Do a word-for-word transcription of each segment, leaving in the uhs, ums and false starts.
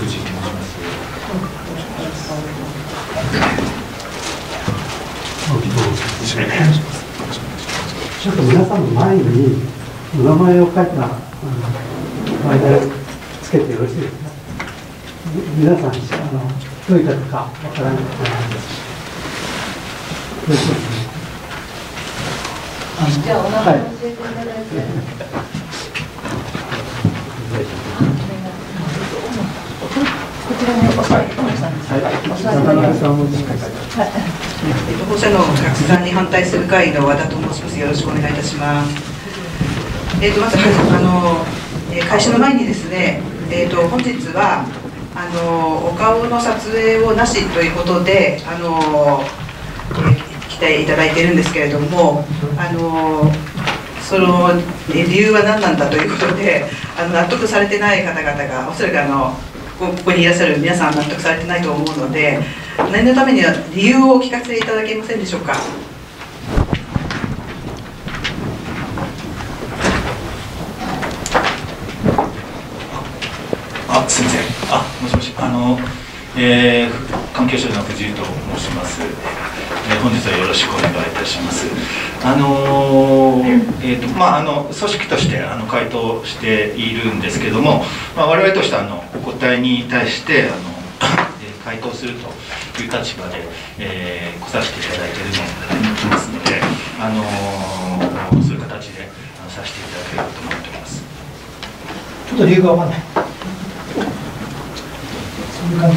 藤井と申します。 ちょっと皆さんの前にお名前を書いた間をつけてよろしいですか。皆さん、あのどういう方かわからないと思います。よろしいですね。 じゃあお名前を教えていただいて。こちらにおさんです。 放射能拡散に反対する会の和田と申します。よろしくお願いいたします。えっ、ー、とまずあの開始の前にですね、えっ、ー、と本日はあのお顔の撮影をなしということであの、えー、来ていただいているんですけれども、あのその理由は何なんだということであの納得されてない方々がおそらくあのここにいらっしゃる皆さん納得されてないと思うので、念のためには理由をお聞かせいただけませんでしょうか。 あ、すみません。あ、もしもし。あの、えー、環境省の藤井と申します。えー、本日はよろしくお願いいたします。あのー、えっ、ー、と、まあ、あの、組織としてあの回答しているんですけども、まあ、我々としてはあのお答えに対してあの回答するという立場で、えー、来させていただいているのますので、あのー、そういう形であのさせていただければと思っております。 ちょっと理由がわからない。そういう感じ。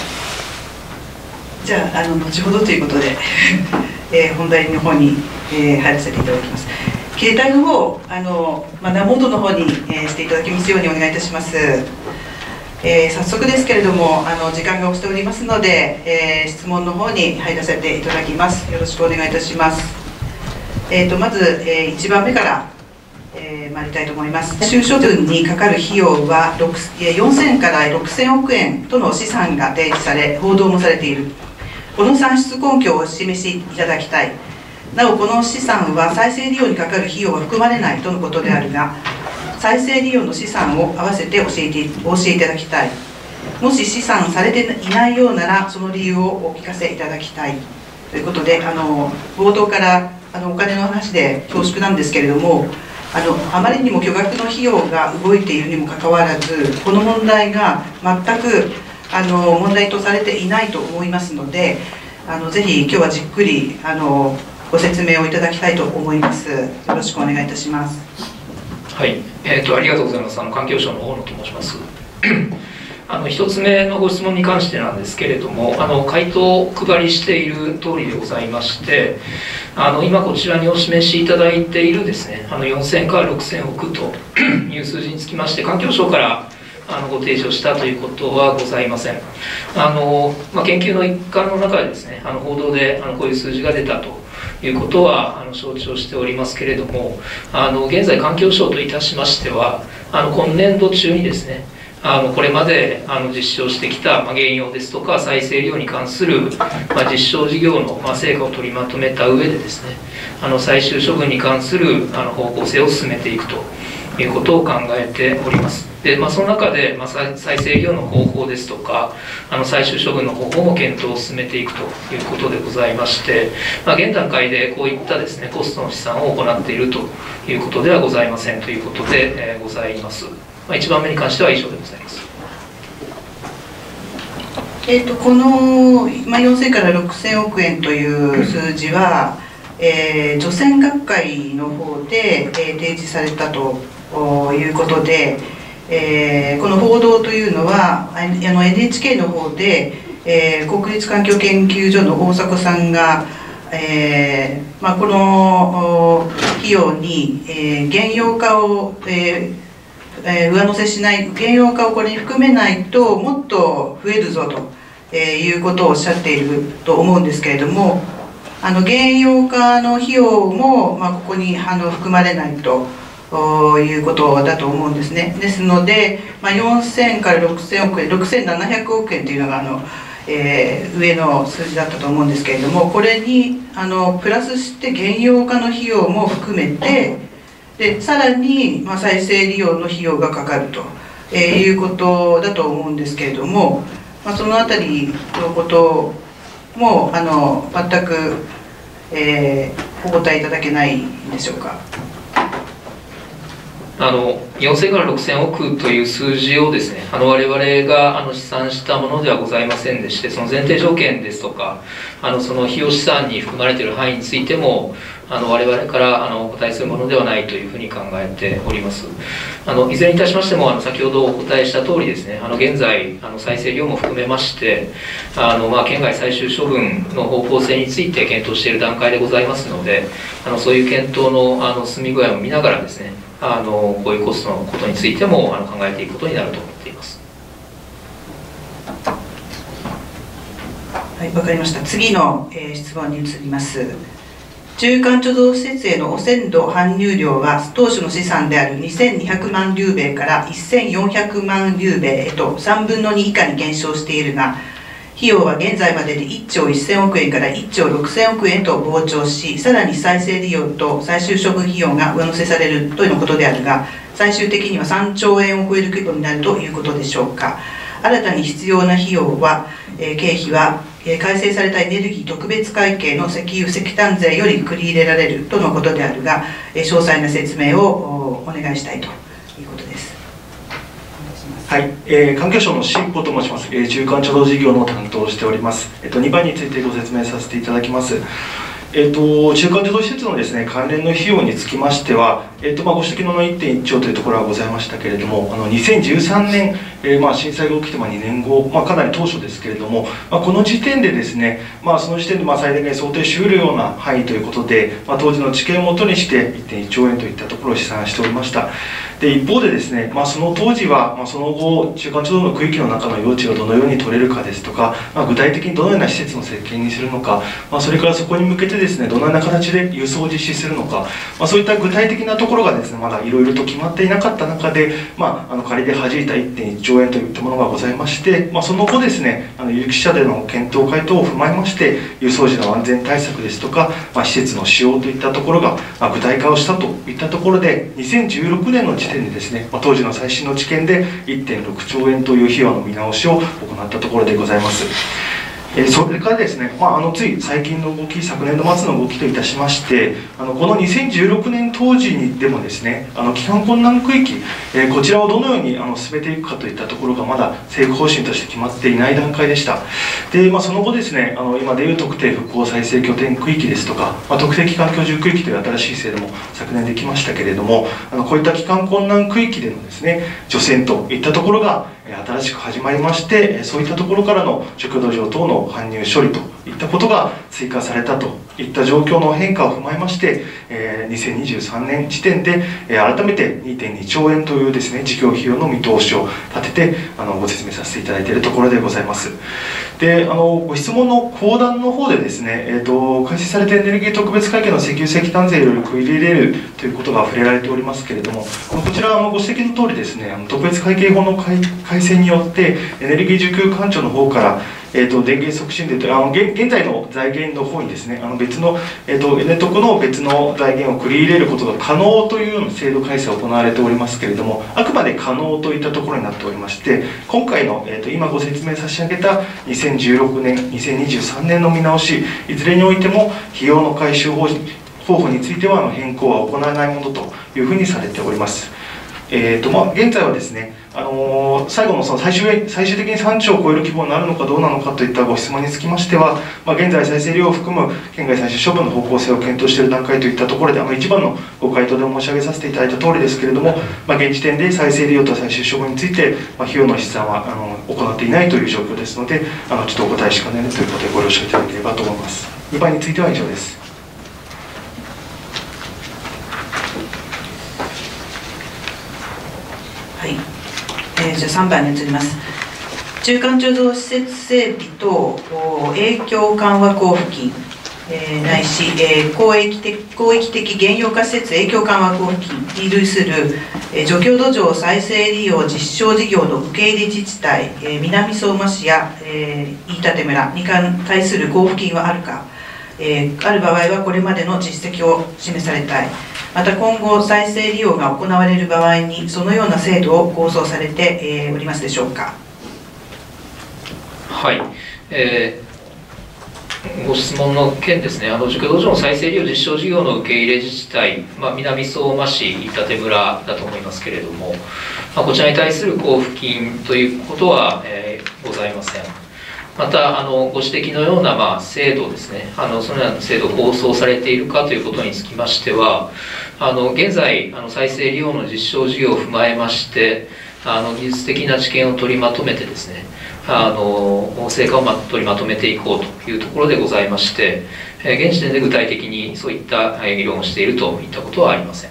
じゃあ、あの後ほどということで、えー、本題の方に、えー、入らせていただきます。携帯の方、あのまあ、モードの方に、えー、していただきますようにお願いいたします。えー、早速ですけれども、あの時間が押しておりますので、えー、質問の方に入らせていただきます。よろしくお願いいたします。えー、とまず、えー、いちばんめから、えー、参りたいと思います。収処分にかかる費用はよんせんからろくせんおくえんとの試算が提示され、報道もされている。この算出根拠をお示しいただきたい。なお、この試算は再生利用にかかる費用は含まれないとのことであるが、再生利用の試算を合わせて教えてお教えいただきたい。もし試算されていないようなら、その理由をお聞かせいただきたいということで、あの冒頭からあのお金の話で恐縮なんですけれども、あのあまりにも巨額の費用が動いているにもかかわらず、この問題が全くあの問題とされていないと思いますので、あのぜひ今日はじっくりあのご説明をいただきたいと思います。よろしくお願いいたします。 はい、えーと、ありがとうございます。あの環境省の大野と申します。あの一つ目のご質問に関してなんですけれども、あの回答をお配りしている通りでございまして、あの今こちらにお示しいただいているですね、あのよんせんからろくせんおくという数字につきまして、環境省からあのご提示をしたということはございません。あの、まあ、研究の一環の中でですね、あの報道であのこういう数字が出たということはあの承知をしておりますけれども、あの現在環境省といたしましては、あの今年度中にですね、あのこれまであの実証してきた、まあ、原用ですとか再生利用に関する、まあ、実証事業の、まあ、成果を取りまとめた上でですね、あの最終処分に関するあの方向性を進めていくということを考えております。で、まあ、その中で、まあ、再生利用の方法ですとか、あの最終処分の方法も検討を進めていくということでございまして、まあ、現段階でこういったですね、コストの試算を行っているということではございませんということで、えー、ございます。まあ、いちばんめに関しては以上でございます。 えー、とこの、まあ、よんせんからろくせんおくえんという数字は、えー、除染学会の方で、えー、提示されたということで、えー、この報道というのはあの エヌエイチケー の方で、えー、国立環境研究所の大迫さんが、えーまあ、この費用に、えー、原用化を、えーえー、上乗せしない、原用化をこれに含めないともっと増えるぞと、えー、いうことをおっしゃっていると思うんですけれども、あの原用化の費用も、まあ、ここにあの含まれないということだと思うんですね。ですので、まあ、よんせんからろくせんおくえん、ろくせんななひゃくおくえんというのがあの、えー、上の数字だったと思うんですけれども、これにあのプラスして原用化の費用も含めて、でさらに、まあ、再生利用の費用がかかるとえー、いうことだと思うんですけれども、まあ、そのあたりのこともあの全く、えー、お答えいただけないんでしょうか。 あのよんせんからろくせんおくという数字をですね、あの我々があの試算したものではございませんでして、その前提条件ですとか、あのその費用試算に含まれている範囲についても、あの我々からあのお答えするものではないというふうに考えております。あのいずれにいたしましても、あの先ほどお答えした通りですね、あの現在あの再生量も含めまして、あのまあ県外最終処分の方向性について検討している段階でございますので、あのそういう検討のあの進み具合を見ながらですね、あのこういうコストのことについてもあの考えていくことになると思っています。 はい、わかりました。次の、えー、質問に移ります。中間貯蔵施設への汚染土搬入量は当初の試算であるにせんにひゃくまんリュウベイからせんよんひゃくまんリュウベイへとさんぶんのに以下に減少しているが、費用は現在まででいっちょうせんおくえんからいっちょうろくせんおくえんと膨張し、さらに再生利用と最終処分費用が上乗せされるということであるが、最終的にはさんちょうえんを超える規模になるということでしょうか。新たに必要な費用は、えー、経費は、えー、改正されたエネルギー特別会計の石油石炭税より繰り入れられるとのことであるが、えー、詳細な説明をお願いしたいということです。 はい、えー、環境省の新保と申します、えー、中間貯蔵事業の担当をしております。えっと、にばんについてご説明させていただきます。えー、と中間貯蔵施設のですね、関連の費用につきましては、えーとまあ、ご指摘の いってんいちちょうというところはございましたけれども、あのにせんじゅうさんねん、えーまあ、震災が起きてまあにねんご、まあ、かなり当初ですけれども、まあ、この時点でですね、まあ、その時点でまあ最大限想定しうるような範囲ということで、まあ、当時の知見をもとにして いってんいちちょうえんといったところを試算しておりました。で一方でですね、まあ、その当時は、まあ、その後中間貯蔵の区域の中の用地がどのように取れるかですとか、まあ、具体的にどのような施設の設計にするのか、まあ、それからそこに向けてですね、どのような形で輸送を実施するのか、まあ、そういった具体的なところがですね、まだいろいろと決まっていなかった中で、まあ、あの仮で弾いた いってんいちちょうえんといったものがございまして、まあ、その後ですね、あの有識者での検討会等を踏まえまして、輸送時の安全対策ですとか、まあ、施設の使用といったところが、まあ、具体化をしたといったところで、にせんじゅうろくねんの時点でですね、まあ、当時の最新の知見で いってんろくちょうえんという費用の見直しを行ったところでございます。えー、それからですね、まあ、あのつい最近の動き、昨年度末の動きといたしまして、あのこのにせんじゅうろくねん当時にでもですね、あの帰還困難区域、えー、こちらをどのようにあの進めていくかといったところがまだ政府方針として決まっていない段階でした。で、まあ、その後ですね、あの今でいう特定復興再生拠点区域ですとか、まあ、特定帰還居住区域という新しい制度も昨年できましたけれども、あのこういった帰還困難区域でのですね、除染といったところが新しく始まりまして、そういったところからの除去土壌等の搬入処理といったことが追加されたといった状況の変化を踏まえまして、えー、にせんにじゅうさんねん時点で、えー、改めて にてんにちょうえんというですね、事業費用の見通しを立ててあのご説明させていただいているところでございます。で、あのご質問の後段の方でですね、えー、と改正されたエネルギー特別会計の石油石炭税より繰り入れるということが触れられておりますけれども、こちらはご指摘の通りですね、特別会計法の改改正によってエネルギー需給環境の方から、えー、と電源促進税というあの 現, 現在の財源の方にですね、あの別の、えー、とエネ特の別の財源を繰り入れることが可能というような制度改正が行われておりますけれども、あくまで可能といったところになっておりまして、今回の、えー、と今ご説明差し上げたにせんじゅうろくねんにせんにじゅうさんねんの見直し、いずれにおいても費用の回収方方法についてはあの変更は行わないものというふうにされております。えーとまあ、現在はですね、あのー、最後のその最終最終的にさんちょうを超える規模になるのかどうなのかといったご質問につきましては、まあ、現在再生量を含む県外最終処分の方向性を検討している段階といったところで、あの一番のご回答で申し上げさせていただいた通りですけれども、まあ、現時点で再生利用と最終処分について、まあ、費用の試算はあの行っていないという状況ですので、あのちょっとお答えしかねるということでご了承いただければと思います。にばんについては以上です。 はい、えー、じゃあさんばんに移ります。中間貯蔵施設整備等影響緩和交付金、えー、ないし、えー、公益的公益的現用化施設影響緩和交付金に類する、えー、除去土壌再生利用実証事業の受け入れ自治体、えー、南相馬市や、えー、飯舘村に対する交付金はあるか、えー、ある場合はこれまでの実績を示されたい。 また今後再生利用が行われる場合にそのような制度を構想されて、えー、おりますでしょうか。 はい、えー、ご質問の件ですね、あの塾道場の再生利用実証事業の受け入れ自治体、まあ、南相馬市立村だと思いますけれども、まあ、こちらに対する交付金ということは、えー、ございません。またあのご指摘のような、まあ、制度ですね、あのそのような制度を構想されているかということにつきましては、あの現在あの再生利用の実証事業を踏まえましてあの技術的な知見を取りまとめてですね、あの成果をま取りまとめていこうというところでございまして、え現時点で具体的にそういった議論をしているといったことはありません。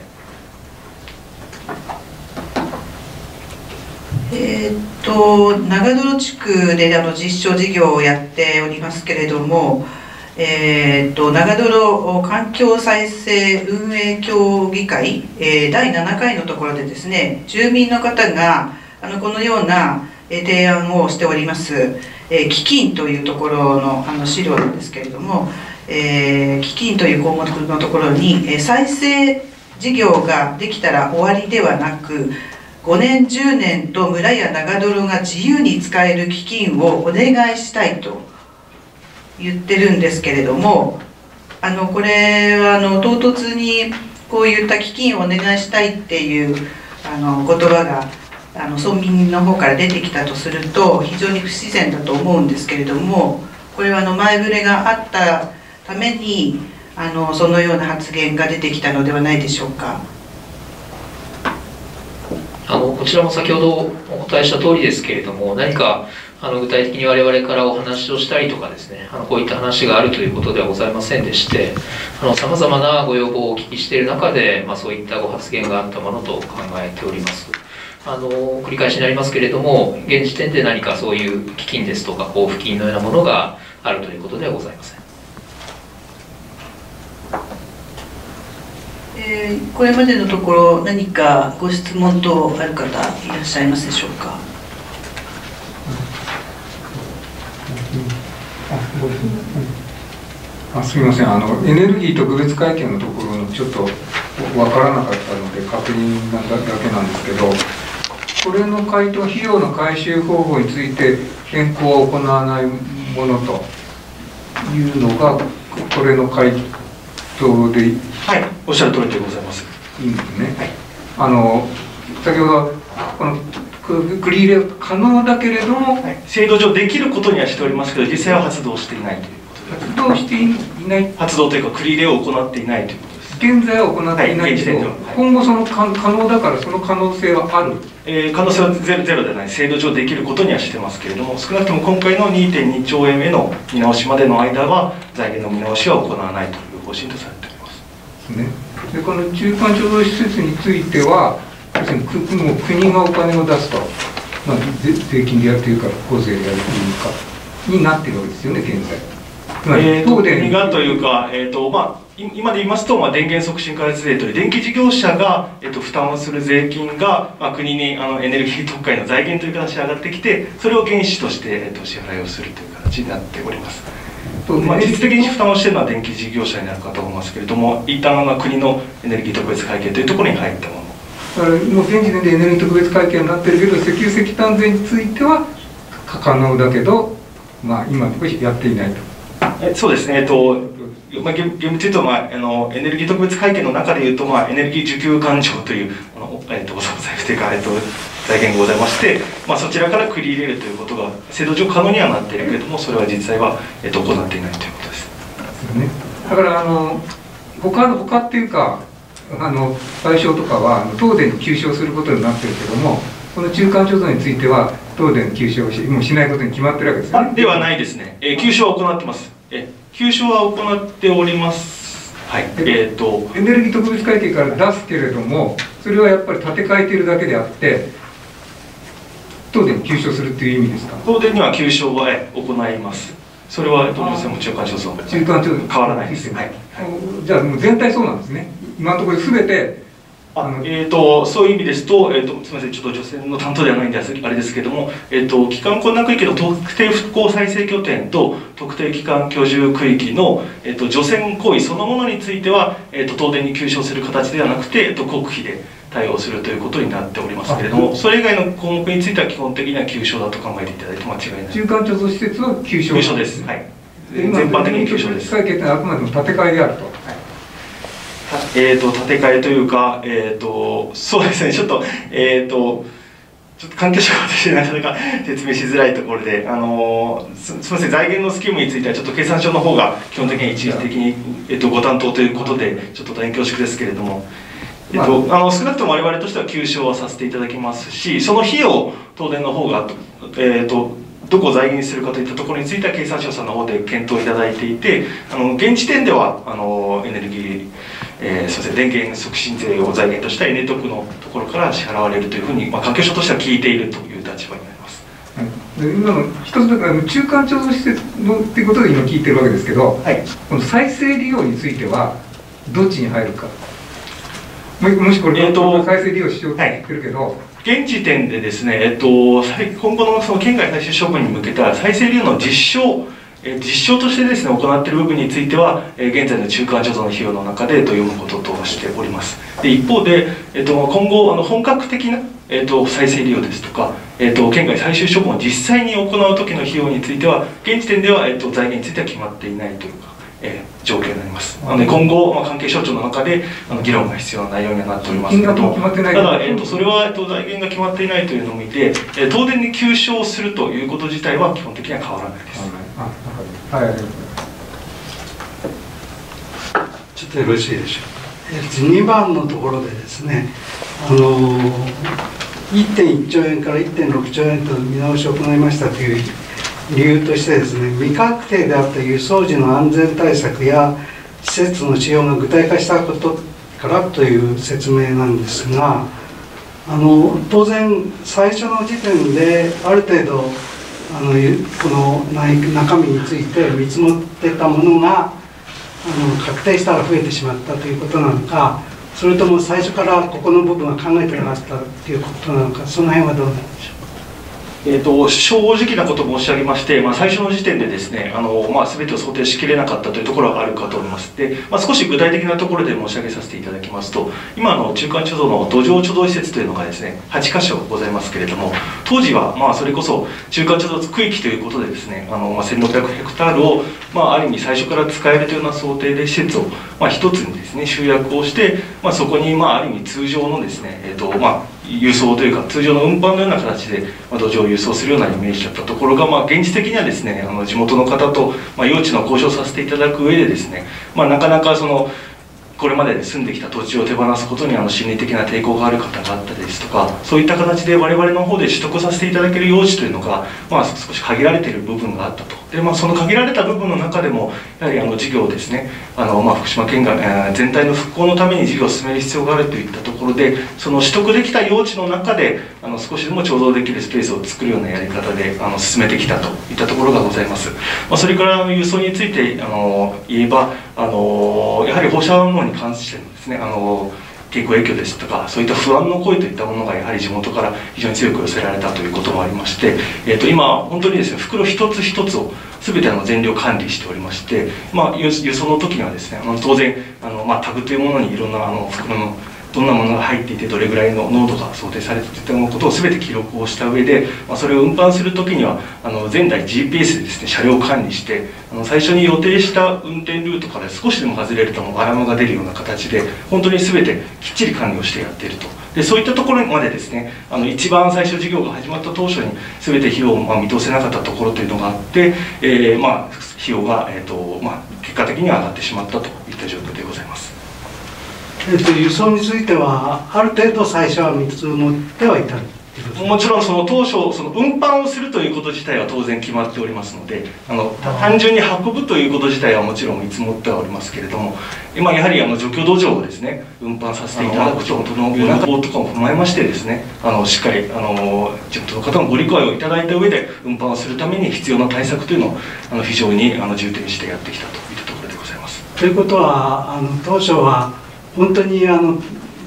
えー、っと長泥地区であの実証事業をやっておりますけれども、えー、っと長泥環境再生運営協議会、えー、だいななかいのところでですね、住民の方があのこのような提案をしております、えー、基金というところのあの資料なんですけれども、えー、基金という項目のところに、えー、再生事業ができたら終わりではなくごねんじゅうねんと村や長泥が自由に使える基金をお願いしたいと言ってるんですけれども、あのこれはあの唐突にこういった基金をお願いしたいっていうあの言葉があの村民の方から出てきたとすると非常に不自然だと思うんですけれども、これはあの前触れがあったためにあのそのような発言が出てきたのではないでしょうか。 あのこちらも先ほどお答えした通りですけれども、何かあの具体的に我々からお話をしたりとかですね、あのこういった話があるということではございませんでして、さまざまなご要望をお聞きしている中で、まあ、そういったご発言があったものと考えております。あの繰り返しになりますけれども、現時点で何かそういう基金ですとか交付金のようなものがあるということではございません。 えー、これまでのところ何かご質問等ある方いらっしゃいますでしょうか。 あ、すみません、あのエネルギー特別会計のところのちょっとわからなかったので確認だけなんですけど、これの回答、費用の回収方法について変更を行わないものというのがこれの回答で、 はい、おっしゃる通りでございます。 いいんですね。はい、あの先ほどこの繰り入れ可能だけれども、はい、 制度上できることにはしておりますけど、実際は発動していないということです。 発動していない発動というか繰り入れを行っていないということです。 現在は行っていないけど、はい、今後その可能だからその可能性はある、 えー、可能性はゼロ、ゼロではない、制度上できることにはしてますけれども、少なくとも今回の にてんにちょうえんへの見直しまでの間は財源の見直しは行わないという方針とされております。 ね、でこの中間貯蔵施設については、要するにもう国がお金を出すと、まあ、税金でやるというか、公税でやるというか、になっているわけですよね、現在。 えーと国がというか、えーとまあ、今で言いますと、まあ、電源促進開発税という電気事業者が、えー、と負担をする税金が、まあ、国にあのエネルギー特会の財源という形で上がってきて、それを原資として、えー、と支払いをするという形になっております。まあ、実質的に負担をしているのは電気事業者になるかと思いますけれども、一旦は国のエネルギー特別会計というところに入ったもの。 だからもう現時点でエネルギー特別会計になってるけど、石油石炭税については可能だけど、まあ、今のところやっていないと。 えそうですね、えっとまあ、厳密に言うと、まあ、あのエネルギー特別会計の中でいうと、まあ、エネルギー需給勘定というあの、えっと、お財布というか、えっと、財源がございまして、まあ、そちらから繰り入れるということが制度上可能にはなっているけれども、それは実際は、えっと、行っていないということです。 ね、だからあの他の他っていうかあの対象とかは東電に休止をすることになってるけども、この中間貯蔵については東電に休止をしもうしないことに決まってるわけですよね。 ではないですね、えー、休止は行ってます。え休止は行っております。はい、えー、とエネルギー特別会計から出すけれども、それはやっぱり立て替えているだけであって東電に休止をするっていう意味ですか。 東電には休止を行います。それはどうも中間貯蔵中間貯蔵変わらないです。はい、 じゃあもう全体そうなんですね。今のところ全てあのえー、とそういう意味ですと、えー、とすみません、ちょっと除染の担当ではないんであれですけれども、えー、と帰還困難区域の特定復興再生拠点と特定帰還居住区域の、えー、と除染行為そのものについては、えー、と東電に求償する形ではなくて、えー、と国費で対応するということになっておりますけれども、それ以外の項目については基本的には求償だと考えていただいて間違いない。 中間貯蔵施設は求償求償です。はい。 全般的に求償です。会計ってあくまでも建て替えであると。はい、 えー、と建て替えというか、えー、とそうですね、ちょっと、えー、とちょっと環境省としてなかなか説明しづらいところで、あのー、す, すみません、財源のスキームについては、ちょっと経産省の方が基本的に一時的に、えー、とご担当ということで、ちょっと大変恐縮ですけれども、えーとあの少なくとも我々としては求償はさせていただきますし、その費用、東電の方が、えー、とどこを財源にするかといったところについては、経産省さんの方で検討いただいていて、あの現時点ではあのエネルギー、えー、すみません、電源促進税を財源としたエネトクのところから支払われるというふうに、まあ、環境省としては聞いているという立場になります。 はい、で今の一つだから中間貯蔵施設のっていうことで今聞いてるわけですけど、はい、この再生利用についてはどっちに入るか。も, もしこれ、えー、と再生利用しようって言ってるけど、はい、 現時点でですね、えっと、今後のその県外最終処分に向けた再生利用の実証、え実証としてですね、行っている部分については、え現在の中間貯蔵の費用の中でと読むこととしております。で一方で、えっと、今後あの本格的な、えっと、再生利用ですとか、えっと、県外最終処分を実際に行う時の費用については、現時点では、えっと、財源については決まっていないというか、えー、状況になります。なので今後、まあ、関係省庁の中であの議論が必要な内容にはなっておりますけれども、ただ、えー、とそれは、えー、と財源が決まっていないというのを見て、えー、東電に求償するということ自体は基本的には変わらないです。 はい、 ちょっとよろしいでしょうか。にばんのところでですね、あのいってんいっちょうえんからいってんろくちょうえんと見直しを行いましたという理由としてですね、未確定であった輸送時の安全対策や施設の使用が具体化したことからという説明なんですが、あの当然最初の時点である程度あのこの中身について見積もってたものがあの確定したら増えてしまったということなのか、それとも最初からここの部分は考えてなかったということなのか、その辺はどうなんでしょう。 えー、と正直なことを申し上げまして、まあ、最初の時点でですね、あの、まあ、全てを想定しきれなかったというところはあるかと思います。で、まあ、少し具体的なところで申し上げさせていただきますと、今の中間貯蔵の土壌貯蔵施設というのがですね、はちかしょございますけれども、当時はまあそれこそ中間貯蔵区域ということでですね、あの、まあ、せんろっぴゃくヘクタールを、まあ、ある意味最初から使えるというような想定で施設を、まあ、一つにですね集約をして、まあ、そこにまあある意味通常のですね、えーとまあ輸送というか通常の運搬のような形で、まあ、土壌を輸送するようなイメージだったところが、まあ、現実的にはですね、あの地元の方と、まあ、用地の交渉させていただく上でですね、まあ、なかなかそのこれまで住んできた土地を手放すことにあの心理的な抵抗がある方があったりですとか、そういった形で我々の方で取得させていただける用地というのが、まあ、少し限られている部分があったと。で、まあ、その限られた部分の中でもやはりあの事業をですね、あの、まあ、福島県が、えー、全体の復興のために事業を進める必要があるといったところで、その取得できた用地の中であの少しでも貯蔵できるスペースを作るようなやり方であの進めてきたといったところがございます。まあ、それから輸送についてあの言えば、あのやはり放射能に関してのですね、あの健康影響ですとか、そういった不安の声といったものがやはり地元から非常に強く寄せられたということもありまして、えー、と今本当にですね、袋一つ一つを全てあの全量管理しておりまして、まあ、輸送の時にはですね、あの当然あの、まあ、タグというものにいろんなあの袋のどんなものが入っていてどれぐらいの濃度が想定されていたことを全て記録をした上で、まあ、それを運搬する時にはあの前代 ジーピーエス でですね車両を管理して、あの最初に予定した運転ルートから少しでも外れるともうアラームが出るような形で本当に全てきっちり管理をしてやっていると。でそういったところまでですね、あの一番最初事業が始まった当初に全て費用をまあ見通せなかったところというのがあって、えー、まあ費用が、えーとまあ、結果的には上がってしまったといった状況でございます。 えっと、輸送についてはある程度最初は見積もってはいた。 もちろんその当初その運搬をするということ自体は当然決まっておりますので、あの単純に運ぶということ自体はもちろん見積もってはおりますけれども、今やはりあの除去土壌をですね運搬させていただくという中とかも踏まえましてですね、あのしっかりあの地元の方のご理解をいただいた上で運搬をするために必要な対策というのをあの非常にあの重点にしてやってきたといったところでございます。 ということはあの当初は本当にあの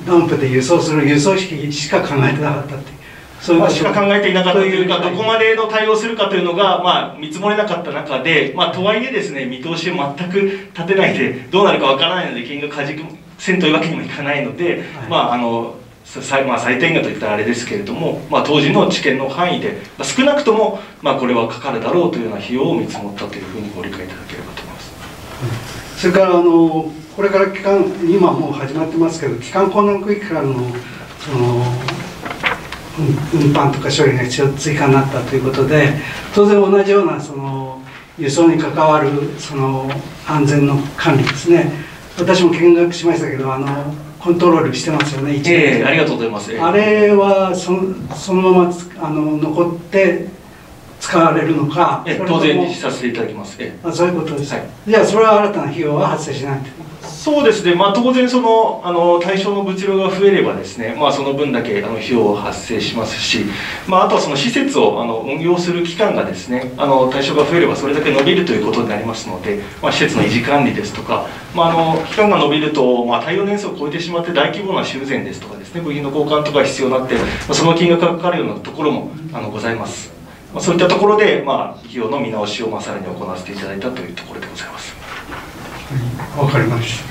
ダンプで輸送する輸送費しか考えてなかったっていう。そういうまあ、しか考えていなかったというか、 というどこまでの対応するかというのが、まあ、見積もれなかった中で、まあ、とはいえですね、見通しを全く立てないで、どうなるかわからないので、金額かじくせんというわけにもいかないので、はい、まあ、あの、最、まあ、最低限といったらあれですけれども、まあ、当時の知見の範囲で、まあ、少なくとも、まあ、これはかかるだろうというような費用を見積もったというふうにご理解いただければと思います。 それから、あの、これから期間、今もう始まってますけど、帰還困難区域からの、その、運搬とか処理が必要追加になったということで、当然同じようなその輸送に関わるその安全の管理ですね。私も見学しましたけど、あのコントロールしてますよね。一年、 えー、ありがとうございます。 あれはそのそのままあの残って使われるのか。 え当然実施させていただきます。えあそういうことです。 はい、 じゃあそれは新たな費用は発生しないと。 そうですね、まあ、当然その、あの対象の物量が増えればですね、まあ、その分だけあの費用は発生しますし、まあ、あとはその施設をあの運用する期間がですね、あの対象が増えればそれだけ伸びるということになりますので、まあ、施設の維持管理ですとか、まあ、あの期間が伸びると、まあ、耐用年数を超えてしまって大規模な修繕ですとかですね、部品の交換とか必要になって、まあ、その金額がかかるようなところもあのございます。まあ、そういったところで、まあ、費用の見直しをまあさらに行わせていただいたというところでございます。 わかりました。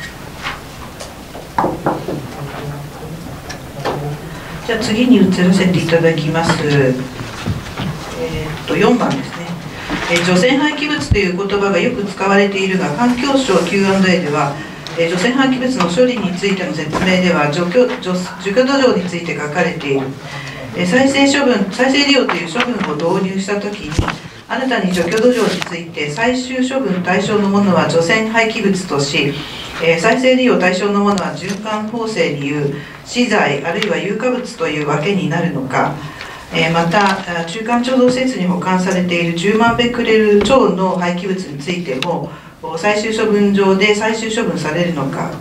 じゃあ次に移らせていただきます。えー、っとよんばんですね。えー、除染廃棄物という言葉がよく使われているが、環境省 キューアンドエー では、えー、除染廃棄物の処理についての説明では除去、除、除去土壌について書かれている。えー、再生処分、再生利用という処分を導入したときに、新たに除去土壌について最終処分対象のものは除染廃棄物とし、えー、再生利用対象のものは循環法制にいう資材あるいは有価物というわけになるのか、えー、また中間貯蔵施設に保管されているじゅうまんベクレル超の廃棄物についても最終処分場で最終処分されるのか。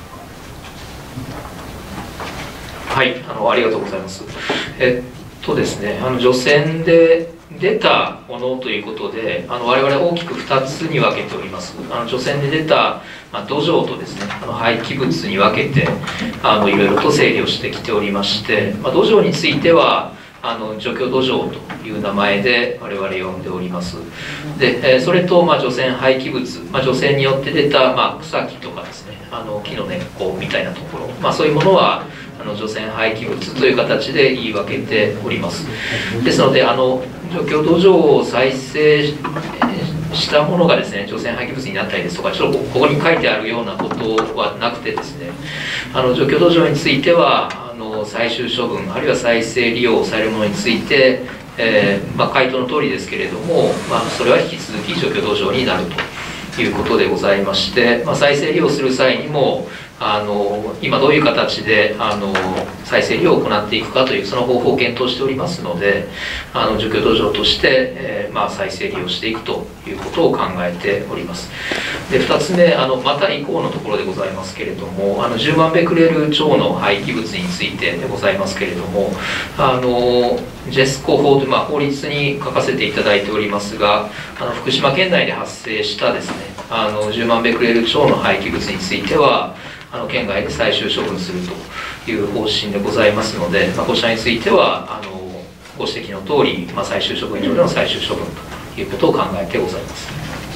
はい、あのありがとうございます。えっとですね、あの除染で出たものということで、あの我々大きくふたつに分けております。あの除染で出た、まあ、土壌とですね、あの廃棄物に分けてあのいろいろと整理をしてきておりまして、まあ、土壌についてはあの除去土壌という名前で我々呼んでおります。で、えー、それと、まあ、除染廃棄物、まあ、除染によって出た、まあ、草木とかですね、あの木の根っこみたいなところ、まあ、そういうものはあの除染廃棄物という形で言い分けております。ですので、あの除去土壌を再生したものがですね、除染廃棄物になったりですとか、ちょっとここに書いてあるようなことはなくてですね、あの除去土壌についてはあの最終処分あるいは再生利用されるものについて、えーまあ、回答の通りですけれども、まあ、それは引き続き除去土壌になるということでございまして、まあ、再生利用する際にもあの今どういう形であの再生利用を行っていくかというその方法を検討しておりますので、あの除去土壌として、えーまあ、再生利用していくということを考えております。でふたつめ、あのまた以降のところでございますけれども、あのじゅうまんベクレル超の廃棄物についてでございますけれども、あのジェスコ法という、まあ、法律に書かせていただいておりますが、あの福島県内で発生したですね、あのじゅうまんベクレル超の廃棄物についてはあの県外で最終処分するという方針でございますので、まあ、こちらについてはあのご指摘の通り、まあ、最終処分場での最終処分ということを考えてございます。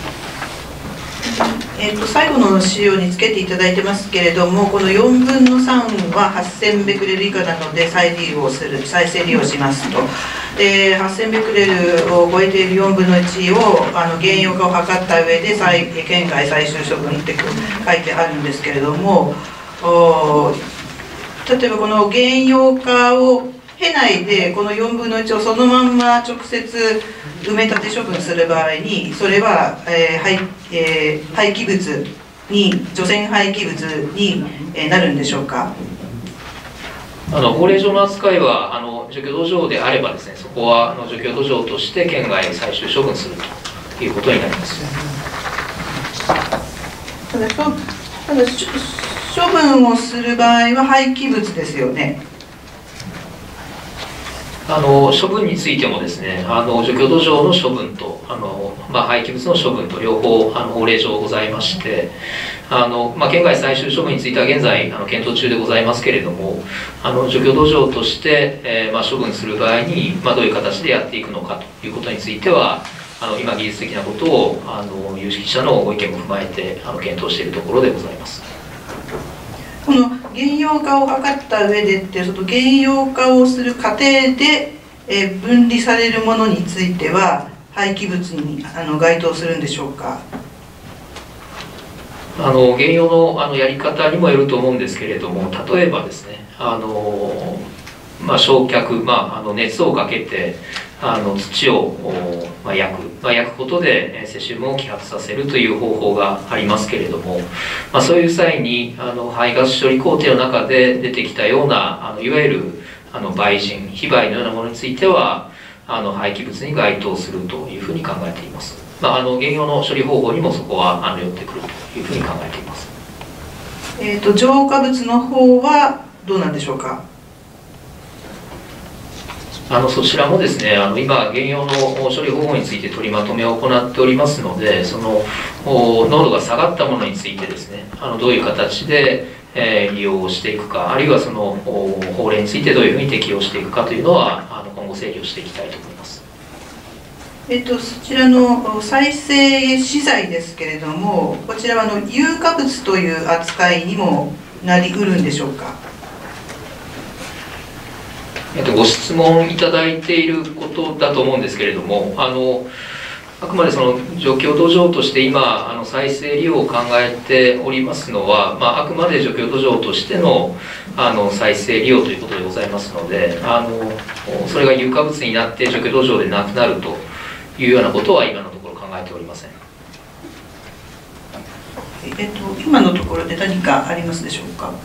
えー、と最後の資料につけていただいてますけれども、このよんぶんのさんははっせんベクレル以下なので再利用する再生利用しますと、ではっせんベクレルを超えているよんぶんのいちをあの原用化を図った上で再県外最終処分って書いてあるんですけれども、お例えばこの原用化を経ないでこのよんぶんのいちをそのまんま直接埋め立て処分する場合に、それは、えー廃えー、廃棄物に除染廃棄物に、えー、なるんでしょうか。 あの法令上の扱いはあの除去土壌であればですね、そこはあの除去土壌として県外最終処分するということになります。 ただ、ただ処分をする場合は廃棄物ですよね。 あの処分についてもですね、あの除去土壌の処分とあのまあ、廃棄物の処分と両方あの法令上ございまして、あの、まあ、県外最終処分については現在あの検討中でございますけれども、あの除去土壌として、えーまあ、処分する場合に、まあ、どういう形でやっていくのかということについては、あの今技術的なことをあの有識者のご意見も踏まえてあの検討しているところでございます。 この現用化を図った上でってその現用化をする過程で、えー、分離されるものについては廃棄物にあの該当するんでしょうか。 あの現用のあのやり方にもよると思うんですけれども、例えばですね、あの、まあ、焼却、まあ、あの熱をかけてあの土を、まあ、焼く、まあ、焼くことでセシウムを揮発させるという方法がありますけれども、まあ、そういう際にあの排ガス処理工程の中で出てきたようなあのいわゆるあの媒塵、非売のようなものについてはあの廃棄物に該当するというふうに考えています。まあ、あの現用の処理方法にもそこはあの寄ってくるというふうに考えています。 えーと、浄化物の方はどうなんでしょうか。 あのそちらもですね、あの今現用の処理方法について取りまとめを行っておりますので、その濃度が下がったものについてですね、あのどういう形で、えー、利用をしていくか、あるいはその法令についてどういうふうに適用していくかというのはあの今後整理をしていきたいと思います。 えっと、そちらの再生資材ですけれども、こちらはあの有価物という扱いにもなりうるんでしょうか。 えっと、ご質問いただいていることだと思うんですけれども、あのあくまでその除去土壌として今あの再生利用を考えておりますのは、まあ、あくまで除去土壌としてのあの再生利用ということでございますので、あのそれが有価物になって除去土壌でなくなるというようなことは今のところ考えておりません。 えっと、今のところで何かありますでしょうか。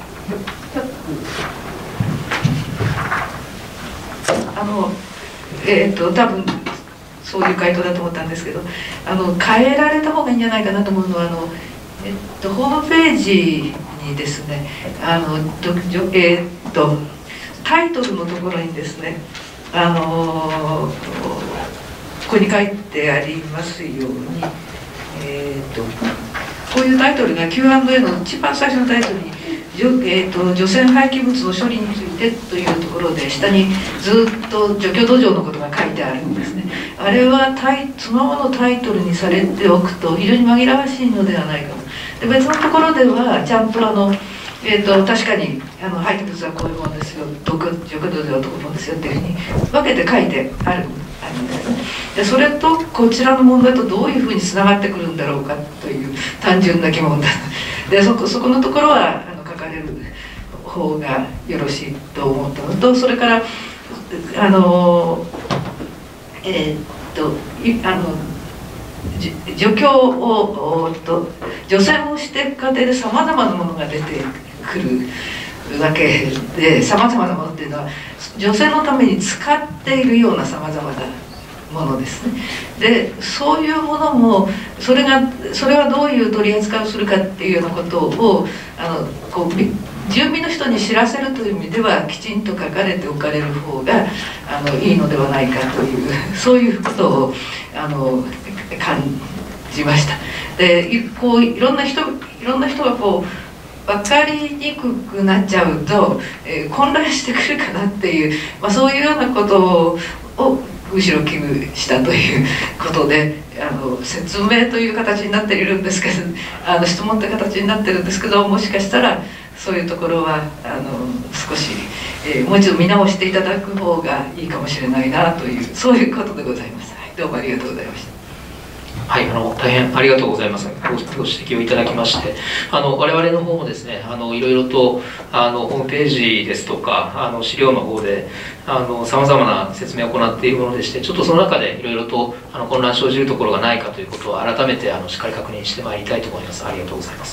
あのえー、っと多分そういう回答だと思ったんですけど、あの変えられた方がいいんじゃないかなと思うのは、あの、えっと、ホームページにですね、あのえー、っとタイトルのところにですね、あのここに書いてありますように、えー、っとこういうタイトルが キューアンドエー の一番最初のタイトルに除、えー、と除染廃棄物の処理についてというところで下にずっと除去土壌のことが書いてあるんですね。あれはタイそのままのタイトルにされておくと非常に紛らわしいのではないかと。で別のところではちゃんとあの、えー、と確かにあの廃棄物はこういうものですよ、除去土壌はこういうものですよっていうふうに分けて書いてあるあるんですね。でそれとこちらの問題とどういうふうにつながってくるんだろうかという単純な疑問だ。でそこそこのところはあの書かれる方がよろしいと思ったのと、それからあのえー、っとあの除去をと除染をしていく過程でさまざまなものが出てくるわけで、さまざまなものっていうのは除染のために使っているようなさまざまなものですね。でそういうものもそれがそれはどういう取り扱いをするかっていうようなことをあのこう住民の人に知らせるという意味ではきちんと書かれておかれる方があのいいのではないかというそういうことをあの感じました。でこういろんな人いろんな人がこう分かりにくくなっちゃうと、えー、混乱してくるかなっていう、まあ、そういうようなことをむしろ危惧したということで、あの説明という形になっているんですけど、あの質問という形になってるんですけど、もしかしたらそういうところはあの少し、えー、もう一度見直していただく方がいいかもしれないなというそういうことでございます。はい、どうもありがとうございました。 はい、あの大変ありがとうございます。ご、ご指摘をいただきまして、あの我々の方もですね、あのいろいろとあのホームページですとかあの資料の方でさまざまな説明を行っているものでして、ちょっとその中でいろいろとあの混乱生じるところがないかということを改めてあのしっかり確認してまいりたいと思います。ありがとうございます。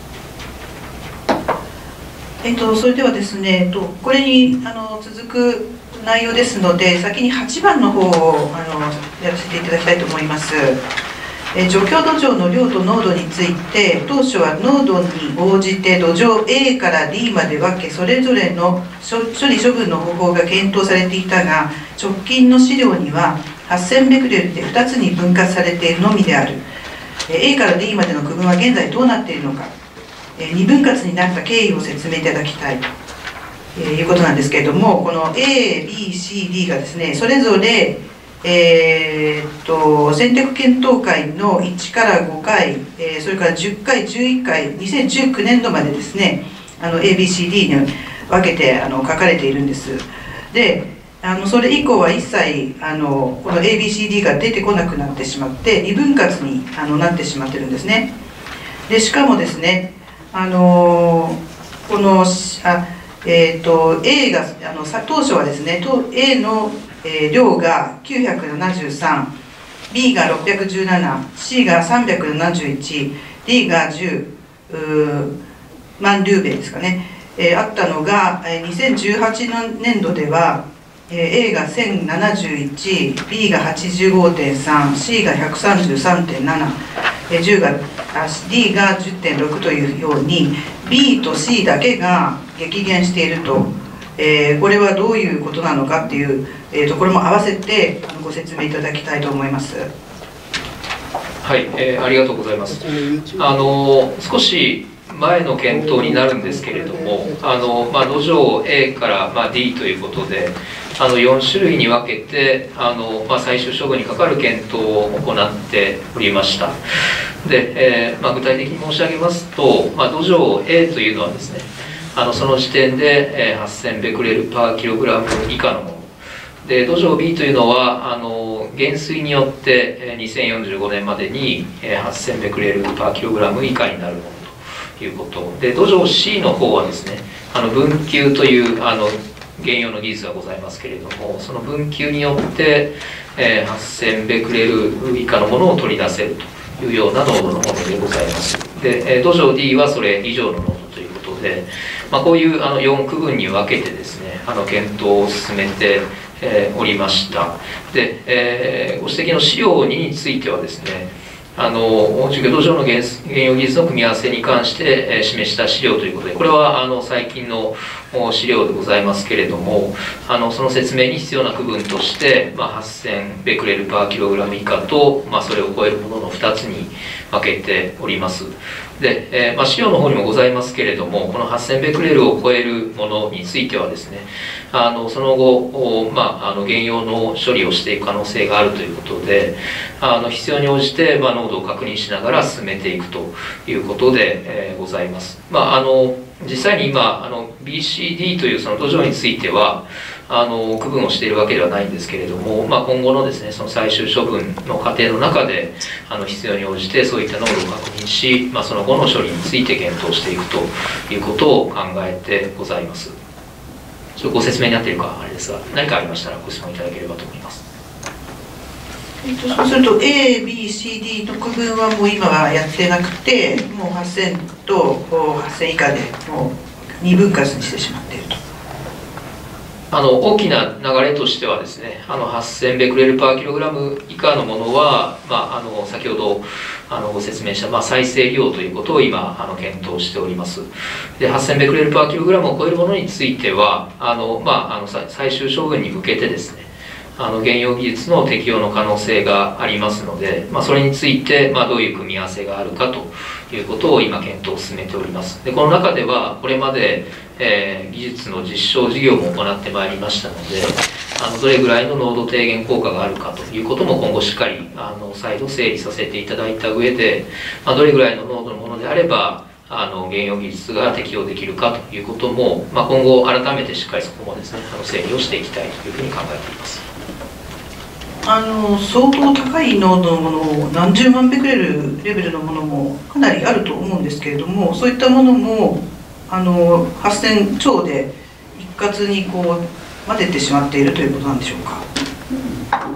えっと、それではですね、えっと、これにあの続く内容ですので、先にはちばんの方をあのやらせていただきたいと思います。 え除去土壌の量と濃度について、当初は濃度に応じて土壌 A から D まで分け、それぞれの処理処分の方法が検討されていたが、直近の資料にははっせんベクレルでふたつに分割されているのみである。 A から D までの区分は現在どうなっているのか、に分割になった経緯を説明いただきたいということなんですけれども、この エービーシーディー がですね、それぞれえー、っと選択検討会のいちからごかい、えー、それからじゅっかいじゅういっかい、にせんじゅうきゅうねんどまでですね、あの エービーシーディー に分けてあの書かれているんです。で、あのそれ以降は一切あのこの エービーシーディー が出てこなくなってしまって、に分割にあのなってしまってるんですね。でしかもですね、あのこのあ、えー、と A があの当初はですね、A のえー、量がきゅうひゃくななじゅうさん、B がろっぴゃくじゅうなな、C がさんびゃくななじゅういち、D がじゅう万リューベですかね、えー、あったのが、えー、にせんじゅうはちねんどでは、えー、A がせんななじゅういち、B が はちじゅうごてんさん、C が ひゃくさんじゅうさんてんなな、えー、じゅうがあ D が じゅってんろく というように B と C だけが激減していると。えー、これはどういうことなのかっていう、えー、ところも合わせてあのご説明いただきたいと思います。 はい、えー、ありがとうございます。あの少し前の検討になるんですけれども、あの、まあ、土壌 A から、まあ、D ということであのよんしゅるいに分けてあの、まあ、最終処分にかかる検討を行っておりました。で、えーまあ、具体的に申し上げますと、まあ、土壌 A というのはですね、あのその時点で、えー、はっせんベクレルパーキログラム以下のもので、土壌 B というのはあの減衰によって、えー、にせんよんじゅうごねんまでに、えー、はっせんベクレルパーキログラム以下になるものということで、土壌 C の方はですね、あの分給というあの原用の技術がございますけれども、その分給によって、えー、はっせんベクレル以下のものを取り出せるというような濃度のものでございます。で、えー、土壌 D はそれ以上の濃度ということで、まあ、こういうあのよん区分に分けてですね、あの検討を進めて、えー、おりました。で、えー、ご指摘の資料にについてはですね、あの住居土壌の原用技術の組み合わせに関して、えー、示した資料ということで、これはあの最近の資料でございますけれども、あのその説明に必要な区分として、まあ、はっせんベクレルパーキログラム以下と、まあ、それを超えるもののふたつに分けております。で、えーまあ、資料の方にもございますけれども、このはっせんベクレルを超えるものについてはですね、あのその後、まあ、あの原用の処理をしていく可能性があるということで、あの必要に応じて、まあ、濃度を確認しながら進めていくということで、えー、ございます。まあ、あの実際に今あの ビーシーディー というその土壌についてはあの区分をしているわけではないんですけれども、まあ、今後のですね、その最終処分の過程の中であの必要に応じてそういった濃度を確認し、まあ、その後の処理について検討していくということを考えてございます。ちょっとご説明になっているかあれですが、何かありましたらご質問いただければと思います。 えっと、そうすると エービーシーディー の区分はもう今はやってなくて、もうはっせんとはっせん以下でもうに分割にしてしまっていると。 あの大きな流れとしてはですね、あのはっせんベクレルパーキログラム以下のものは、まあ、あの先ほどあのご説明した、まあ、再生利用ということを今あの検討しております。で、はっせんベクレルパーキログラムを超えるものについてはあの、まあ、あの最終処分に向けてですね、あの原用技術の適用の可能性がありますので、まあ、それについて、まあ、どういう組み合わせがあるかということを今検討を進めております。で、この中ではこれまで、えー、技術の実証事業も行ってまいりましたので、あのどれぐらいの濃度低減効果があるかということも今後しっかりあの再度整理させていただいた上で、まあ、どれぐらいの濃度のものであればあの原用技術が適用できるかということも、まあ、今後改めてしっかりそこもですね、あの整理をしていきたいというふうに考えています。 あの相当高い濃度のものを何十万ベクレルレベルのものもかなりあると思うんですけれども、そういったものもあのはっせんちょうで一括にこう混ぜてしまっているということなんでしょうか。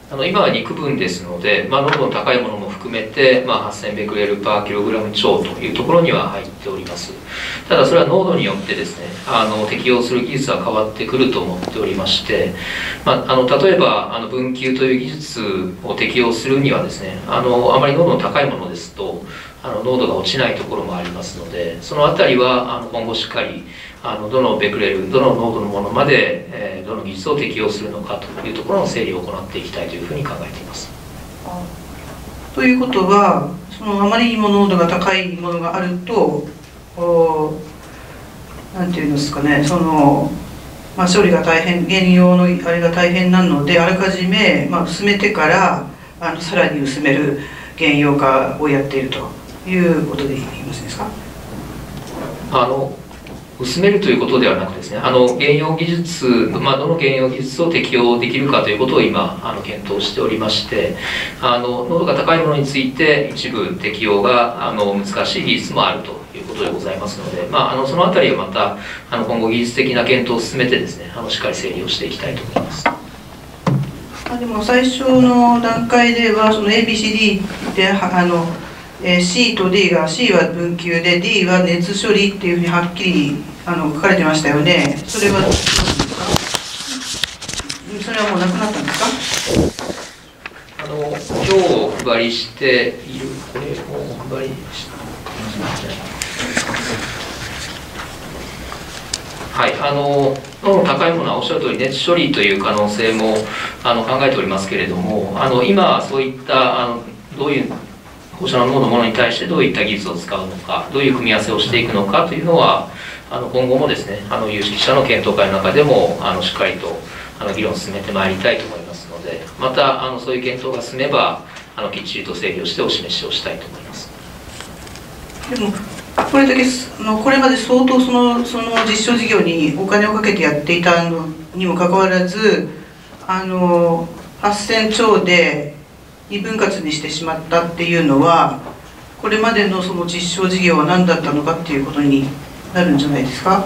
あの今はに区分ですので、まあ、濃度の高いものも含めて、まあ、はっせんベクレルパーキログラム超というところには入っております。ただそれは濃度によってですね、あの適用する技術は変わってくると思っておりまして、まあ、あの例えばあの分給という技術を適用するにはですね、あのあまり濃度の高いものですとあの濃度が落ちないところもありますので、そのあたりはあの今後しっかりあのどのベクレル、どの濃度のものまで、えー、どの技術を適用するのかというところの整理を行っていきたいというふうに考えています。 ということは、そのあまりにも濃度が高いものがあると、なんていうんですかね、その、まあ、処理が大変、原用のあれが大変なので、あらかじめ、まあ、薄めてからあのさらに薄める原用化をやっているということで言いますですか？ あの薄めるということではなくですね、あの原用技術、まあ、どの原用技術を適用できるかということを今あの検討しておりまして、あの濃度が高いものについて一部適用があの難しい技術もあるということでございますので、まあ、あのそのあたりはまたあの今後技術的な検討を進めてですね、あのしっかり整理をしていきたいと思います。 あでも最初の段階ではその エービーシーディー であのえー、C と D が C は分給で D は熱処理っていうふうにはっきりあの書かれてましたよね。それはどうなんですか？それはもうなくなったんですか？ あの今日お配りしているこれをお配りしてはい、あの濃度の高いものはおっしゃる通り熱処理という可能性もあの考えておりますけれども、あの今そういったあのどういう放射能濃度のものに対してどういった技術を使うのか、どういう組み合わせをしていくのかというのはあの今後もですね、あの有識者の検討会の中でもあのしっかりとあの議論を進めてまいりたいと思いますので、またあのそういう検討が進めばあのきっちりと整理をしてお示しをしたいと思います。 でもこれだけあのこれまで相当そのその実証事業にお金をかけてやっていたのにもかかわらず、あのはっせん超でに分割にしてしまったっていうのは、これまでのその実証事業は何だったのかっていうことになるんじゃないですか？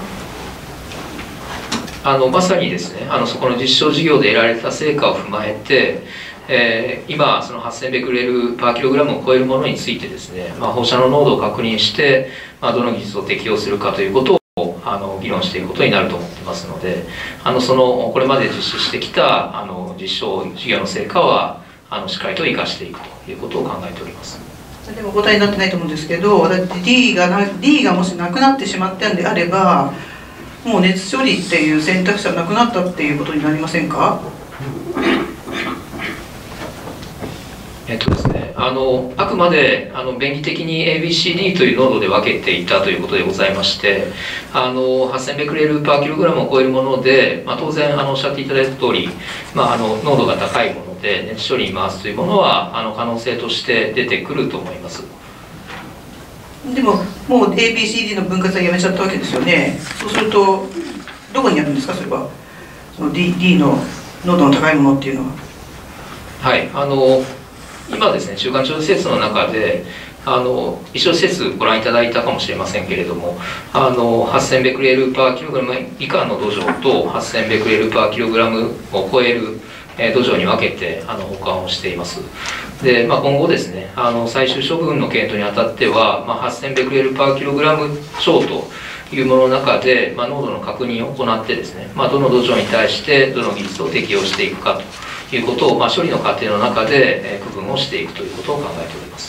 あのまさにですね、あのそこの実証事業で得られた成果を踏まえて、えー、今そのはっせんベクレルパーキログラムを超えるものについてですね、まあ、放射能濃度を確認して、まあ、どの技術を適用するかということをあの議論していくことになると思ってますので、あのそのこれまで実施してきたあの実証事業の成果はあのしっかりと生かしていくということを考えております。 でもお答えになってないと思うんですけど、だって D がな D がもしなくなってしまったんであれば、もう熱処理っていう選択肢はなくなったっていうことになりませんか？ えっとですね、あのあくまであの便宜的に エービーシーディー という濃度で分けていたということでございまして、あのはっせんベクレルパーキログラムを超えるもので、まあ、当然あのおっしゃっていただいた通り、まあ、あの濃度が高いもので熱処理に回すというものはあの可能性として出てくると思います。 でももう エービーシーディー の分割はやめちゃったわけですよね。そうするとどこにあるんですか、それは。その D, D の濃度の高いものっていうのは。 はい、あの今ですね、中間調整施設の中であの一応施設ご覧いただいたかもしれませんけれども、あのはっせんベクレルパーキログラム以下の土壌とはっせんベクレルパーキログラムを超える土壌に分けてあの保管をしています。で、まあ、今後ですね、あの最終処分の検討にあたっては、まあ、はっせんベクレルパーキログラム超というものの中で、まあ、濃度の確認を行ってですね、まあ、どの土壌に対してどの技術を適用していくかということを、まあ、処理の過程の中で、えー、区分をしていくということを考えております。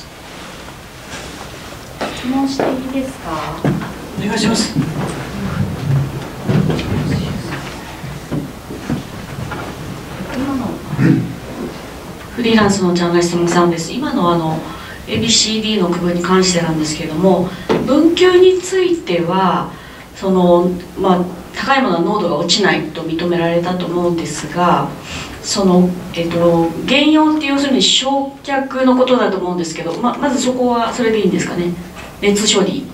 質問していいですか？ お願いします。 今のフリーランスのジャーナリストのさんです。今のあの エービーシーディー の区分に関してなんですけれども、分給についてはその、まあ、高いものは濃度が落ちないと認められたと思うんですが、その、えっと、原用って要するに焼却のことだと思うんですけど、ま, まずそこはそれでいいんですかね。熱処理。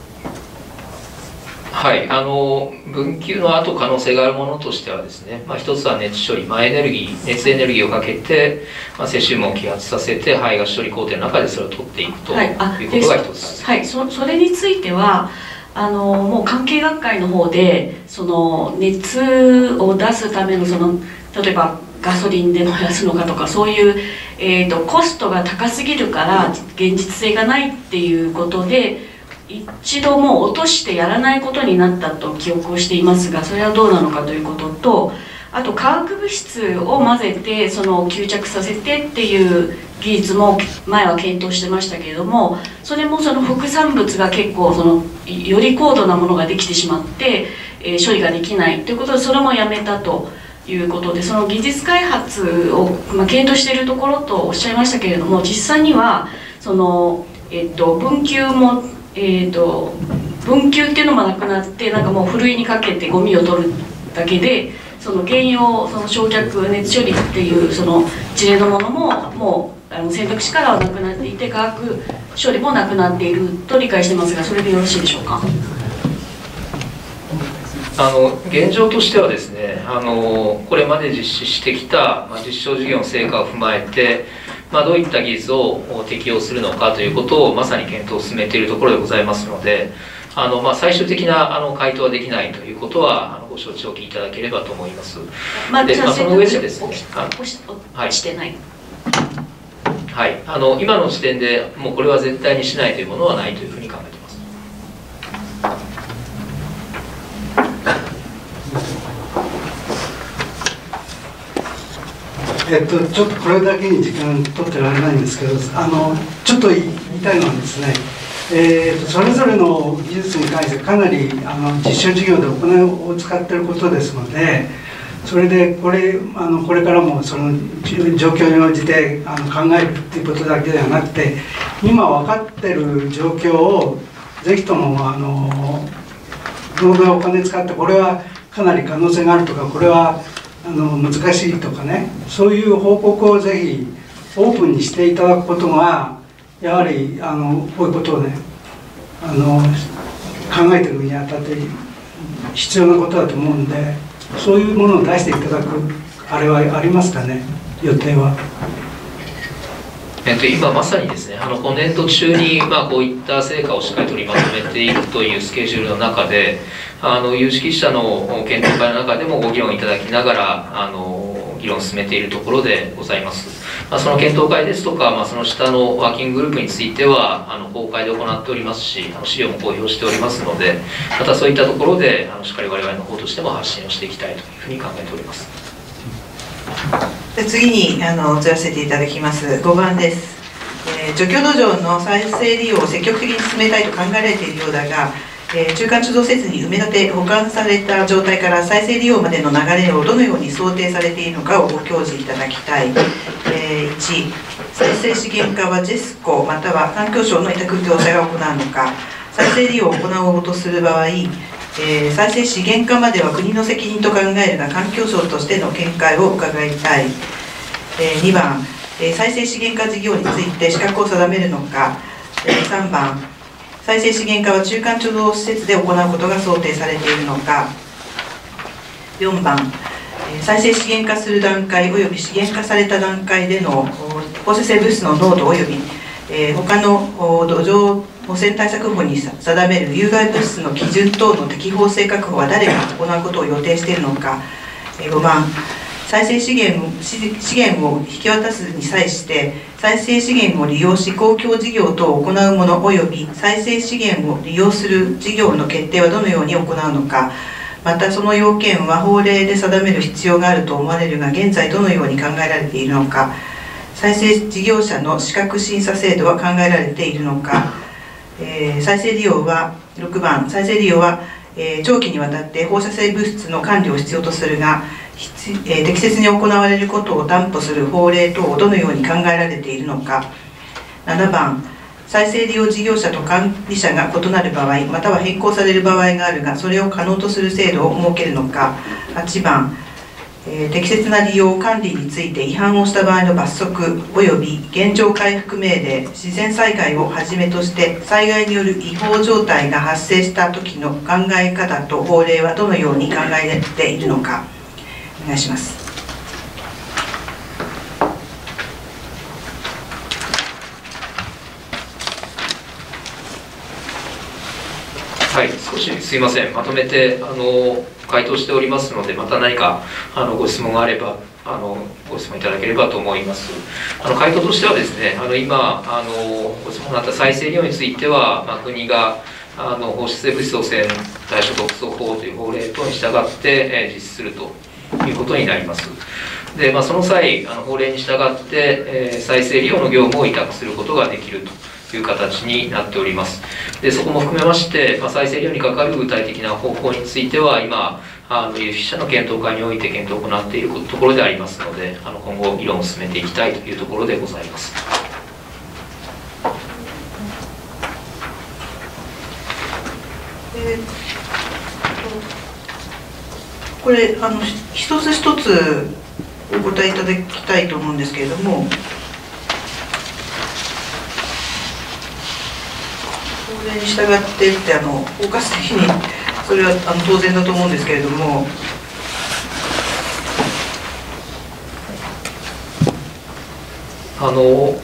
はい、あの分給の後可能性があるものとしてはですね、まあ、一つは熱処理、まあ、エネルギー熱エネルギーをかけて、まあ、セシウムを揮発させて排ガス処理工程の中でそれを取っていくと、はい、いうことが一つです。 はい、そ, それについてはあのもう関係学会の方でその熱を出すためのその例えばガソリンで燃やすのかとか、そういう、えーと、コストが高すぎるから現実性がないっていうことで一度もう落としてやらないことになったと記憶をしていますが、それはどうなのかということと、あと化学物質を混ぜてその吸着させてっていう技術も前は検討してましたけれども、それもその副産物が結構そのより高度なものができてしまって、えー、処理ができないということでそれもやめたということで、その技術開発を、まあ、検討しているところとおっしゃいましたけれども、実際にはその、えー、と分給も、えー、と分給っていうのもなくなって、なんかもうふるいにかけてゴミを取るだけで、その原用その焼却熱処理っていうその一連のものももうあの選択肢からはなくなっていて、化学処理もなくなっていると理解してますが、それでよろしいでしょうか。 あの現状としてはですね、あのこれまで実施してきた、まあ、実証事業の成果を踏まえて、まあ、どういった技術を適用するのかということをまさに検討を進めているところでございますので、あの、まあ、最終的なあの回答はできないということはあのご承知おきいただければと思います。 まあ、 で、まあ、その上でですね、 はい、してない。 はい、あの今の時点でもうこれは絶対にしないというものはないというふうに考えています。 えっと、ちょっとこれだけに時間取ってられないんですけど、あのちょっと言いたいのはですね、えー、とそれぞれの技術に関してかなりあの実証事業でお金を使っていることですので、それでこれあのこれからもその状況に応じてあの考えるっていうことだけではなくて、今分かってる状況をぜひともあのどのぐらいお金使って、これはかなり可能性があるとか、これはあの難しいとかね、そういう報告をぜひオープンにしていただくことがやはりあのこういうことをねあの考えていくにあたって必要なことだと思うんで、そういうものを出していただくあれはありますかね、予定は。 えっと、今まさにですね、あの今年度中に、まあ、こういった成果をしっかり取りまとめているというスケジュールの中で、あの有識者の検討会の中でもご議論いただきながらあの議論を進めているところでございます。まあ、その検討会ですとか、まあ、その下のワーキンググループについてはあの公開で行っておりますし、あの資料も公表しておりますので、またそういったところであのしっかり我々の方としても発信をしていきたいというふうに考えております。 で次にあの移らせていただきますごばんです。えー、除去土壌の再生利用を積極的に進めたいと考えられているようだが、えー、中間貯蔵施設に埋め立て保管された状態から再生利用までの流れをどのように想定されているのかをご教示いただきたい。えー、いち、再生資源課はジェスコまたは環境省の委託業者が行うのか。再生利用を行おうとする場合、えー、再生資源課までは国の責任と考えるが、環境省としての見解を伺いたい。えー、にばん、えー、再生資源課事業について資格を定めるのか。えー、さんばん、再生資源課は中間貯蔵施設で行うことが想定されているのか。よんばん、えー、再生資源化する段階および資源化された段階での放射性物質の濃度および、えー、他の土壌汚染対策法に定める有害物質の基準等の適法性確保は誰が行うことを予定しているのか。えー、ごばん、再生資源資源を引き渡すに際して再生資源を利用し公共事業等を行うものおよび再生資源を利用する事業の決定はどのように行うのか。またその要件は法令で定める必要があると思われるが、現在どのように考えられているのか。再生事業者の資格審査制度は考えられているのか。えー、再生利用はろくばん、再生利用は、えー、長期にわたって放射性物質の管理を必要とするが、えー、適切に行われることを担保する法令等をどのように考えられているのか。ななばん、再生利用事業者と管理者が異なる場合または変更される場合があるが、それを可能とする制度を設けるのか。はちばん、えー、適切な利用管理について違反をした場合の罰則および現状回復命令、自然災害をはじめとして災害による違法状態が発生した時の考え方と法令はどのように考えられているのか。お願いします。 はい、少しすいません、まとめてあの回答しておりますので、また何かあのご質問があればあのご質問いただければと思います。あの回答としてはですね、あの今あのご質問があった再生利用については、まあ、国があの放出性物質汚染対処特措法という法令等に従って、えー、実施するということになります。で、まあ、その際、あの法令に従って、えー、再生利用の業務を委託することができるという形になっております。で、そこも含めまして、まあ、再生利用に関わる具体的な方法については、今、あの有識者の検討会において検討を行っているところでありますので、あの今後、議論を進めていきたいというところでございます。 えー、これあの一つ一つお答えいただきたいと思うんですけれども、法令に従ってってあの包括的にそれはあの当然だと思うんですけれども、 あの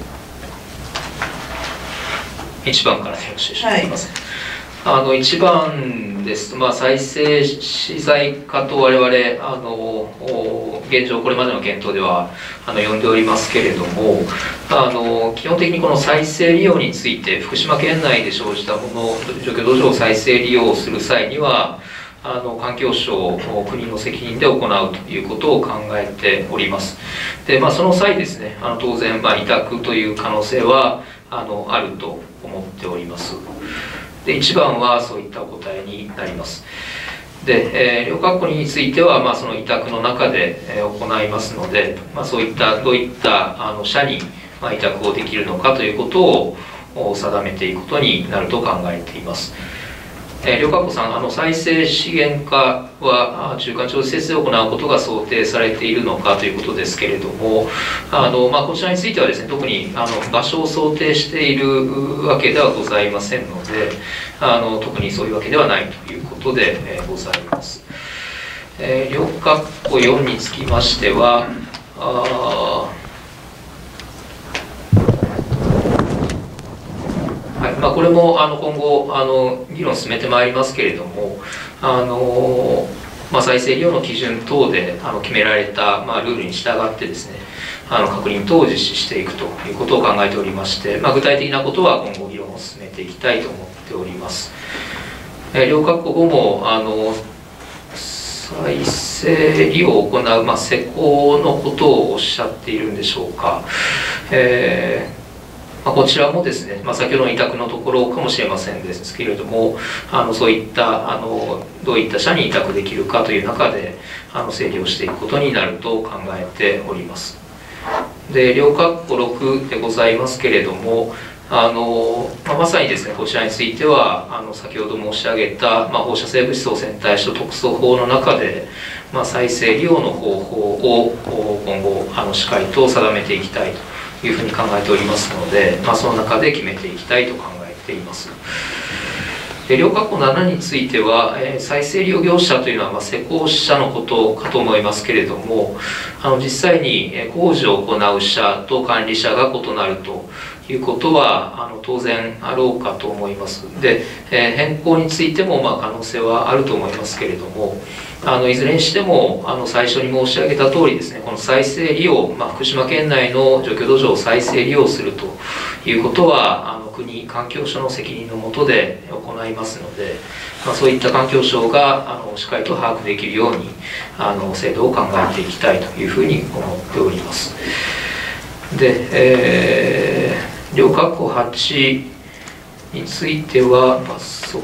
一番からでよろしいでしょうか。はい、あの一番ですと、まあ、再生資材化と我々あの現状これまでの検討ではあの呼んでおりますけれども、あの基本的にこの再生利用について福島県内で生じたもの除去土壌を再生利用する際にはあの環境省国の責任で行うということを考えております。で、まあ、その際ですね、あの当然、まあ、委託という可能性はあのあると思っております。で、一番はそういったお答えになります。で、えー、両学校については、まあ、その委託の中で、えー、行いますので、まあ、そういったどういったあの社に、まあ、委託をできるのかということを定めていくことになると考えています。えー、両学校さん、あの再生資源化は中間調整施設で行うことが想定されているのかということですけれども、あの、まあ、こちらについてはですね、特にあの場所を想定しているわけではございませんので、あの特にそういうわけではないということで、えー、ございます。えー、両学校よんにつきましては、あはいまあ、これもあの今後あの議論を進めてまいりますけれども、あの、まあ、再生利用の基準等であの決められた、まあ、ルールに従ってですね、あの確認等を実施していくということを考えておりまして、まあ、具体的なことは今後議論を進めていきたいと思っております。えー、両学校後もあの再生利用を行う、まあ、施工のことをおっしゃっているんでしょうか。えーまあ、こちらもですね、まあ、先ほどの委託のところかもしれませんですけれども、あのそういったあのどういった社に委託できるかという中であの整理をしていくことになると考えております。で、両括弧ろくでございますけれども、あのまあ、まさにですねこちらについてはあの先ほど申し上げた、まあ、放射性物質汚染対処特措法の中で、まあ、再生利用の方法を今後あのしっかりと定めていきたいというふうに考えておりますので、まあ、その中で決めていきたいと考えています。で、両括弧ななについては、えー、再生利用業者というのは、まあ、施工者のことかと思いますけれども、あの実際に工事を行う者と管理者が異なるということはあの当然あろうかと思います。で、えー、変更についてもまあ可能性はあると思いますけれども、あのいずれにしてもあの最初に申し上げた通りですね、この再生利用、まあ、福島県内の除去土壌を再生利用するということはあの国環境省の責任の下で行いますので、まあ、そういった環境省があのしっかりと把握できるようにあの制度を考えていきたいというふうに思っております。で、えー、両括弧はちについては罰則、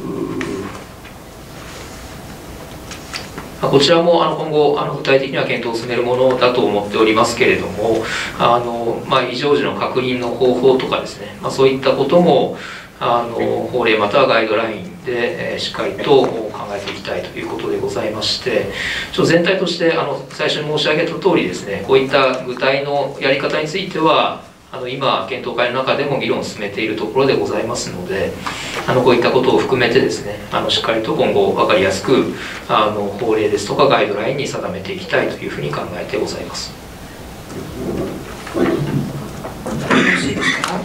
こちらもあの今後あの具体的には検討を進めるものだと思っておりますけれども、あの、まあ、異常時の確認の方法とかですね、まあ、そういったこともあの法令またはガイドラインで、えー、しっかりと考えていきたいということでございまして、ちょっと全体としてあの最初に申し上げた通りですね、こういった具体のやり方についてはあの今検討会の中でも議論を進めているところでございますので、あのこういったことを含めてですね、あのしっかりと今後分かりやすくあの法令ですとかガイドラインに定めていきたいというふうに考えてございます。 よろしいですか？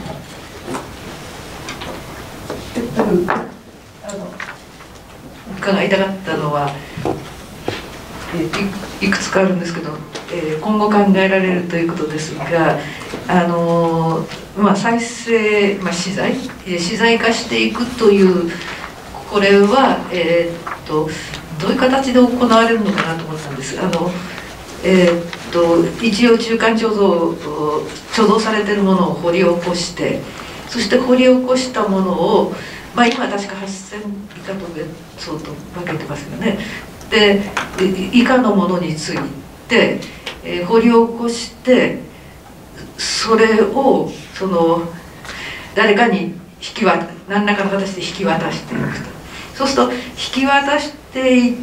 あの伺いたかったのは、えいいくつかあるんですけど、 えー、今後考えられるということですが、あのーまあ、再生、まあ、資材、えー、資材化していくというこれは、えー、っとどういう形で行われるのかなと思ったんです。あのえー、っと一応中間貯蔵貯蔵されているものを掘り起こして、そして掘り起こしたものを、まあ、今確かはっせん以下とそうと分けてますよね。で以下のものについて、えー、掘り起こして、それをその誰かに引き渡何らかの形で引き渡していくと。そうすると引き渡していって、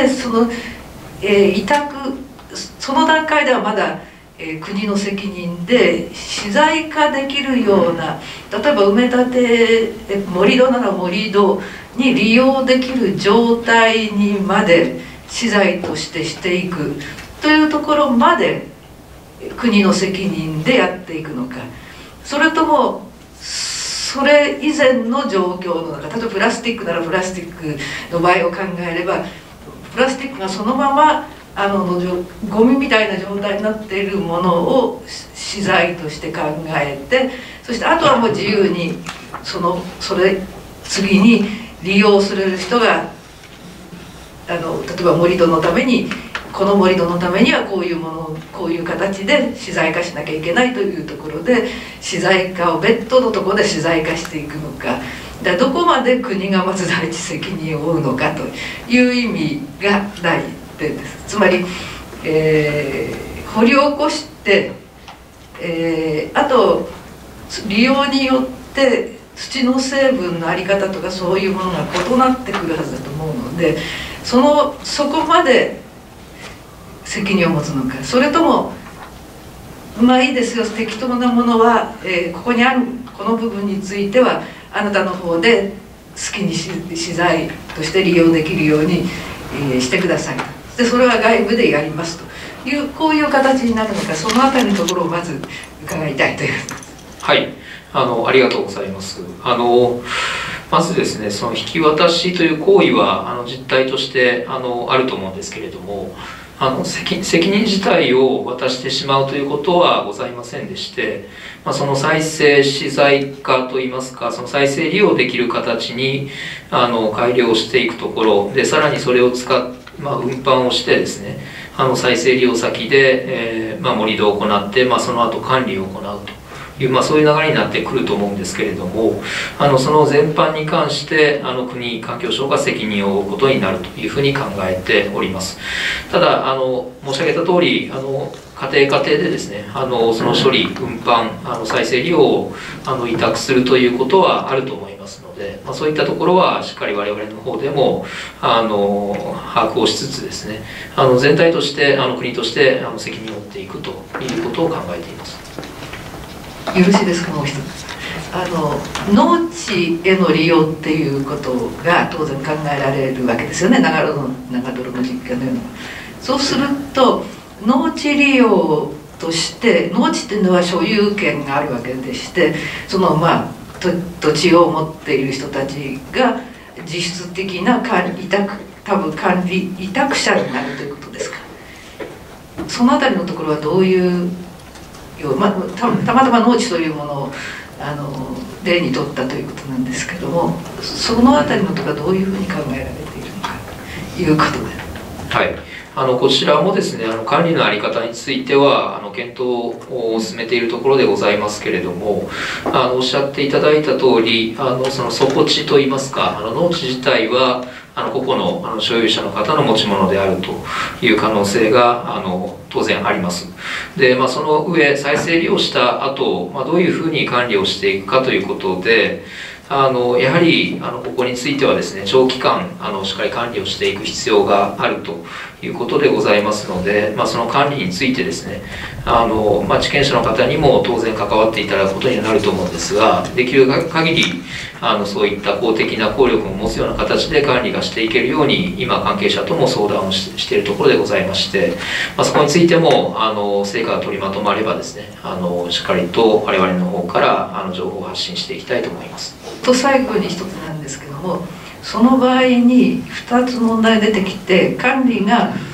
その、えー、委託その段階ではまだ、えー、国の責任で資材化できるような、例えば埋め立て盛り土なら盛り土に利用できる状態にまで資材としてしていくというところまで国の責任でやっていくのか、それともそれ以前の状況の中、例えばプラスチックならプラスチックの場合を考えれば、プラスチックがそのままあのゴミみたいな状態になっているものを資材として考えて、そしてあとはもう自由にそのそれ次に利用する人があの例えば盛り土のためにこの盛り土のためにはこういうものをこういう形で資材化しなきゃいけないというところで資材化を別途のところで資材化していくのか、だどこまで国がまず第一責任を負うのかという意味が第一点です。つまり、えー、掘り起こして、えー、あと利用によって土の成分の在り方とかそういうものが異なってくるはずだと思うので、そのそこまで責任を持つのか、それともまあいいですよ、適当なものは、えー、ここにあるこの部分についてはあなたの方で好きに資材として利用できるように、えー、してください。でそれは外部でやりますというこういう形になるのか、そのあたりのところをまず伺いたいという。 はい、あのありがとうございます。あのまずですね、その引き渡しという行為はあの実態としてあのあると思うんですけれども、あの 責, 責任自体を渡してしまうということはございませんでして、まあ、その再生資材化といいますか、その再生利用できる形にあの改良していくところで、さらにそれを使っ、まあ、運搬をしてですね、あの再生利用先で、えーまあ、盛り土を行って、まあ、その後管理を行うという、まあ、そういう流れになってくると思うんですけれども、あのその全般に関してあの国環境省が責任を負うことになるというふうに考えております。ただあの申し上げた通り、あの家庭家庭でですね、あのその処理運搬あの再生利用をあの委託するということはあると思いますので、まあ、そういったところはしっかり我々の方でもあの把握をしつつですね、あの全体としてあの国としてあの責任を負っていくということを考えています。 よろしいですか、もう一つ。あの農地への利用っていうことが当然考えられるわけですよね、長泥の長泥の実家のような。そうすると農地利用として農地っていうのは所有権があるわけでして、そのまあ土地を持っている人たちが実質的な管理委託多分管理委託者になるということですか。そのあたりのところはどういうまあ、た, たまたま農地というものをあの例にとったということなんですけども、そのあたりのところはどういうふうに考えられているのかということで。はい、 あのこちらもですね、あの管理の在り方についてはあの検討を進めているところでございますけれども、あのおっしゃっていただいた通り、あのその底地といいますか、あの農地自体はあの個々のあの所有者の方の持ち物であるという可能性があの当然あります。で、まあ、その上再生利用した後、まあ、どういうふうに管理をしていくかということで、あのやはりあのここについてはですね、長期間あのしっかり管理をしていく必要があるということでございますので、まあ、その管理についてですね、あの、まあ、地権者の方にも当然関わっていただくことになると思うんですが、できる限りあのそういった公的な効力を持つような形で管理がしていけるように今関係者とも相談を し, しているところでございまして、まあ、そこについてもあの成果が取りまとまればですね、あのしっかりと我々の方からあの情報を発信していきたいと思います。 と最後に一つなんですけども、その場合にふたつ問題出てきて、管理が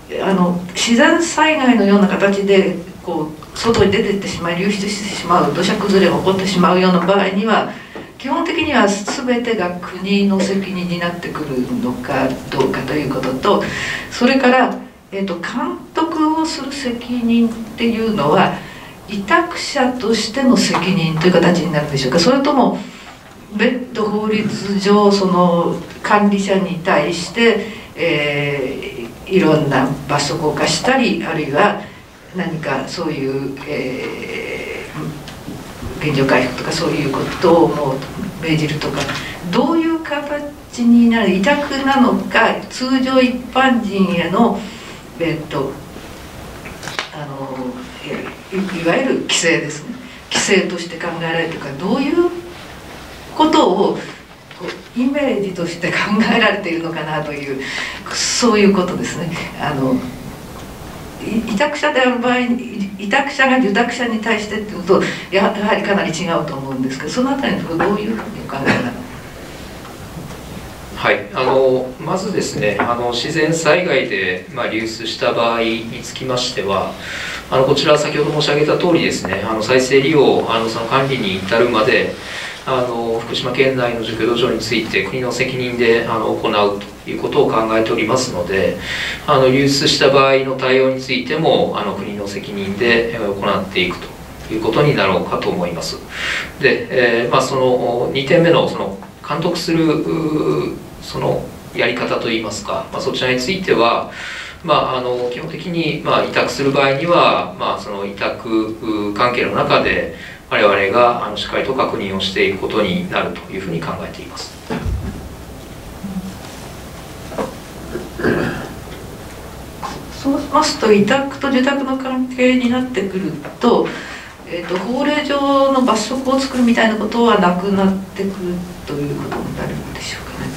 あの自然災害のような形でこう外に出ていってしまい流出してしまう土砂崩れが起こってしまうような場合には基本的には全てが国の責任になってくるのかどうかということと、それから、えーと、監督をする責任っていうのは委託者としての責任という形になるんでしょうか、それとも別途法律上その管理者に対して、えー、いろんな罰則を課したり、あるいは何かそういう、えー、原状回復とかそういうことをもう命じるとか、どういう形になる、委託なのか通常一般人への、えー、っとあのい, いわゆる規制ですね、規制として考えられているか、どういうことをイメージとして考えられているのかなという、そういうことですね。あの委託者である場合、委託者が受託者に対してっていうとやはりかなり違うと思うんですけど、そのあたりのところどういうふうにお考えなのか。 はい、あのまずですね、あの自然災害で、まあ、流出した場合につきましては、あのこちら先ほど申し上げた通りですね、あの再生利用、あのその管理に至るまであの福島県内の除去土壌について国の責任であの行うということを考えておりますので、あの流出した場合の対応についてもあの国の責任で行っていくということになろうかと思います。で、えーまあ、そのにてんめのその監督するそのやり方といいますか、まあ、そちらについては、まあ、あの基本的に、まあ、委託する場合には、まあ、その委託関係の中で我々があのしっかりと確認をしていくことになるというふうに考えています。 そうしますと、委託と受託の関係になってくると、えーと、法令上の罰則を作るみたいなことはなくなってくるということになるんでしょうかね。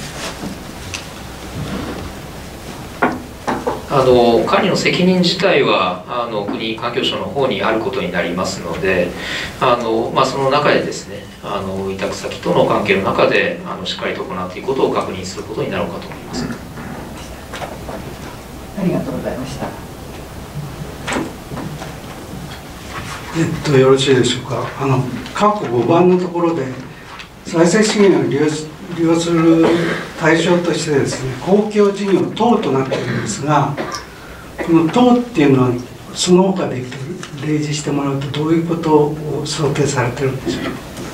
あの管理の責任自体はあの国環境省の方にあることになりますので、あの、まあ、その中でですね、あの委託先との関係の中であのしっかりと行っていくことを確認することになろうかと思います。 ありがとうございました。 えっとよろしいでしょうか。あの括弧ごばんのところで再生資源を利用利用する対象としてですね、公共事業等となっているんですが、この等っていうのはその他で例示してもらうとどういうことを想定されてるんでしょうか。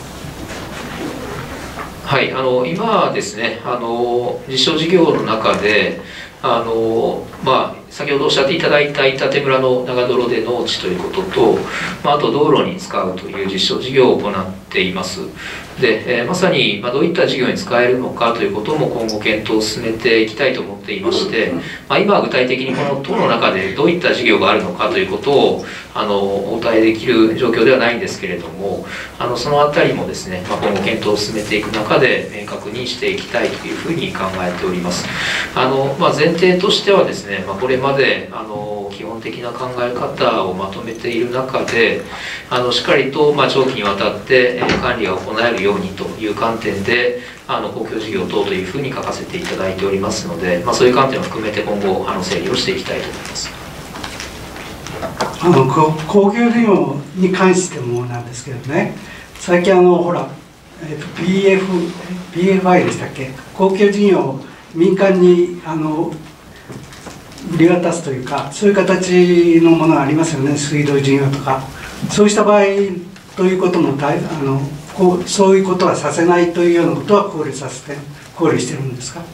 はい、あの今ですね、あの実証事業の中であの、まあ、先ほどおっしゃっていただいた板手村の長泥で農地ということと、まあ、あと道路に使うという実証事業を行っています。で、えー、まさに、まあ、どういった事業に使えるのかということも今後検討を進めていきたいと思っていまして、まあ、今は具体的にこの党の中でどういった事業があるのかということをあのお答えできる状況ではないんですけれども、あのそのあたりもですね、まあ、今後検討を進めていく中で明確にしていきたいというふうに考えております。あの、まあ、前提としてはですね、まあ、これまであの基本的な考え方をまとめている中で、あのしっかりと、まあ、長期にわたって管理が行えるようにという観点であの公共事業等というふうに書かせていただいておりますので、まあ、そういう観点を含めて今後あの整理をしていきたいと思います。 あの公共事業に関してもなんですけどね、最近あのほら、えー、と ピーエフ、ピーエフアイ でしたっけ、公共事業を民間にあの売り渡すというか、そういう形のものがありますよね、水道事業とか。そうした場合ということも大あのこうそういうことはさせないというようなことは考慮させて考慮してるんですか。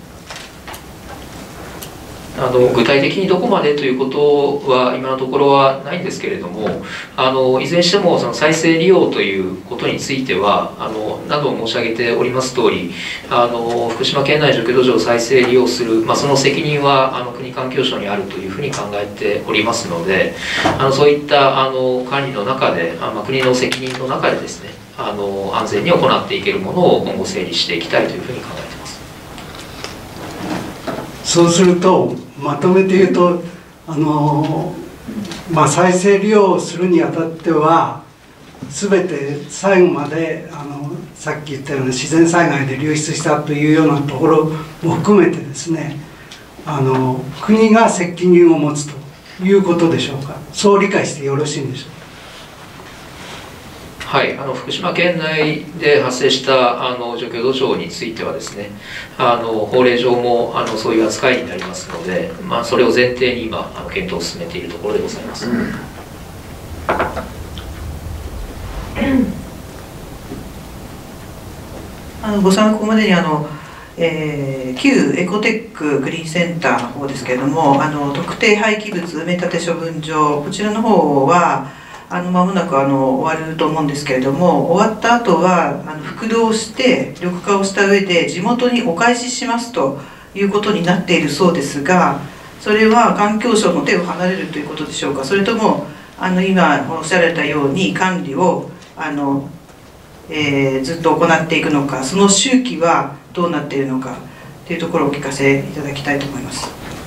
あの具体的にどこまでということは今のところはないんですけれども、あのいずれにしてもその再生利用ということについてはあの何度も申し上げております通り、あの福島県内除去土壌を再生利用する、まあ、その責任はあの国環境省にあるというふうに考えておりますので、あのそういったあの管理の中で、あ、まあ、国の責任の中でですね、あの安全に行っていけるものを今後整理していきたいというふうに考えています。 そうするとまとめて言うと、あの、まあ、再生利用するにあたっては全て最後まであのさっき言ったような自然災害で流出したというようなところも含めてですね、 あの国が責任を持つということでしょうか。そう理解してよろしいんでしょうか。 はい、あの福島県内で発生したあの除去土壌についてはですね、あの法令上もあのそういう扱いになりますので、まあ、それを前提に今あの検討を進めているところでございます。 あのご参考までにあの、えー、旧エコテックグリーンセンターの方ですけれども、あの特定廃棄物埋め立て処分場、こちらの方はあの間もなくあの終わると思うんですけれども、終わった後はあの復動して緑化をした上で地元にお返ししますということになっているそうですが、それは環境省の手を離れるということでしょうか。それともあの今おっしゃられたように管理をあの、えー、ずっと行っていくのか、その周期はどうなっているのかというところをお聞かせいただきたいと思います。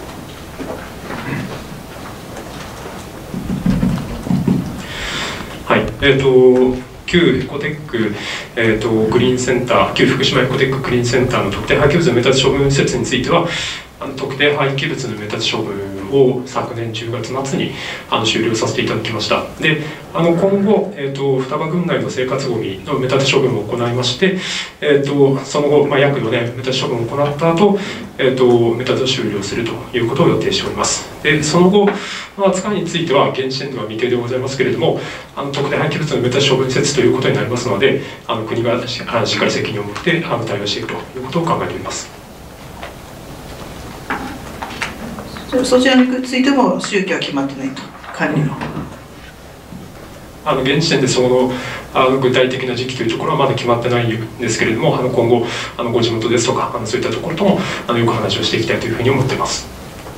はい、えーと、旧エコテック、えーと、グリーンセンター、旧福島エコテックグリーンセンターの特定廃棄物の埋め立て処分施設については、あの特定廃棄物の埋め立て処分を昨年じゅうがつ末にあの終了させていただきました。で、あの今後、えーと、双葉郡内の生活ごみの埋め立て処分を行いまして、えーと、その後、まあ、約よねん埋め立て処分を行った後、えーと、埋め立てを終了するということを予定しております。で、その後の扱いについては現時点では未定でございますけれども、あの特定廃棄物の埋め立て処分施設ということになりますので、あの国がしっかり責任を持ってあの対応していくということを考えております。 そちらについても周期は決まってないと、管理の。 あの現時点でそのあの具体的な時期というところはまだ決まってないんですけれども、あの今後あのご地元ですとかあのそういったところともあのよく話をしていきたいというふうに思っています。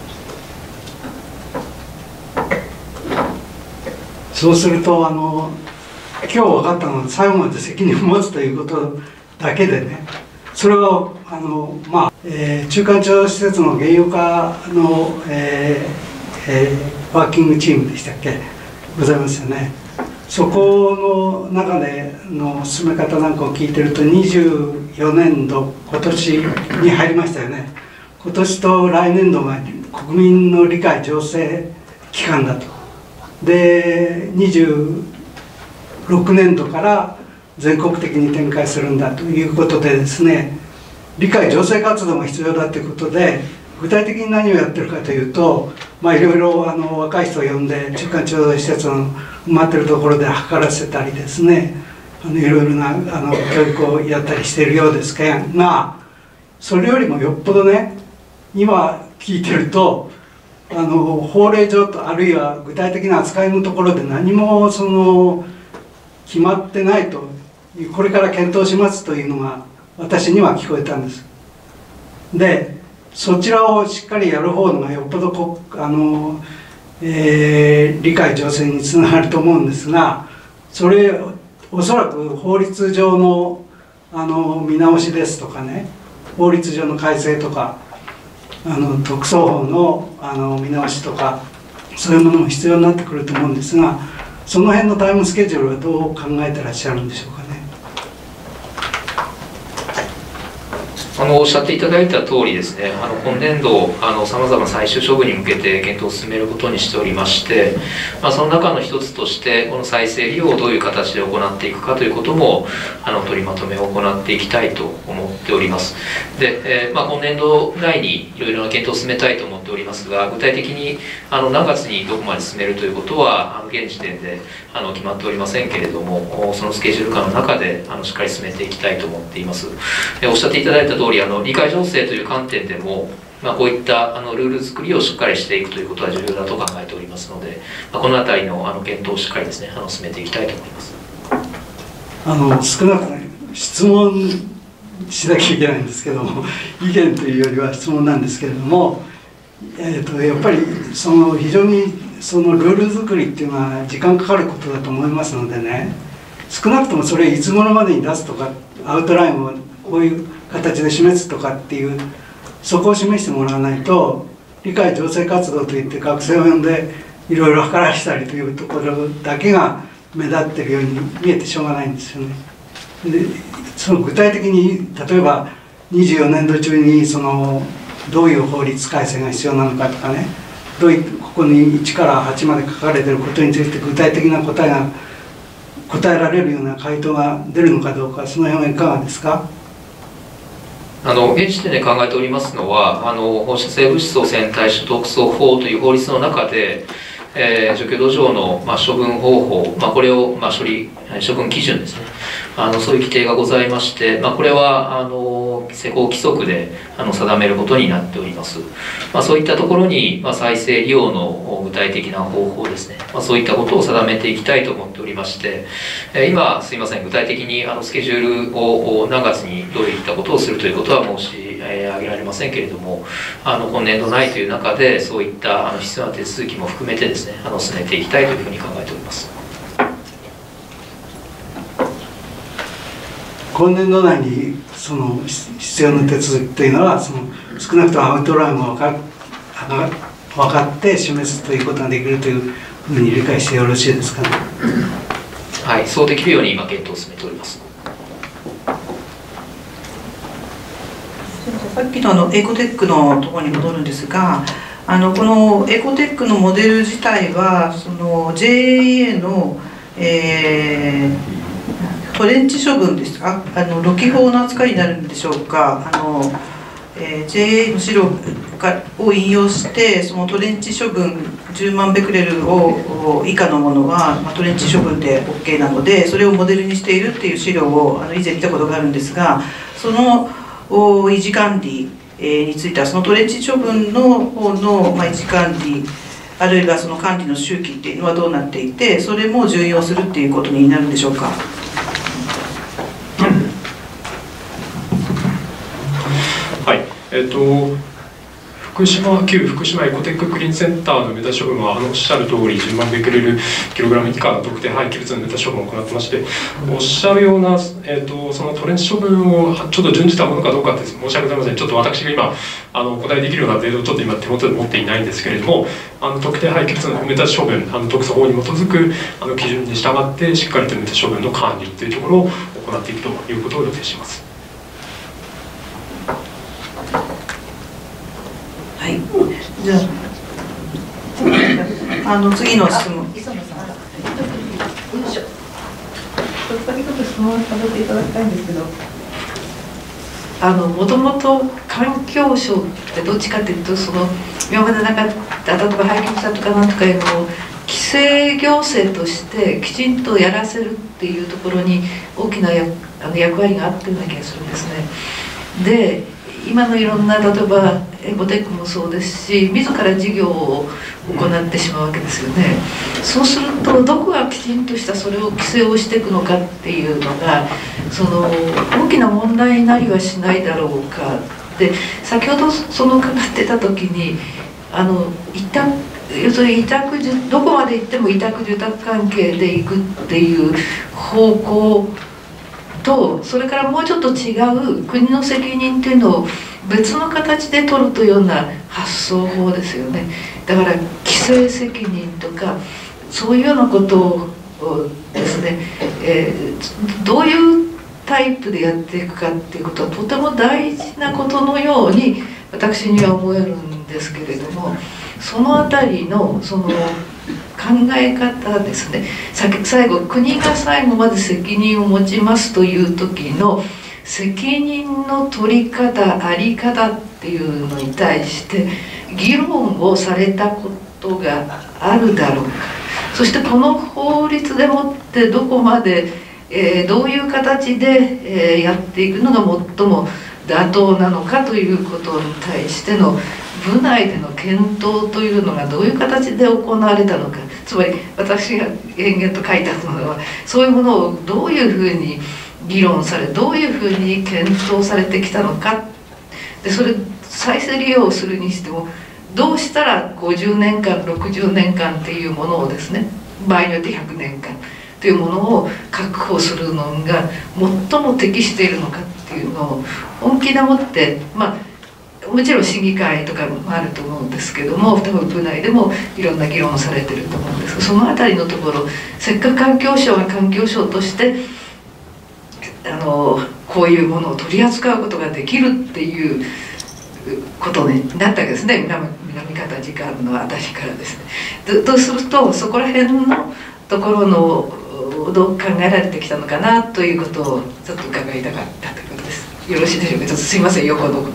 そうするとあの今日分かったのは最後まで責任を持つということだけでね、それはあの、まあえー、中間貯蔵施設の原油化の、えーえー、ワーキングチームでしたっけございますよね。そこの中での進め方なんかを聞いてるとにじゅうよねんど今年に入りましたよね。今年と来年度が国民の理解醸成期間だと。でにじゅうろくねんどから全国的に展開するんだということでですね、理解醸成活動が必要だということで、具体的に何をやってるかというと、まあいろいろあの若い人を呼んで中間貯蔵施設の埋まってるところで測らせたりですね、あのいろいろなあの教育をやったりしているようですが、それよりもよっぽどね、今聞いてるとあの法令上とあるいは具体的な扱いのところで何もその決まってないと、これから検討しますというのが私には聞こえたんです。でそちらをしっかりやる方がよっぽどこあの、えー、理解醸成につながると思うんですが、それおそらく法律上のあの見直しですとかね、法律上の改正とかあの特措法のあの見直しとか、そういうものも必要になってくると思うんですが、その辺のタイムスケジュールはどう考えてらっしゃるんでしょうかね。 あのおっしゃっていただいた通りですね、あの今年度さまざま最終処分に向けて検討を進めることにしておりまして、まあ、その中の一つとしてこの再生利用をどういう形で行っていくかということもあの取りまとめを行っていきたいと思っております。で、えーまあ、今年度内にいろいろな検討を進めたいと思っておりますが、具体的にあの何月にどこまで進めるということはあの現時点であの決まっておりませんけれども、そのスケジュール感の中であのしっかり進めていきたいと思っています。えー、おっしゃっていただいた通りあの理解醸成という観点でも、まあ、こういったあのルール作りをしっかりしていくということは重要だと考えておりますので、まあ、この辺りのあの検討をしっかりですねあの進めていきたいと思います。 あの少なくとも質問しなきゃいけないんですけども、意見というよりは質問なんですけれども、えー、とやっぱりその非常にそのルール作りっていうのは時間かかることだと思いますのでね、少なくともそれいつ頃までに出すとか、アウトラインをこういう形で示すとかっていう、そこを示してもらわないと、理解醸成活動といって学生を呼んでいろいろ測らせたりというところだけが目立ってるように見えてしょうがないんですよね。でその具体的に例えばにじゅうよねんど中にそのどういう法律改正が必要なのかとかね、どういうここにいちからはちまで書かれていることについて具体的な答えが答えられるような回答が出るのかどうか、その辺はいかがですか。 あの現時点で考えておりますのは、あの放射性物質汚染対処特措法という法律の中で、えー、除去土壌の、まあ、処分方法、まあ、これを、まあ、処理処分基準ですね、あのそういう規定がございまして、まあ、これはあの施行規則であの定めることになっております。まあ、そういったところに、まあ、再生利用の具体的な方法ですね、まあ、そういったことを定めていきたいと思っておりまして、えー、今すいません、具体的にあのスケジュールを何月にどういったことをするということは申し上げられませんけれども、あの今年度内という中でそういったあの必要な手続きも含めてですね、あの進めていきたいというふうに考えております。 今年度内にその必要な手続きというのは、その少なくともアウトラインが分か分かって示すということができるというふうに理解してよろしいですかね。 はい、そうできるように今検討を進めております。 さっきのあのエコテックのところに戻るんですが、あのこのエコテックのモデル自体はその ジェイエーイーエー の、えー、トレンチ処分ですか、あのロキ法の扱いになるんでしょうか。あの、えー、ジェイエーイー の資料を引用して、そのトレンチ処分じゅうまんベクレルを以下のものは、まあ、トレンチ処分で OK なので、それをモデルにしているっていう資料をあの以前見たことがあるんですが、その維持管理についてはそのトレンチ処分の方の維持管理、あるいはその管理の周期っていうのはどうなっていて、それも準用するっていうことになるんでしょうか。 はい、えっと福島旧福島エコテッククリーンセンターの埋め立て処分はあのおっしゃる通りじゅうまんベクレルキログラム以下の特定廃棄物の埋め立て処分を行ってまして、おっしゃるような、えー、とそのトレンチ処分をちょっと準じたものかどうかって申し訳ございません。ちょっと私が今あのお答えできるようなデータをちょっと今手元で持っていないんですけれども、あの特定廃棄物の埋め立て処分、あの特措法に基づくあの基準に従ってしっかりと埋め立て処分の管理というところを行っていくということを予定します。 はい、じゃあ、あの次の質問。 磯野さん、よいしょ。一つだけちょっと質問させていただきたいんですけど、あのもともと環境省ってどっちかというと、その今までなかった例えば廃棄物だとかなんとかいうのを規制行政としてきちんとやらせるっていうところに大きなやあの役割があったような気がするんですね。で、今のいろんな例えばエコテックもそうですし、自ら事業を行ってしまうわけですよね。そうするとどこがきちんとしたそれを規制をしていくのかっていうのがその大きな問題になりはしないだろうか。で、先ほどその伺ってた時にあの委託要するに委託どこまで行っても委託受託関係で行くっていう方向と、それからもうちょっと違う国の責任っていうのを別の形で取るというような発想法ですよね。だから規制責任とかそういうようなことをですね、えー、どういうタイプでやっていくかっていうことはとても大事なことのように私には思えるんですけれども、そのあたりのその考え方ですね。最後、国が最後まで責任を持ちますという時の責任の取り方、あり方っていうのに対して議論をされたことがあるだろうか。そしてこの法律でもってどこまで、えー、どういう形で、えー、やっていくのが最も妥当なのかということに対しての部内での検討というのがどういう形で行われたのか、つまり私が延々と書いてあるのはそういうものをどういうふうに議論され、どういうふうに検討されてきたのか。で、それ再生利用するにしてもどうしたらごじゅうねんかんろくじゅうねんかんっていうものをですね、場合によってひゃくねんかんというものを確保するのが最も適しているのかっていうのを本気でもって、まあもちろん審議会とかもあると思うんですけども、多分部内でもいろんな議論されてると思うんですが、そのあたりのところ、せっかく環境省が環境省としてあのこういうものを取り扱うことができるっていうことになったわけですね、南南方時間のあたりからですね。とするとそこら辺のところのどう考えられてきたのかなということをちょっと伺いたかったということです。よろしいでしょうか。ちょっとすいません、横の。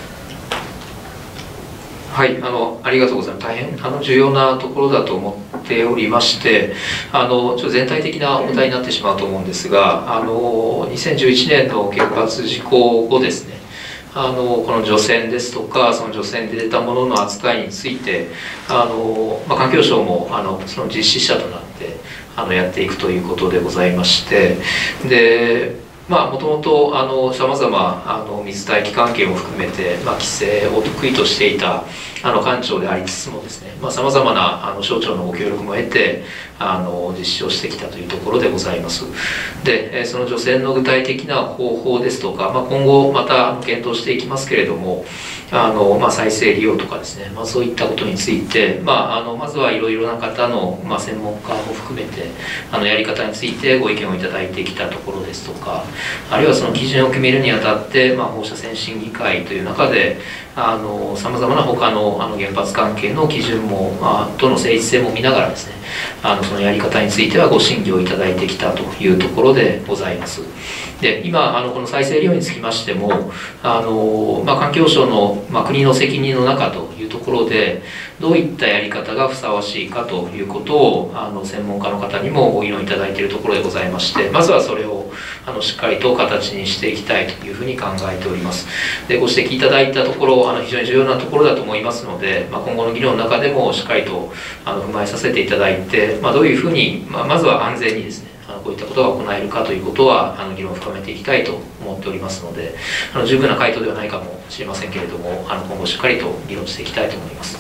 はい、あのありがとうございます。大変あの重要なところだと思っておりまして、あのちょっと全体的なお題になってしまうと思うんですが、あのにせんじゅういちねんの原発事故後ですね、あのこの除染ですとか、その除染で出たものの扱いについて、あの、まあ、環境省もあのその実施者となってあのやっていくということでございまして、でまあもともとさまざま水大気関係も含めて、まあ、規制を得意としていたあの官庁でありつつもですね、さまざ、まなあの省庁のご協力も得てあの実施をしてきたというところでございます。でその除染の具体的な方法ですとか、まあ、今後また検討していきますけれども、あの、まあ、再生利用とかですね、まあ、そういったことについて、まあ、あのまずはいろいろな方の、まあ、専門家も含めてあのやり方についてご意見をいただいてきたところですとか、あるいはその基準を決めるにあたって、まあ、放射線審議会という中でさまざまな他のあの原発関係の基準も、まあ、との誠実性も見ながらですね、あのそのやり方についてはご審議をいただいてきたというところでございます。で今あのこの再生利用につきましてもあの、まあ、環境省の、まあ、国の責任の中というところでどういったやり方がふさわしいかということをあの専門家の方にもご議論いただいているところでございまして、まずはそれをあのしっかりと形にしていきたいというふうに考えております。でご指摘いただいたところあの非常に重要なところだと思いますので、まあ、今後の議論の中でもしっかりとあの踏まえさせていただいて、まあ、どういうふうに、まあ、まずは安全にですねあのこういったことが行えるかということはあの議論を深めていきたいと思っておりますので、あの十分な回答ではないかもしれませんけれども、あの今後しっかりと議論していきたいと思います。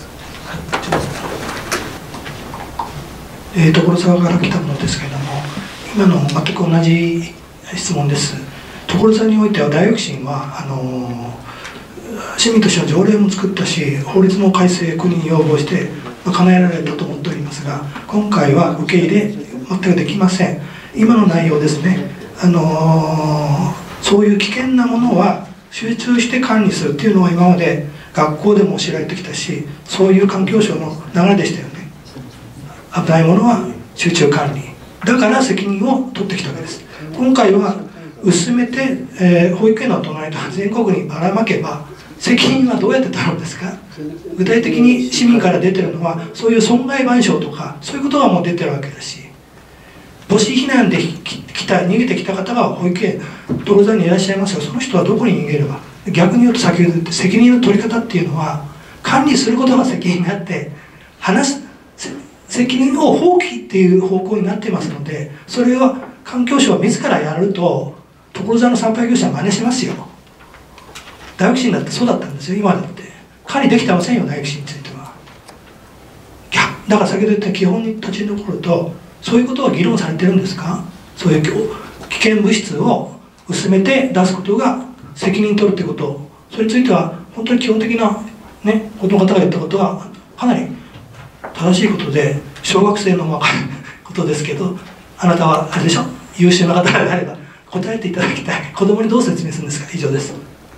えー、所沢から来たものですけれども、今の全く同じ質問です。所沢においては大躍進はあの市民としては条例も作ったし、法律の改正国に要望して叶えられたと思っておりますが、今回は受け入れ全くできません。今の内容ですね、あのー、そういう危険なものは集中して管理するっていうのは今まで学校でも教えられてきたし、そういう環境省の流れでしたよね。危ないものは集中管理だから責任を取ってきたわけです。今回は薄めて、えー、保育園の隣と全国にばらまけば責任はどうやって取るんですか。具体的に市民から出てるのはそういう損害賠償とかそういうことがもう出てるわけだし、母子避難で来た逃げてきた方が保育園所沢にいらっしゃいますが、その人はどこに逃げれば、逆に言うと先ほど言って責任の取り方っていうのは管理することが責任であって話す責任を放棄っていう方向になっていますので、それは環境省は自らやると所沢の産廃業者は真似しますよ。大躍進だってそうだったんですよ。今だって管理できてませんよ、大躍進については。いやだから先ほど言った基本に立ち残ると、そういうことは議論されてるんですか。そういう危険物質を薄めて出すことが責任取るってこと、それについては本当に基本的なね、この方が言ったことはかなり正しいことで、小学生の分かることですけど、あなたはあれでしょ、優秀な方であれば答えていただきたい。子供にどう説明するんですか。以上です。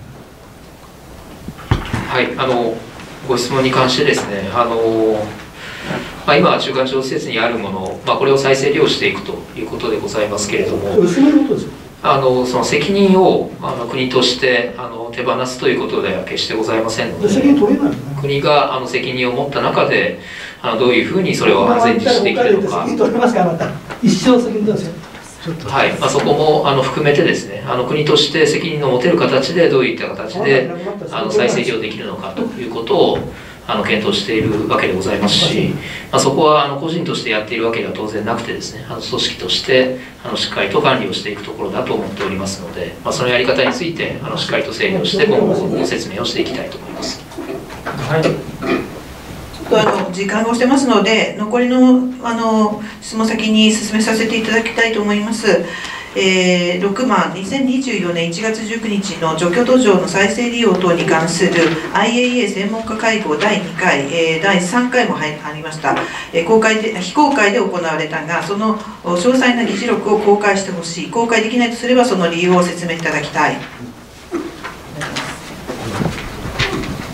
はい、あのご質問に関してですね、あのまあ、今中間調施設にあるもの、まあ、これを再生利用していくということでございますけれども、 薄めることですか。 あのその責任をあの国としてあの手放すということでは決してございませんので、 責任取れないのね、 国があの責任を持った中であのどういうふうにそれを安全にしていくのか、 責任取れますか。あなた一生責任取るんですよ。 はい、まあ、そこもあの含めてですね、あの国として責任の持てる形でどういった形であの再生利用できるのかということをあの検討しているわけでございますし、まあ、そこはあの個人としてやっているわけでは当然なくてですね、あの組織としてあのしっかりと管理をしていくところだと思っておりますので、まあ、そのやり方についてあのしっかりと整理をして今後ご説明をしていきたいと思います。 はい、あの時間が押してますので、残りのあの質問先に進めさせていただきたいと思います。えー、ろくばん、にせんにじゅうよねんいちがつじゅうくにちの除去土壌の再生利用等に関する アイエーエー 専門家会合だいにかい、えー、だいさんかいも入りました、えー、公開で非公開で行われたが、その詳細な議事録を公開してほしい。公開できないとすればその理由を説明いただきたい。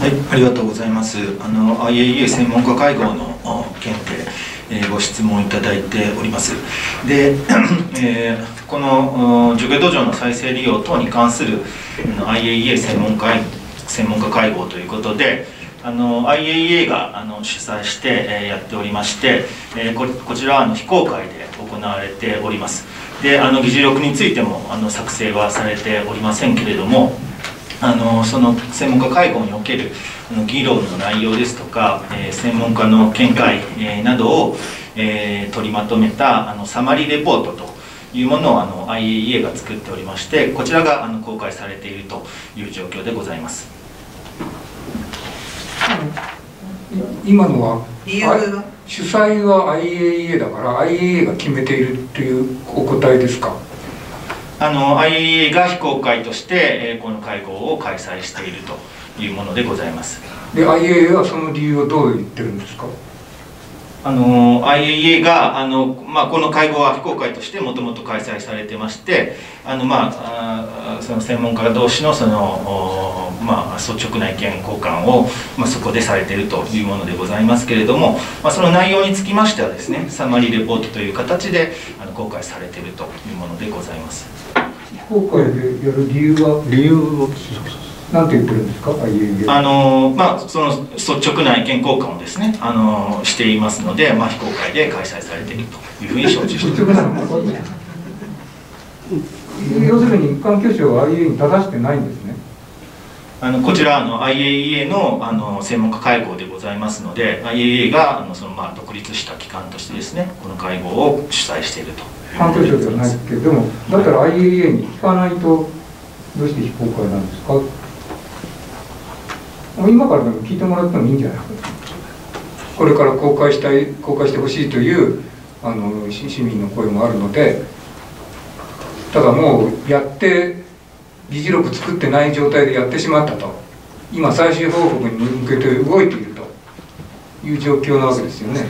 はい、ありがとうございます。あの アイエーイーエー 専門家会合の件で、えー、ご質問いただいております。で、えー、この除下土壌の再生利用等に関する アイエーイーエー 専門家専門家会合ということで、あの アイエーイーエー があの主催して、えー、やっておりまして、えー、こ, こちらはあの非公開で行われております。で、あの議事録についてもあの作成はされておりませんけれども、あのその専門家会合におけるあの議論の内容ですとか、えー、専門家の見解、えー、などを、えー、取りまとめたあのサマリーレポートというものをあの アイエーイーエー が作っておりまして、こちらがあの公開されているという状況でございます。 今のは理由は主催は アイエーイーエー だから アイエーイーエー が決めているというお答えですか？ あの アイエーイーエー が非公開として、えー、この会合を開催しているというものでございます。 で アイエーイーエー はその理由をどう言ってるんですか？ あの アイエーイーエー があの、まあ、この会合は非公開としてもともと開催されてまして、あの、まあ、あその専門家同士のその、まあ、率直な意見交換を、まあ、そこでされているというものでございますけれども、まあ、その内容につきましてはですね、サマリーレポートという形であの公開されているというものでございます。 非公開でやる理由は理由をなんて言ってるんですか？ あのまあその率直な意見交換をですね、あのしていますので、まあ、非公開で開催されているというふうに承知しております。 要するに環境省は アイエーイーエー に正してないんですね。 あのこちらの アイエーイーエー の, あの専門家会合でございますので、 アイエーイーエー があのその、まあ、独立した機関としてですね、この会合を主催しているという環境省ではないけど、でもだったら アイエーイーエー に聞かないとどうして非公開なんですか？今からでも聞いてもらってもいいんじゃないか。これから公開したい公開してほしいというあの市民の声もあるので、ただもうやって議事録作ってない状態でやってしまったと、今最終報告に向けて動いているという状況なわけですよね。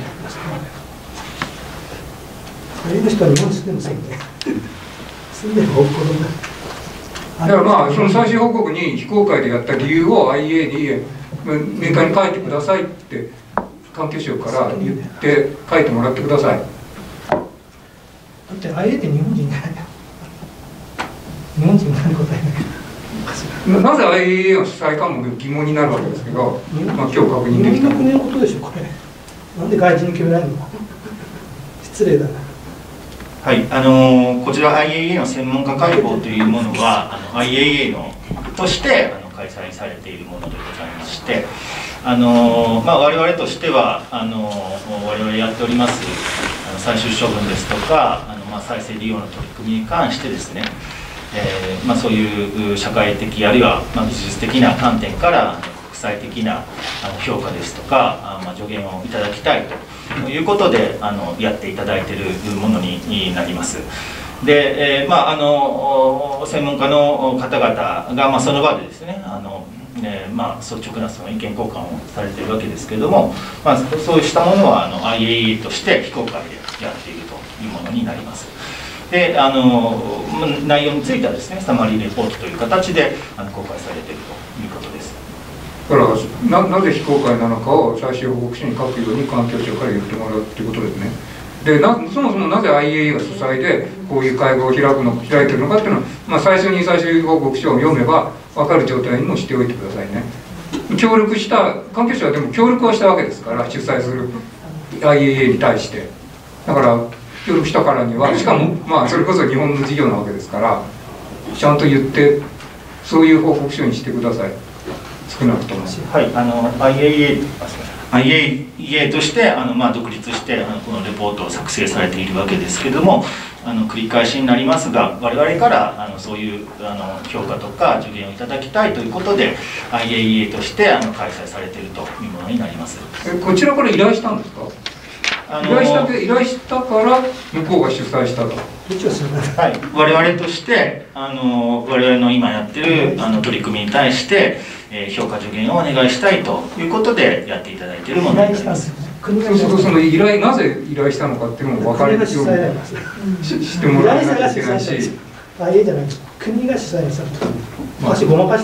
そういう人は日本に住んでませんね。住んでる方向だ。 だからまあその最終報告に非公開でやった理由を アイエーイーエー メーカーに書いてくださいって環境省から言って書いてもらってください。 だって アイエーイー って日本人じゃないよ。日本人何答えない。 なぜ アイエーイーエー の主催かも疑問になるわけですけど、まあ、今日確認できた。 日本の国のことでしょこれ。なんで外人に決めないの？失礼だな。 はい、あのこちら アイエーイーエー の専門家会合というものはあの アイエーイーエー のとしてあの開催されているものでございまして、あの、まあ、我々としてはあの我々やっておりますあの最終処分ですとかあの、まあ、再生利用の取り組みに関してですね、えーまあ、そういう社会的あるいは、まあ、技術的な観点から国際的なあの評価ですとかあ、まあ、助言をいただきたいとということであのやっていただいているものになります。で、えーまあ、あの専門家の方々が、まあ、その場でですねあの、えーまあ、率直なその意見交換をされているわけですけれども、まあ、そうしたものはあの アイエーイーエー として非公開でやっているというものになります。であの内容についてはですねサマリーレポートという形であの公開されているということです。 だから な, なぜ非公開なのかを最終報告書に書くように環境省から言ってもらうということですね。でなそもそもなぜ アイエーイーエー が主催でこういう会合を開くの開いてるのかっていうのは、まあ、最初に最終報告書を読めば分かる状態にもしておいてくださいね。協力した環境省はでも協力はしたわけですから、主催する アイエーイーエー に対して。だから協力したからには、しかもまあそれこそ日本の事業なわけですからちゃんと言ってそういう報告書にしてください。少なくとも。 はい、あの アイエーイーエー アイエーイーエー としてあの、まあ、独立してあのこのレポートを作成されているわけですけれども、あの繰り返しになりますが我々からあのそういうあの評価とか助言をいただきたいということで アイエーイーエー としてあの開催されているというものになります。 えこちらから依頼したんですか？依頼した依頼したから向こうが主催したと。 はい、我々としてあの我々の今やってるあの取り組みに対して、えー、評価助言をお願いしたいということでやっていただいているものになります。 そうするとその依頼なぜ依頼したのかっていうのも分かるようにしてもらわなきゃいけないし。 あ、いいじゃない。国が主催したと。私ごまかしてる。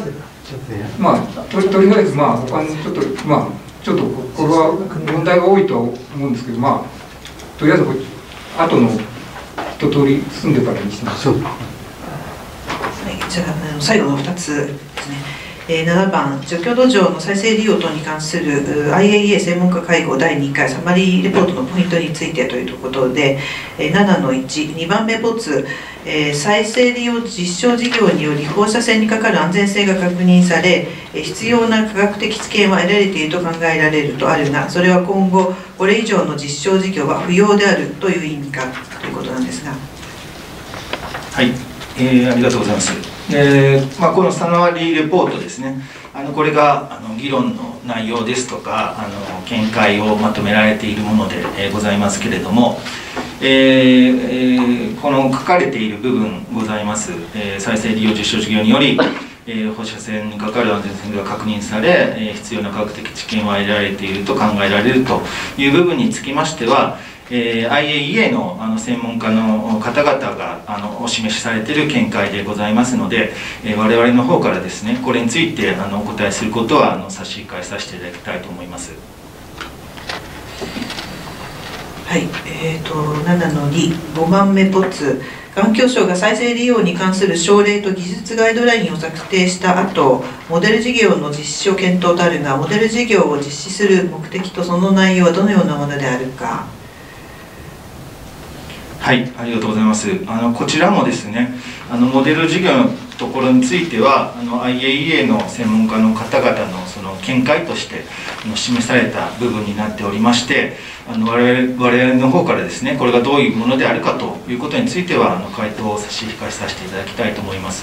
まあととりあえずまあ他にちょっとまあちょっとこれは問題が多いとは思うんですけど、まあとりあえず後の一通り進んでからにしてます。 はい、じゃあ、あの最後のふたつですね。えー、ななばん、除去土壌の再生利用等に関する アイエーイーエー 専門家会合だいにかいサマリーレポートのポイントについてということで、えー、ななのいち、にばんめ没、えー、再生利用実証事業により放射線にかかる安全性が確認され、えー、必要な科学的知見は得られていると考えられるとあるが、それは今後これ以上の実証事業は不要であるという意味かということなんですが。 はい、えー、ありがとうございます。えーまあ、このサマリーレポートですね、あのこれがあの議論の内容ですとかあの見解をまとめられているもので、えー、ございますけれども、えーえー、この書かれている部分ございます、えー、再生利用実証事業により、えー、放射線にかかる安全性が確認され、えー、必要な科学的知見は得られていると考えられるという部分につきましては、えー、アイエーイーエー の, あの専門家の方々があのお示しされている見解でございますので、えー、我々の方からですねこれについてあのお答えすることはあの差し控えさせていただきたいと思います。 はい、えーと、ななのに、ごばんめ没、環境省が再生利用に関する省令と技術ガイドラインを策定した後、モデル事業の実施を検討とあるが、モデル事業を実施する目的とその内容はどのようなものであるか。 はい、ありがとうございます。あのこちらもですね、あのモデル事業のところについては、あの アイエーイーエー の専門家の方々のその見解として示された部分になっておりまして、あの我々、我々の方からですね、これがどういうものであるかということについては、あの回答を差し控えさせていただきたいと思います。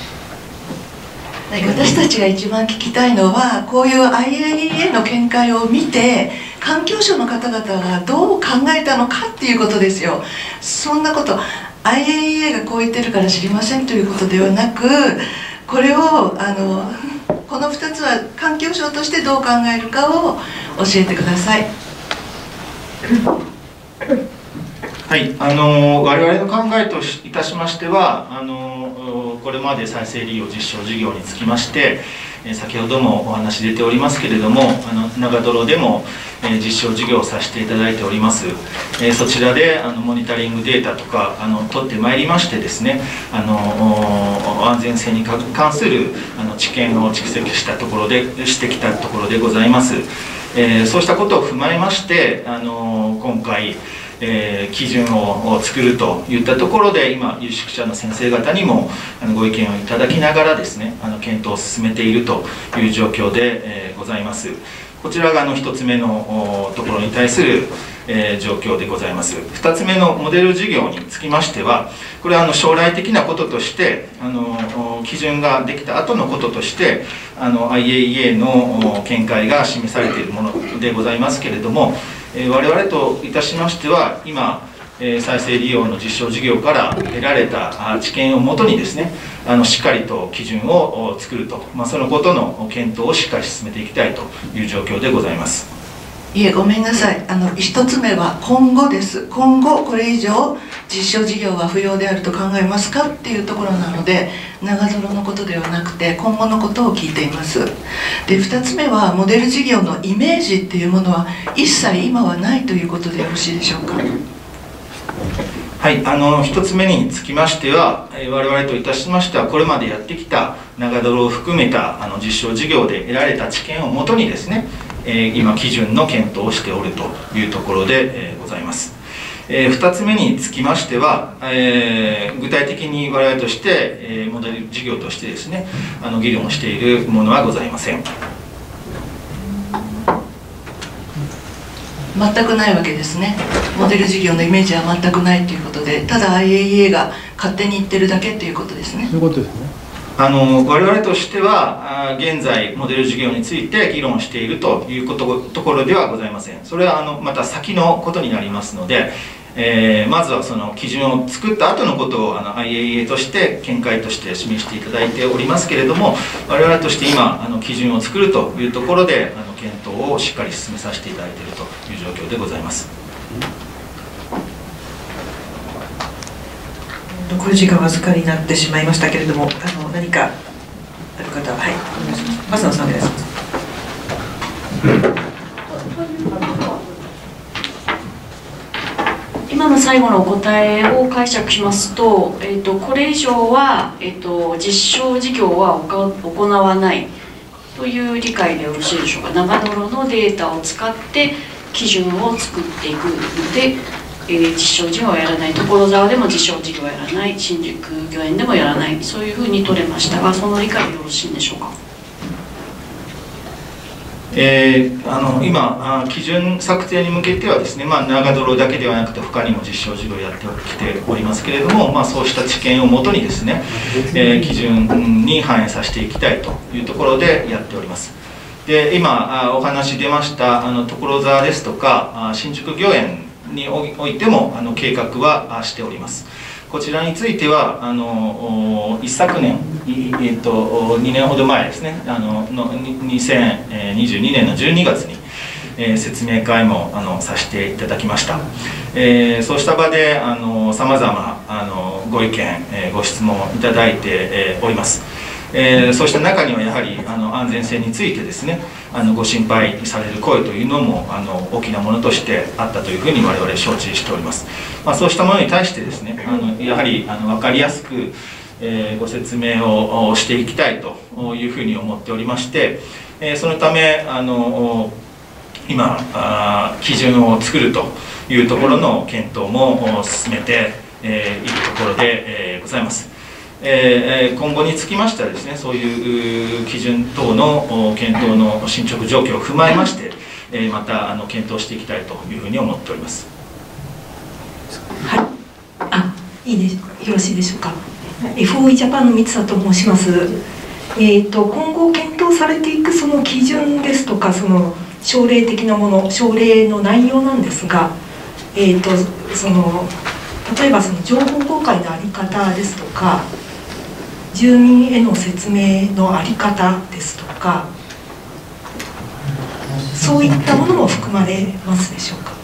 私たちが一番聞きたいのは、こういう アイエーイーエー の見解を見て環境省の方々がどう考えたのかっていうことですよ。そんなこと アイエーイーエー がこう言ってるから知りませんということではなく、これをあのこのふたつは環境省としてどう考えるかを教えてください。 はい、あの我々の考えといたしましては、あのこれまで再生利用実証事業につきまして、先ほどもお話出ておりますけれども、あの長泥でも実証事業をさせていただいております。そちらであのモニタリングデータとかあの取ってまいりましてですね、あの安全性に関するあの知見を蓄積したところでしてきたところでございます。えー、そうしたことを踏まえまして、あの今回えー、基準を作るといったところで、今有識者の先生方にもあのご意見をいただきながらですね、あの検討を進めているという状況で、えー、ございます。こちらがあのひとつめのところに対する、えー、状況でございます。ふたつめのモデル事業につきましては、これはあの将来的なこととしてあの基準ができた後のこととしてあの アイエーイーエー の見解が示されているものでございますけれども、えー、我々といたしましては今、えー、再生利用の実証事業から得られた知見をもとにですね、あのしっかりと基準を作ると、まあ、そのことの検討をしっかり進めていきたいという状況でございます。 いえ、ごめんなさい。あの一つ目は今後です。今後これ以上実証事業は不要であると考えますかっていうところなので、長泥のことではなくて今後のことを聞いています。で、ふたつめはモデル事業のイメージっていうものは一切今はないということでよろしいでしょうか。 はい、あのひとつめにつきましては、我々といたしましてはこれまでやってきた長泥を含めたあの実証事業で得られた知見をもとにですね、えー、今基準の検討をしておるというところで、えー、ございます。えー、ふたつめにつきましては、えー、具体的に我々として、えー、モデル事業としてですね、あの議論しているものはございません。 全くないわけですね。モデル事業のイメージは全くないということで、ただ アイエーイーエー が勝手に言ってるだけということですね。 そういうことですね。 あの我々としては現在モデル事業について議論しているということ、ところではございません。それはあのまた先のことになりますので、えー、まずはその基準を作った後のことをあの アイエーイーエー として見解として示していただいておりますけれども、我々として今あの基準を作るというところであの検討をしっかり進めさせていただいているという状況でございます。 残り時間わずかになってしまいましたけれども、あの何かあるいう方は、はい、お願いします。増野さんお願いします。 今の最後のお答えを解釈しますと、えー、とこれ以上は、えー、と実証事業は行わないという理解でよろしいでしょうか。長泥のデータを使って基準を作っていくので、えー、実証事業はやらない、所沢でも実証事業はやらない、新宿御苑でもやらない、そういうふうに取れましたが、その理解でよろしいんでしょうか。 えー、あの今あ、基準策定に向けてはですね、まあ、長泥だけではなくて他にも実証事業をやってきておりますけれども、まあ、そうした知見をもとにですね、えー、基準に反映させていきたいというところでやっております。で今あお話出ましたあの所沢ですとかあ新宿御苑においてもあの計画はしております。こちらについてはあの一昨年、えっと、にねんほど前ですね、あののにせんにじゅうにねんのじゅうにがつに、えー、説明会もあのさせていただきました。えー、そうした場でさまざまご意見、えー、ご質問いただいて、えー、おります。えー、そうした中にはやはりあの安全性についてですね、あのご心配される声というのもあの大きなものとしてあったというふうに我々承知しております。まあ、そうしたものに対してですね、あのやはりあの分かりやすく、えー、ご説明をしていきたいというふうに思っておりまして、えー、そのためあの今あ基準を作るというところの検討も進めて、えー、いるところで、えー、ございます。えー、今後につきましてはですね、そういう基準等の検討の進捗状況を踏まえまして、えー、またあの検討していきたいというふうに思っております。 はい、あ、いいでよろしいでしょうか。エフオーイー ジャパンの三田と申します。えーと、今後検討されていくその基準ですとか、その省令的なもの、省令の内容なんですが、えーと、その例えばその情報公開の在り方ですとか、住民への説明の在り方ですとか、そういったものも含まれますでしょうか。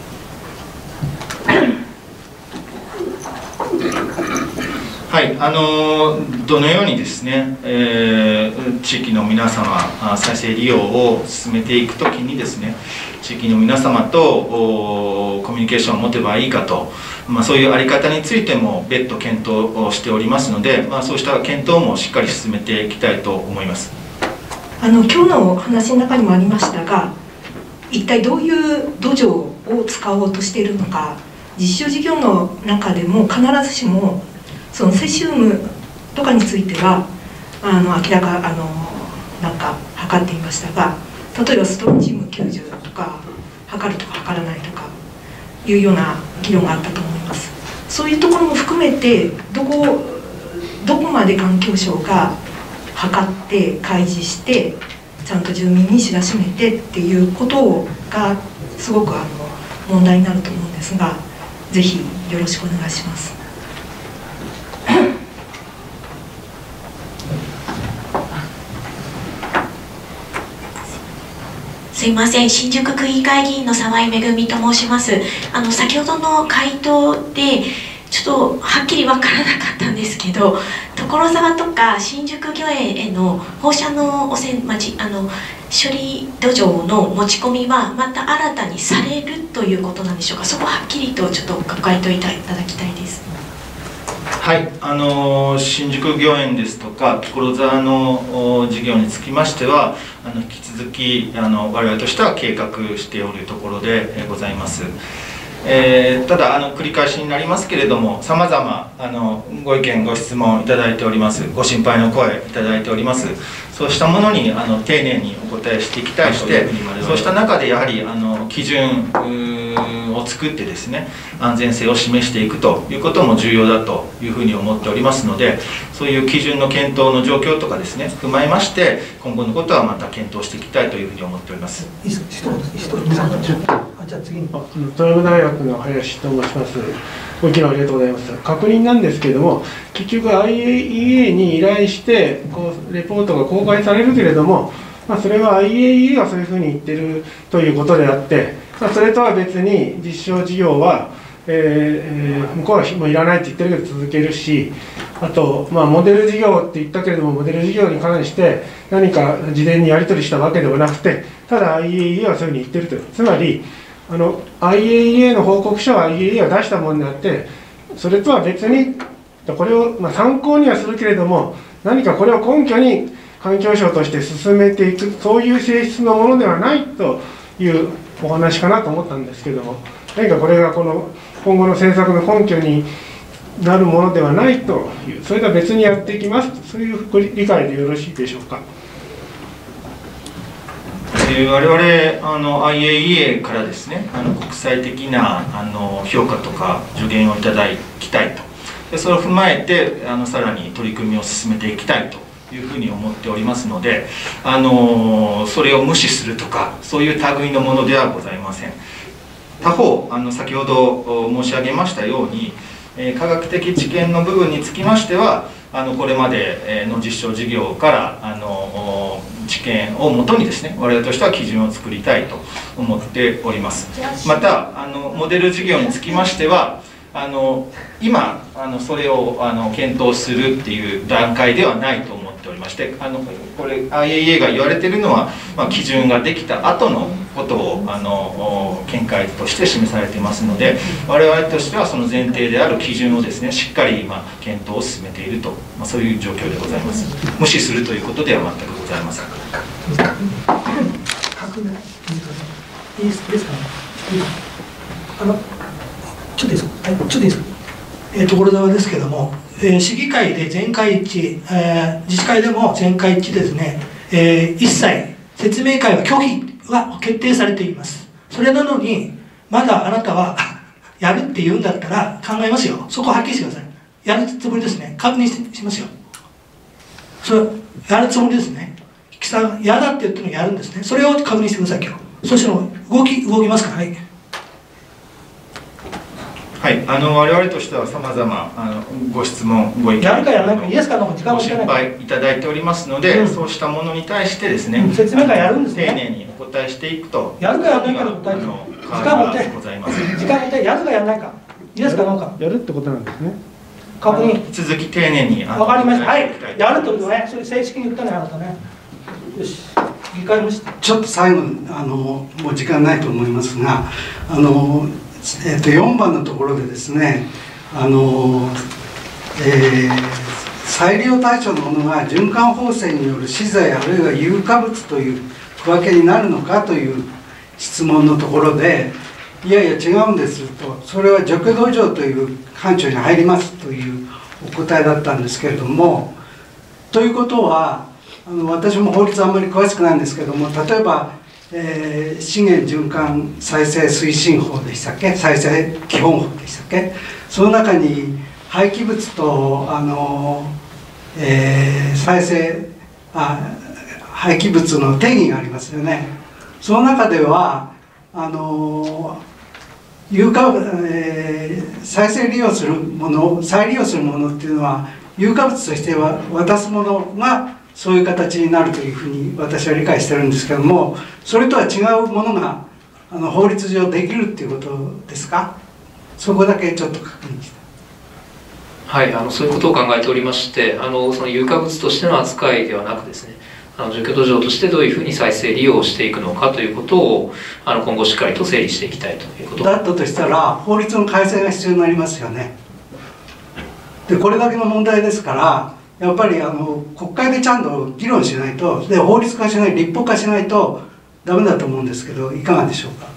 はい、あのどのようにですね、えー、地域の皆様再生利用を進めていくときにですね、地域の皆様とコミュニケーションを持てばいいかと、まあ、そういう在り方についても別途検討をしておりますので、まあ、そうした検討もしっかり進めていきたいと思います。 あの今日の話の中にもありましたが、一体どういう土壌を使おうとしているのか、実証事業の中でも必ずしもそのセシウムとかについてはあの明らかあのなんか測っていましたが、例えばストロンチウムきゅうじゅうとか測るとか測らないとかいうような議論があったと思います。そういうところも含めてどこどこまで環境省が測って開示してちゃんと住民に知らしめてっていうことがすごくあの問題になると思うんですが、ぜひよろしくお願いします。 すいません、新宿区議会議員の沢井めぐみと申します。あの先ほどの回答でちょっとはっきり分からなかったんですけど、所沢とか新宿御苑への放射能汚染、まじあの処理土壌の持ち込みはまた新たにされるということなんでしょうか。そこははっきりとちょっとご回答いただきたいです。 はい、あの新宿御苑ですとか所沢の事業につきましては、あの引き続きあの我々としては計画しておるところでございます。えー、ただあの繰り返しになりますけれども、さまざまあのご意見ご質問いただいております。ご心配の声いただいております。そうしたものにあの丁寧にお答えしていきたいして、そうした中でやはりあの基準を作ってですね、安全性を示していくということも重要だというふうに思っておりますので、そういう基準の検討の状況とかですね踏まえまして、今後のことはまた検討していきたいというふうに思っております。 じゃあ次に富山大学の林と申します。ご意見ありがとうございます。確認なんですけれども、結局 アイエーイーエー に依頼してこうレポートが公開されるけれども、まあ、それは アイエーイーエー がそういうふうに言ってるということであって、まあ、それとは別に実証事業はえー、向こうはもういらないって言ってるけど続けるし、あと、まあ、モデル事業って言ったけれども、モデル事業に関して何か事前にやり取りしたわけではなくて、ただ アイエーイーエー はそういうふうに言ってるという、つまりあの アイエーイーエー の報告書は アイエーイーエー が出したものであって、それとは別にこれを、まあ、参考にはするけれども、何かこれを根拠に環境省として進めていく、そういう性質のものではないというお話かなと思ったんですけれども、何かこれがこの今後の政策の根拠になるものではないという、それとは別にやっていきます、そういう理解でよろしいでしょうか。 えー、我々あの アイエーイーエー からですね、あの国際的なあの評価とか助言をいただきたいと、でそれを踏まえてあのさらに取り組みを進めていきたいというふうに思っておりますので、あのそれを無視するとかそういう類のものではございません。他方、あの先ほど申し上げましたように、えー、科学的知見の部分につきましては、あのこれまでの実証事業からあの知見をもとにですね、我々としては基準を作りたいと思っております。またあのモデル事業につきましては、あの今あのそれをあの検討するっていう段階ではないと思っておりまして、あのこれ アイエーイーエー が言われているのは、まあ、基準ができた後のことをあの見解として示されていますので、我々としてはその前提である基準をですね、しっかり今検討を進めていると、まあ、そういう状況でございます。無視するということでは全くございません。 いいですかね。あのちょっといいですか。はい、ちょっといいですか。えー、所沢ですけども、えー、市議会で全会一致、えー、自治会でも全会一致ですね、えー、一切説明会は拒否は決定されています。それなのにまだあなたはやるって言うんだったら考えますよ。そこはっきりしてください。やるつもりですね。確認しますよ。それやるつもりですね。嫌だって言ってるのやるんですね。それを確認してください今日。そしたら動き動きますから。はい。 はい、あの我々としてはさまざまご質問、ご意見、 やるかやらないか、イエスかの時間ご心配いただいておりますので、うん、そうしたものに対してですね、うん、 説明会やるんですね。 丁寧にお答えしていくと、 やるかやらないかの答えです。時間持って、時間持って、やるかやらないか、イエスかノーか、 やるってことなんですね。 確認。 引き続き丁寧に。 わかりました。はい、やるってことね、それ正式に言ったね、あなたね。よし。議会もして。 ちょっと最後あのもう時間ないと思いますが、あの。えー、とよんばんのところでですね、あの、えー、再利用対象のものが循環放水による資材あるいは有価物という区分けになるのかという質問のところで、いやいや違うんですと、それは除去土壌という範疇に入りますというお答えだったんですけれども、ということはあの私も法律あんまり詳しくないんですけども、例えばえー、資源循環再生推進法でしたっけ、再生基本法でしたっけ、その中に廃棄物とあの、えー、再生あ廃棄物の定義がありますよね。その中ではあの有価、えー、再生利用するもの、再利用するものっていうのは有価物としては渡すものがそういう形になるというふうに私は理解してるんですけども、それとは違うものがあの法律上できるっていうことですか。そこだけちょっと確認して。 はい、あのそういうことを考えておりまして、あのその有価物としての扱いではなくですね、あの除去土壌としてどういうふうに再生利用していくのかということをあの今後しっかりと整理していきたいということだったとしたら法律の改正が必要になりますよね。でこれだけの問題ですから、やっぱりあの国会でちゃんと議論しないと、で法律化しない、立法化しないとダメだと思うんですけど、いかがでしょうか。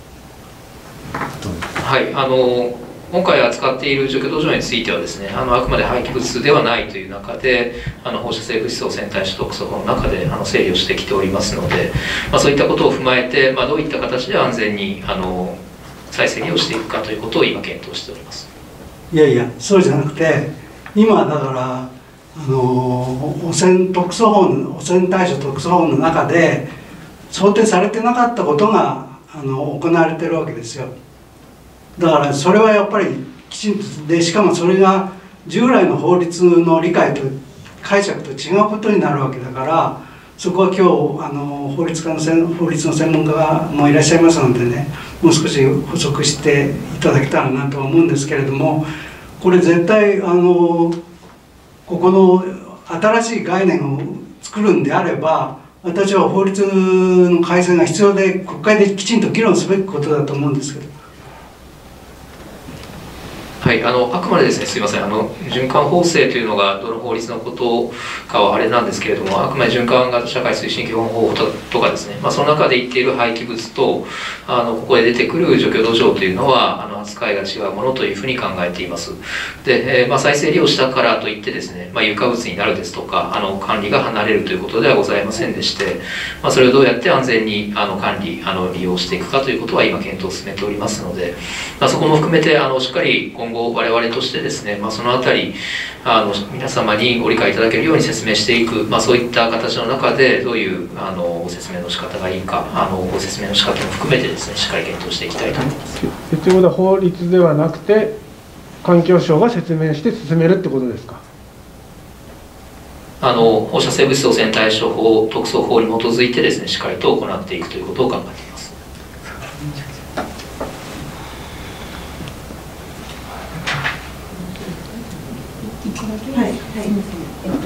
はい、あの今回扱っている除去土壌についてはですね、あのあくまで廃棄物ではないという中で、あの放射性物質汚染対処特措法の中であの整理をしてきておりますので、まあ、そういったことを踏まえて、まあ、どういった形で安全にあの再生利用していくかということを今検討しております。 いやいや、そうじゃなくて、今だからあの汚染特措法の汚染対処特措法の中で想定されてなかったことがあの行われてるわけですよ。だからそれはやっぱりきちんとで、しかもそれが従来の法律の理解と解釈と違うことになるわけだから、そこは今日あの法律家の法律の専門家がもういらっしゃいますのでね、 もう少し補足していただけたらなとは思うんですけれども、これ絶対あのここの新しい概念を作るんであれば、私は法律の改正が必要で国会できちんと議論すべきことだと思うんですけど。 はい、あのあくまでですね、すいません、あの循環法制というのがどの法律のことかはあれなんですけれども、あくまで循環型社会推進基本法とかですね、まあ、その中で言っている廃棄物とあのここで出てくる除去土壌というのはあの扱いが違うものというふうに考えています。で、えーまあ、再生利用したからといってですね、まあ、有価物になるですとかあの管理が離れるということではございませんでして、まあ、それをどうやって安全にあの管理あの利用していくかということは今検討を進めておりますので、まあ、そこも含めてあのしっかり今後我々としてですね、まあ、そのあたりあの皆様にご理解いただけるように説明していく、まあ、そういった形の中でどういうあのご説明の仕方がいいか、あのご説明の仕方も含めてですね、しっかり検討していきたいと思います。 ということは法律ではなくて環境省が説明して進めるってことですか。 あの放射性物質汚染対処法特措法に基づいてですね、しっかりと行っていくということを考えています。 はい、はい、えっと、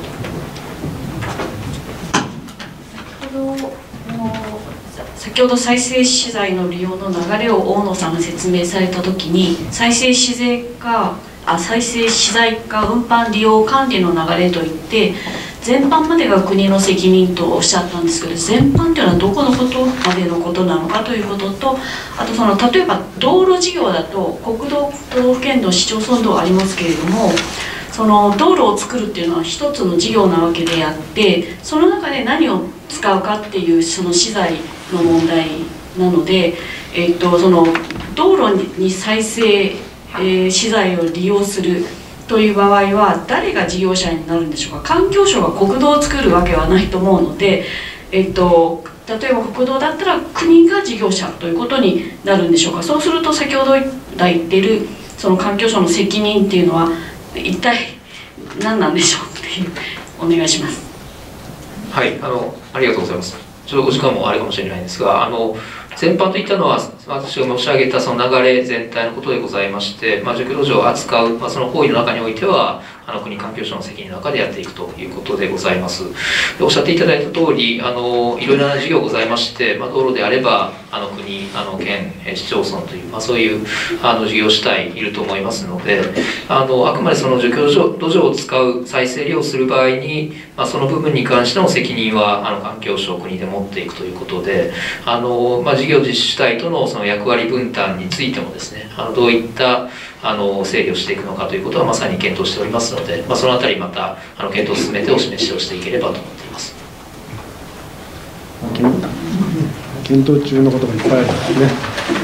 先ほどの先ほど再生資材の利用の流れを大野さんが説明されたときに、再生資材かあ再生資材か運搬利用管理の流れといって全般までが国の責任とおっしゃったんですけど、全般というのはどこのことまでのことなのかということと、あとその例えば道路事業だと国道都道府県道市町村道ありますけれども、その道路を作るっていうのは一つの事業なわけであって、その中で何を使うかっていうその資材の問題なので、えっと、その道路に再生、えー、資材を利用するという場合は誰が事業者になるんでしょうか。環境省が国道を作るわけはないと思うので、えっと、例えば国道だったら国が事業者ということになるんでしょうか。そうすると先ほど言ってるその環境省の責任っていうのは一体何なんでしょうっていうお願いします。 はい、あのありがとうございます。ちょっとお時間もあるかもしれないんですが、あの全般といったのは私が申し上げたその流れ全体のことでございまして、まあ、除去土壌を扱う、まあ、その行為の中においてはあの国環境省の責任の中でやっていくということでございます。でおっしゃっていただいた通り、あのいろいろな事業ございまして、まあ、道路であればあの国あの県市町村という、まあ、そういうあの事業主体いると思いますので、あのあくまでその除去土壌を使う再生利用する場合に、まあ、その部分に関しての責任はあの環境省国で持っていくということで、あの、まあ、事業実施主体とのその役割分担についてもですね、あのどういったあの整理をしていくのかということはまさに検討しておりますので、まあ、そのあたりまたあの検討を進めてお示しをしていければと思っています。 検討中のことがいっぱいあるんですね。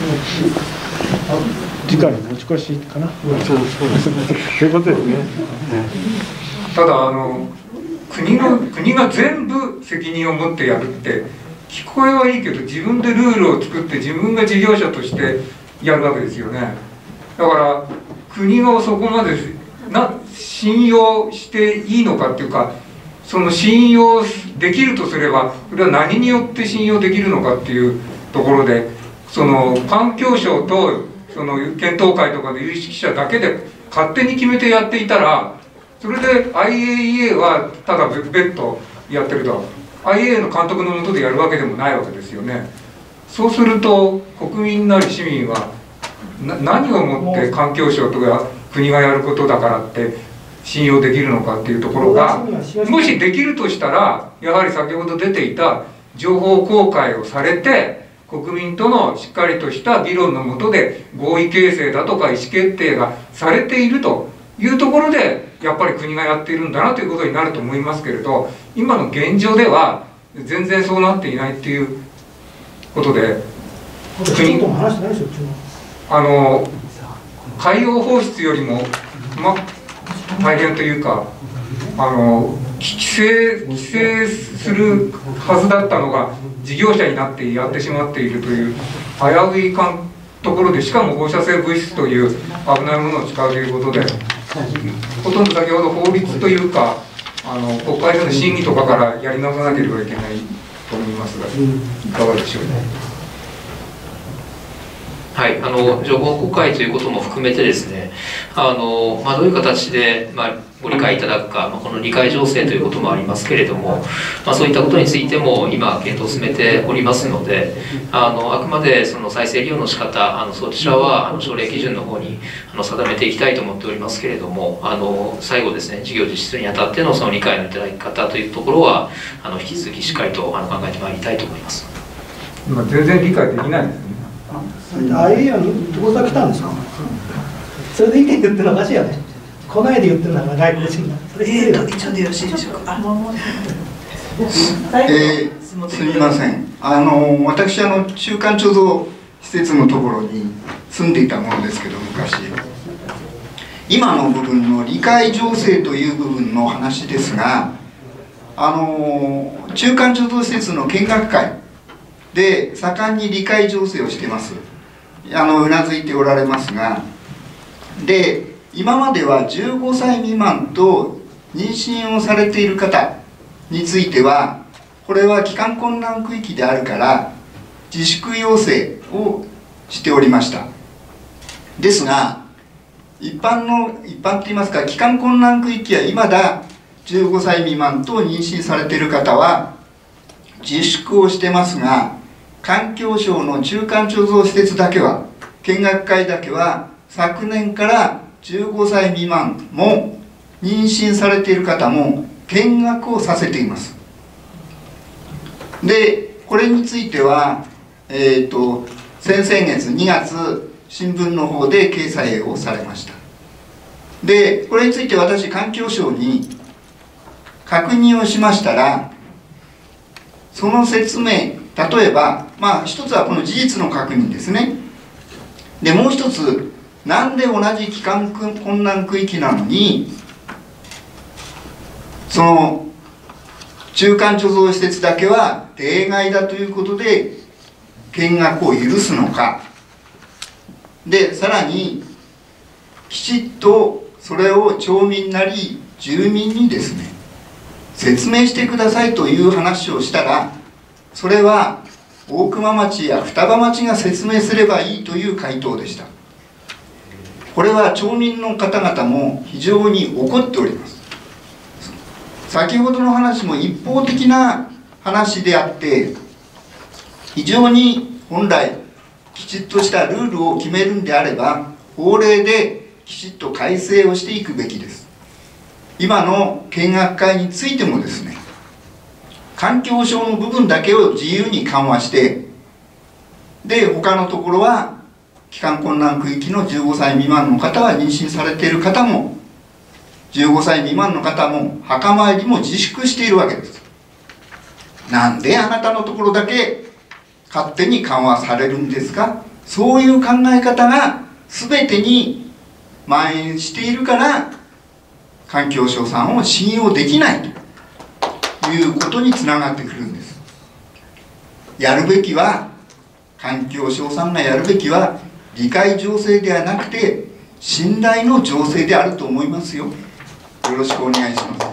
次回持ち越しかな。そういうことですね。 ただあの国の国が全部責任を持ってやるって聞こえはいいけど、自分でルールを作って自分が事業者としてやるわけですよね。だから国がそこまでな信用していいのかっていうか、その信用できるとすればそれは何によって信用できるのかっていうところで、その環境省とその検討会とかで有識者だけで勝手に決めてやっていたら、それで アイエーイーエー はただ別途やってると アイエーイーエー の監督の下でやるわけでもないわけですよね。そうすると国民なり市民はな何をもって環境省とか国がやることだからって信用できるのかっていうところが、もしできるとしたらやはり先ほど出ていた情報公開をされて国民とのしっかりとした議論の下で合意形成だとか意思決定がされているというところでやっぱり国がやっているんだなということになると思いますけれど、今の現状では全然そうなっていないっていうことで、国あの海洋放出よりも、ま、大変というか、あの規制規制するはずだったのが事業者になってやってしまっているという危ういかんところで、しかも放射性物質という危ないものを使うということで、ほとんど先ほど法律というかあの国会での審議とかからやり直さなければいけないと思いますが、いかがでしょうか。 はい、あの情報公開ということも含めてですね、あの、まあ、どういう形で、まあ、ご理解いただくか、まあ、この理解情勢ということもありますけれども、まあ、そういったことについても今検討を進めておりますので、あのあくまでその再生利用の仕方、あのそちらはあの省令基準の方にあの定めていきたいと思っておりますけれども、あの最後ですね、事業実施するにあたってのその理解のいただき方というところはあの引き続きしっかりとあの考えてまいりたいと思います。 今全然理解できないですね。 アイエーイー はどこから来たんですか。それで意見言ってるのおかしいよね。来ないで言ってるのが外国人だ。 えーと、一応でよろしいでしょうか。 えー、すみません。あの私あの中間貯蔵施設のところに住んでいたものですけど、昔。今の部分の理解情勢という部分の話ですが、あの中間貯蔵施設の見学会で盛んに理解情勢をしてます。あのうなずいておられますが、で今まではじゅうごさい未満と妊娠をされている方については、これは帰還困難区域であるから自粛要請をしておりました。ですが一般の一般といいますか、帰還困難区域は今だじゅうごさい未満と妊娠されている方は自粛をしてますが、環境省の中間貯蔵施設だけは、見学会だけは昨年からじゅうごさい未満も妊娠されている方も見学をさせています。でこれについては、えーと先々月にがつ新聞の方で掲載をされました。でこれについて私環境省に確認をしましたら、その説明、例えばまあ一つはこの事実の確認ですね。でもう一つ、なんで同じ帰還困難区域なのにその中間貯蔵施設だけは例外だということで見学を許すのか。でさらにきちっとそれを町民なり住民にですね説明してくださいという話をしたら、それは大熊町や双葉町が説明すればいいという回答でした。これは町民の方々も非常に怒っております。先ほどの話も一方的な話であって、非常に本来きちっとしたルールを決めるんであれば法令できちっと改正をしていくべきです。今の見学会についてもですね、環境省の部分だけを自由に緩和して、で他のところは帰還困難区域のじゅうごさい未満の方は妊娠されている方もじゅうごさい未満の方も墓参りも自粛しているわけです。なんであなたのところだけ勝手に緩和されるんですか。そういう考え方が全てに蔓延しているから環境省さんを信用できないということにつながってくるんです。やるべきは環境省さんがやるべきは理解情勢ではなくて信頼の情勢であると思いますよ。よろしくお願いします。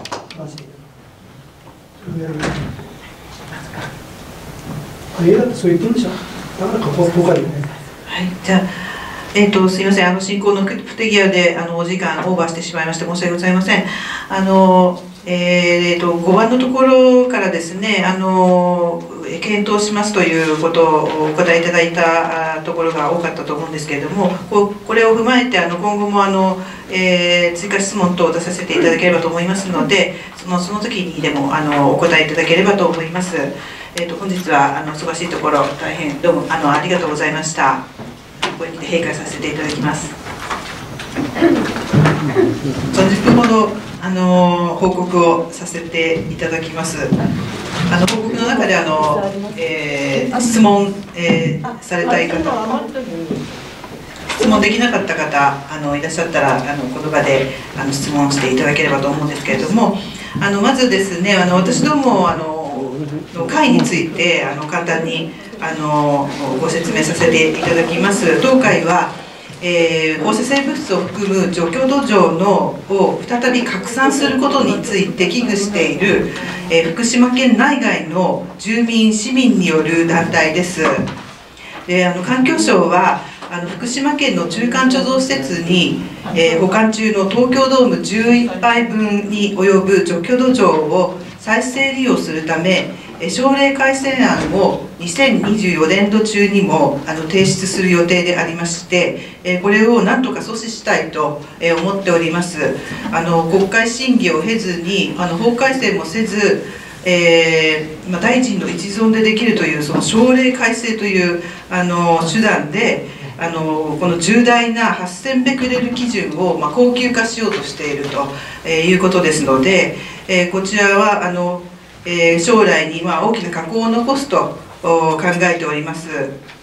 あれだってそう言ってるんでしょ。だからここここでね。 はい、じゃあ、えーと、すみません、あの進行の不手際であのお時間オーバーしてしまいまして申し訳ございません。あのえーと、ごばんのところからですね、あの検討しますということをお答えいただいたところが多かったと思うんですけれども、ここれを踏まえてあの今後もあの、えー、追加質問等を出させていただければと思いますので、そのその時にでもあのお答えいただければと思います。えーと、本日はあの忙しいところ大変どうもあのありがとうございました。これにて閉会させていただきます。さんじゅっぷんほどあの報告をさせていただきます。あの報告の中であの、えー、質問、えー、されたい方、質問できなかった方あのいらっしゃったらあのこの場であの質問していただければと思うんですけれども、あのまずですね、あの私どもあのの会についてあの簡単にあのご説明させていただきます。当会はえー、放射性物質を含む除去土壌のを再び拡散することについて危惧している、えー、福島県内外の住民市民による団体です。であの環境省はあの福島県の中間貯蔵施設に、えー、保管中の東京ドームじゅういっぱいぶんに及ぶ除去土壌を再生利用するため、省令改正案をにせんにじゅうよねんど中にもあの提出する予定でありまして、これをなんとか阻止したいと思っております。あの国会審議を経ずに、あの法改正もせず、えーまあ、大臣の一存でできるというその省令改正というあの手段で、あのこの重大なはっせんベクレル基準を、まあ、恒久化しようとしていると、えー、いうことですので、えー、こちらはあの、えー、将来にまあ大きな禍根を残すと考えております。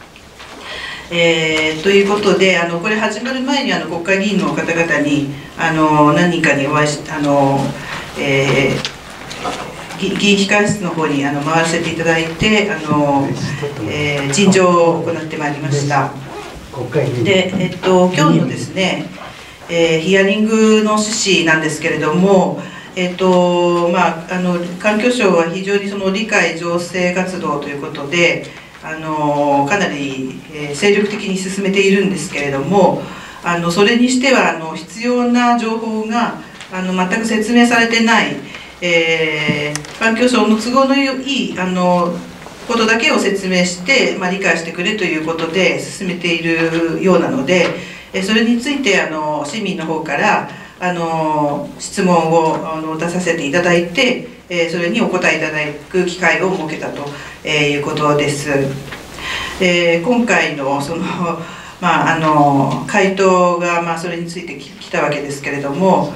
えー、ということで、あのこれ始まる前にあの国会議員の方々にあの何人かにお会いしあの、えー、議員控室の方にあの回らせていただいて、あの、えー、陳情を行ってまいりました。で、えっと、今日のですね、えー、ヒアリングの趣旨なんですけれども、えっとまあ、あの環境省は非常にその理解醸成活動ということで、あのかなり、えー、精力的に進めているんですけれども、あのそれにしてはあの必要な情報があの全く説明されてない、えー、環境省の都合のいいあのことだけを説明して、まあ、理解してくれということで進めているようなので、それについてあの市民の方からあの質問をあの出させていただいて、それにお答えいただく機会を設けたということです。で今回のその、まあ、あの回答が、まあ、それについて来たわけですけれども、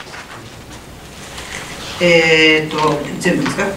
えー、と全部ですか、うん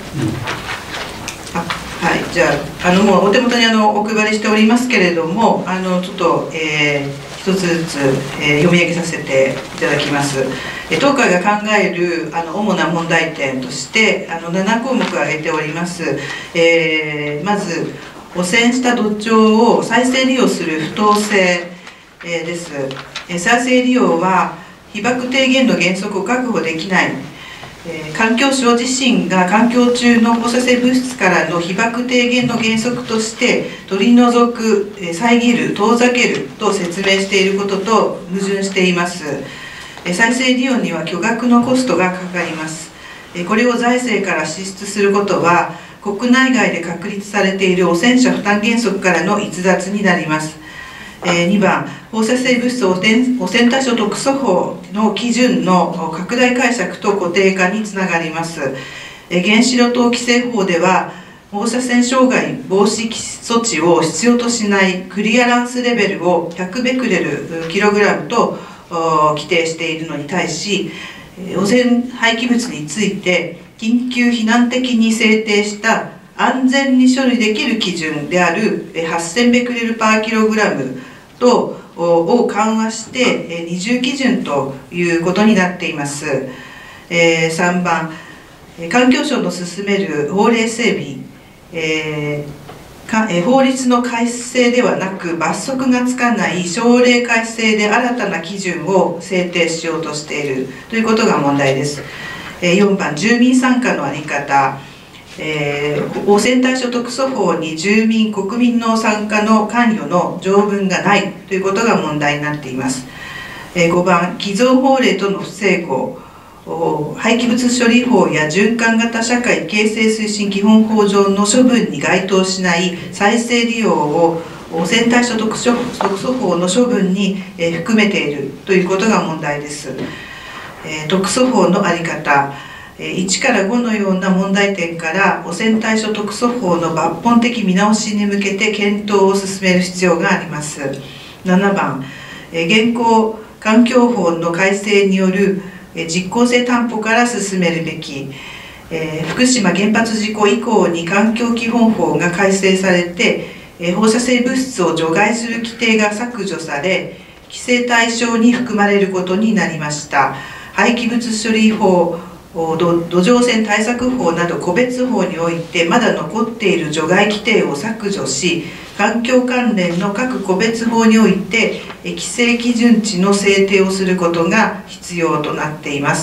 はい、じゃあ、あのもうお手元にあのお配りしておりますけれども、あのちょっと、えー、一つずつ、えー、読み上げさせていただきます。え当会が考えるあの主な問題点としてあのななこうもく挙げております。えー、まず汚染した土壌を再生利用する不当性、えー、です。えー、再生利用は被曝低減の原則を確保できない。えー、環境省自身が環境中の放射性物質からの被曝低減の原則として取り除く、えー、遮る、遠ざけると説明していることと矛盾しています。えー、再生利用には巨額のコストがかかります。えー、これを財政から支出することは国内外で確立されている汚染者負担原則からの逸脱になります。えー、にばん、放射性物質汚染対処特措法の基準の拡大解釈と固定化につながります。えー、原子炉等規制法では、放射線障害防止措置を必要としないクリアランスレベルをひゃくベクレルキログラムと規定しているのに対し、汚染廃棄物について緊急避難的に制定した安全に処理できる基準であるはっせんベクレルパーキログラムとを緩和して二重基準ということになっています。えー、さんばん、環境省の進める法令整備、えーかえー、法律の改正ではなく罰則がつかない省令改正で新たな基準を制定しようとしているということが問題です。えー、よんばん、住民参加の在り方。えー、汚染対処特措法に住民・国民の参加の関与の条文がないということが問題になっています。えー、ごばん、既存法令との不整合、廃棄物処理法や循環型社会形成推進基本法上の処分に該当しない再生利用を汚染対処特措法の処分に、えー、含めているということが問題です。えー、特措法の在り方、いちからごのような問題点から汚染対処特措法の抜本的見直しに向けて検討を進める必要があります。ななばん、現行環境法の改正による実効性担保から進めるべき。福島原発事故以降に環境基本法が改正されて放射性物質を除外する規定が削除され規制対象に含まれることになりました。廃棄物処理法、土壌汚染対策法など個別法においてまだ残っている除外規定を削除し、環境関連の各個別法において規制基準値の制定をすることが必要となっています。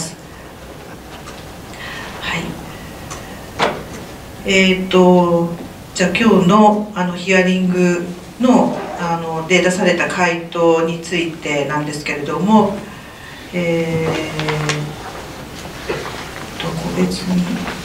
はい、えーとじゃあ今日のあのヒアリングのあので出された回答についてなんですけれども、えー、と個別に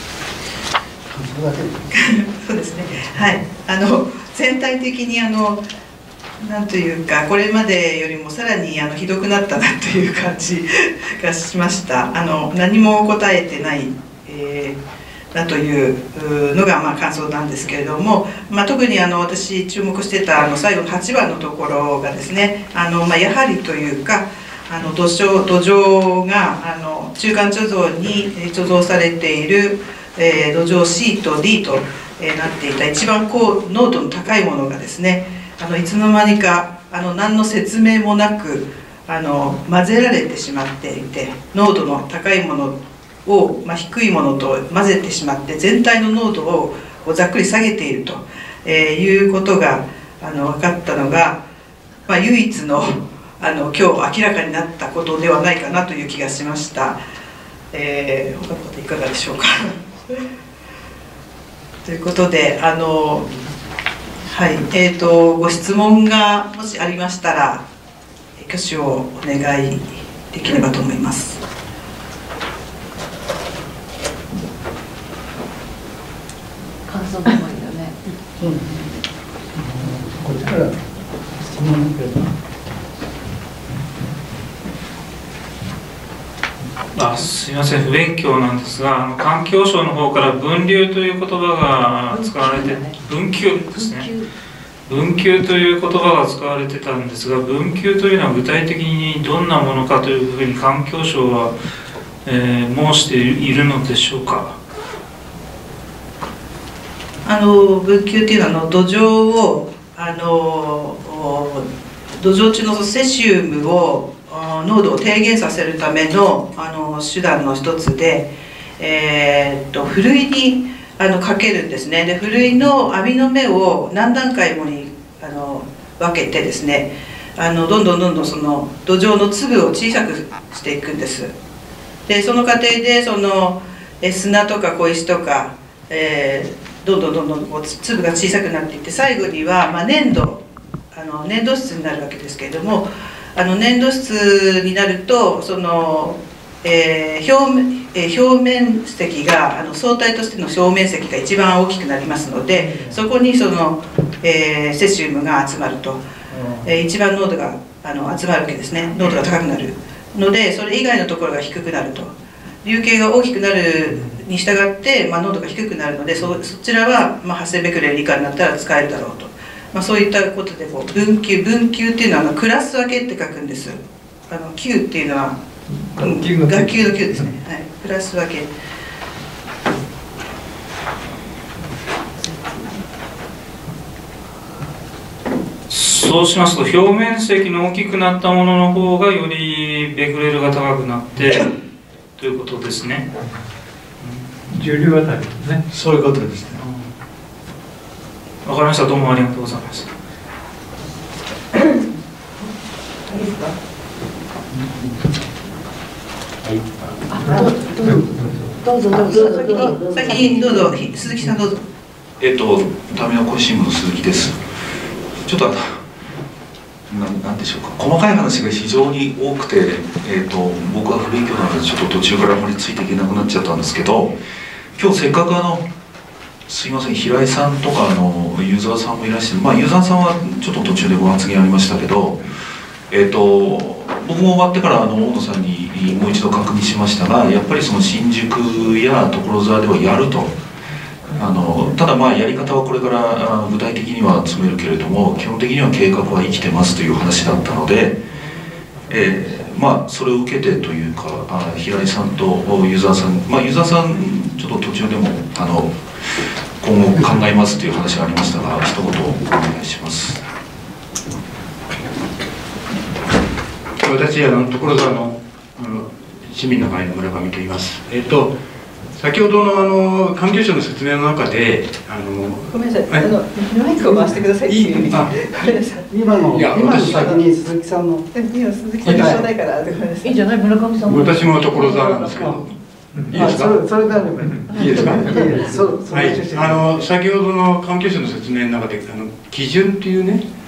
そうですね、はい、あの全体的にあのなんというかこれまでよりもさらにあのひどくなったなという感じがしました。あの何も答えてない、えー、なというのがまあ感想なんですけれども、まあ、特にあの私注目してたあの最後のはちばんのところがですね、あの、まあ、やはりというかあの土壌、土壌があの中間貯蔵に貯蔵されている、えー、土壌 シー と ディー と、えー、なっていた一番高濃度の高いものがですね、あのいつの間にかあの何の説明もなくあの混ぜられてしまっていて、濃度の高いものを、まあ、低いものと混ぜてしまって全体の濃度をざっくり下げていると、えー、いうことがあの分かったのが、まあ、唯一のあの今日明らかになったことではないかなという気がしました。えー、他のこといかがでしょうかということであの、はい、えーとご質問がもしありましたら挙手をお願いできればと思います。 感想が多いよね。 うん。こっちから質問だけど。 あ、すいません、不勉強なんですが、あの環境省の方から分流という言葉が使われて、分給ですね、分給という言葉が使われてたんですが、分給というのは具体的にどんなものかというふうに環境省は、えー、申しているのでしょうか。 あの分給というのはあの土壌をあの土壌中のセシウムを濃度を低減させるためのあの手段の一つで、えー、っとふるいにあのかけるんですね。でふるいの網の目を何段階もにあの分けてですね、あのどんどんどんどんその土壌の粒を小さくしていくんです。でその過程でそのえ砂とか小石とか、えー、どんどんどんどんこう粒が小さくなっていって、最後には、まあ、粘土あの粘土質になるわけですけれども、あの粘土質になるとその、えー 表, 面えー、表面積があの相対としての表面積が一番大きくなりますので、そこにその、えー、セシウムが集まると、えー、一番濃度があの集まるわけですね。濃度が高くなるので、それ以外のところが低くなると、流形が大きくなるに従って、まあ、濃度が低くなるので、 そ, そちらは、まあ、はっせんベクレル以下になったら使えるだろうと。まあ、そういったことでこう分級分級っていうのはあのクラス分けって書くんです。あの級っていうのは学級の級ですね。はい、クラス分け。 そうしますと表面積の大きくなったものの方がよりベクレルが高くなってということですね。 重量あたりですね。 そういうことですね。 わかりました。どうもありがとうございます。 いいですか。 はい。どうぞどうぞ先に先にどうぞ鈴木さんどうぞ。 えっと民生新聞の鈴木です。ちょっとななんでしょうか、細かい話が非常に多くて、えっと僕は不勉強なのでちょっと途中からあまりついていけなくなっちゃったんですけど、今日せっかくあのすいません、平井さんとかあのユーザーさんもいらっしゃる、まあ、ユーザーさんはちょっと途中でご発言ありましたけど、えー、と僕も終わってからあの大野さんにもう一度確認しましたが、やっぱりその新宿や所沢ではやると、あのただまあやり方はこれから具体的には詰めるけれども、基本的には計画は生きてますという話だったので、えー、まあそれを受けてというか、あ平井さんとユーザーさん、まあユーザーさんちょっと途中でもあの今後考えますという話がありましたが、一言お願いします。 私あの所沢のあの市民の会の村上と言います。えっと先ほどのあの環境省の説明の中で、あのごめんなさい、あのマイクを回してくださいっていう。 あ、今の今の先に鈴木さんの今鈴木さんのちょうだいからごめんなさい。いいんじゃない村上さん。 私も所沢なんですけど。いいですか。 それであればいいですか。はい。あの先ほどの環境省の説明の中で、あの基準っていうね、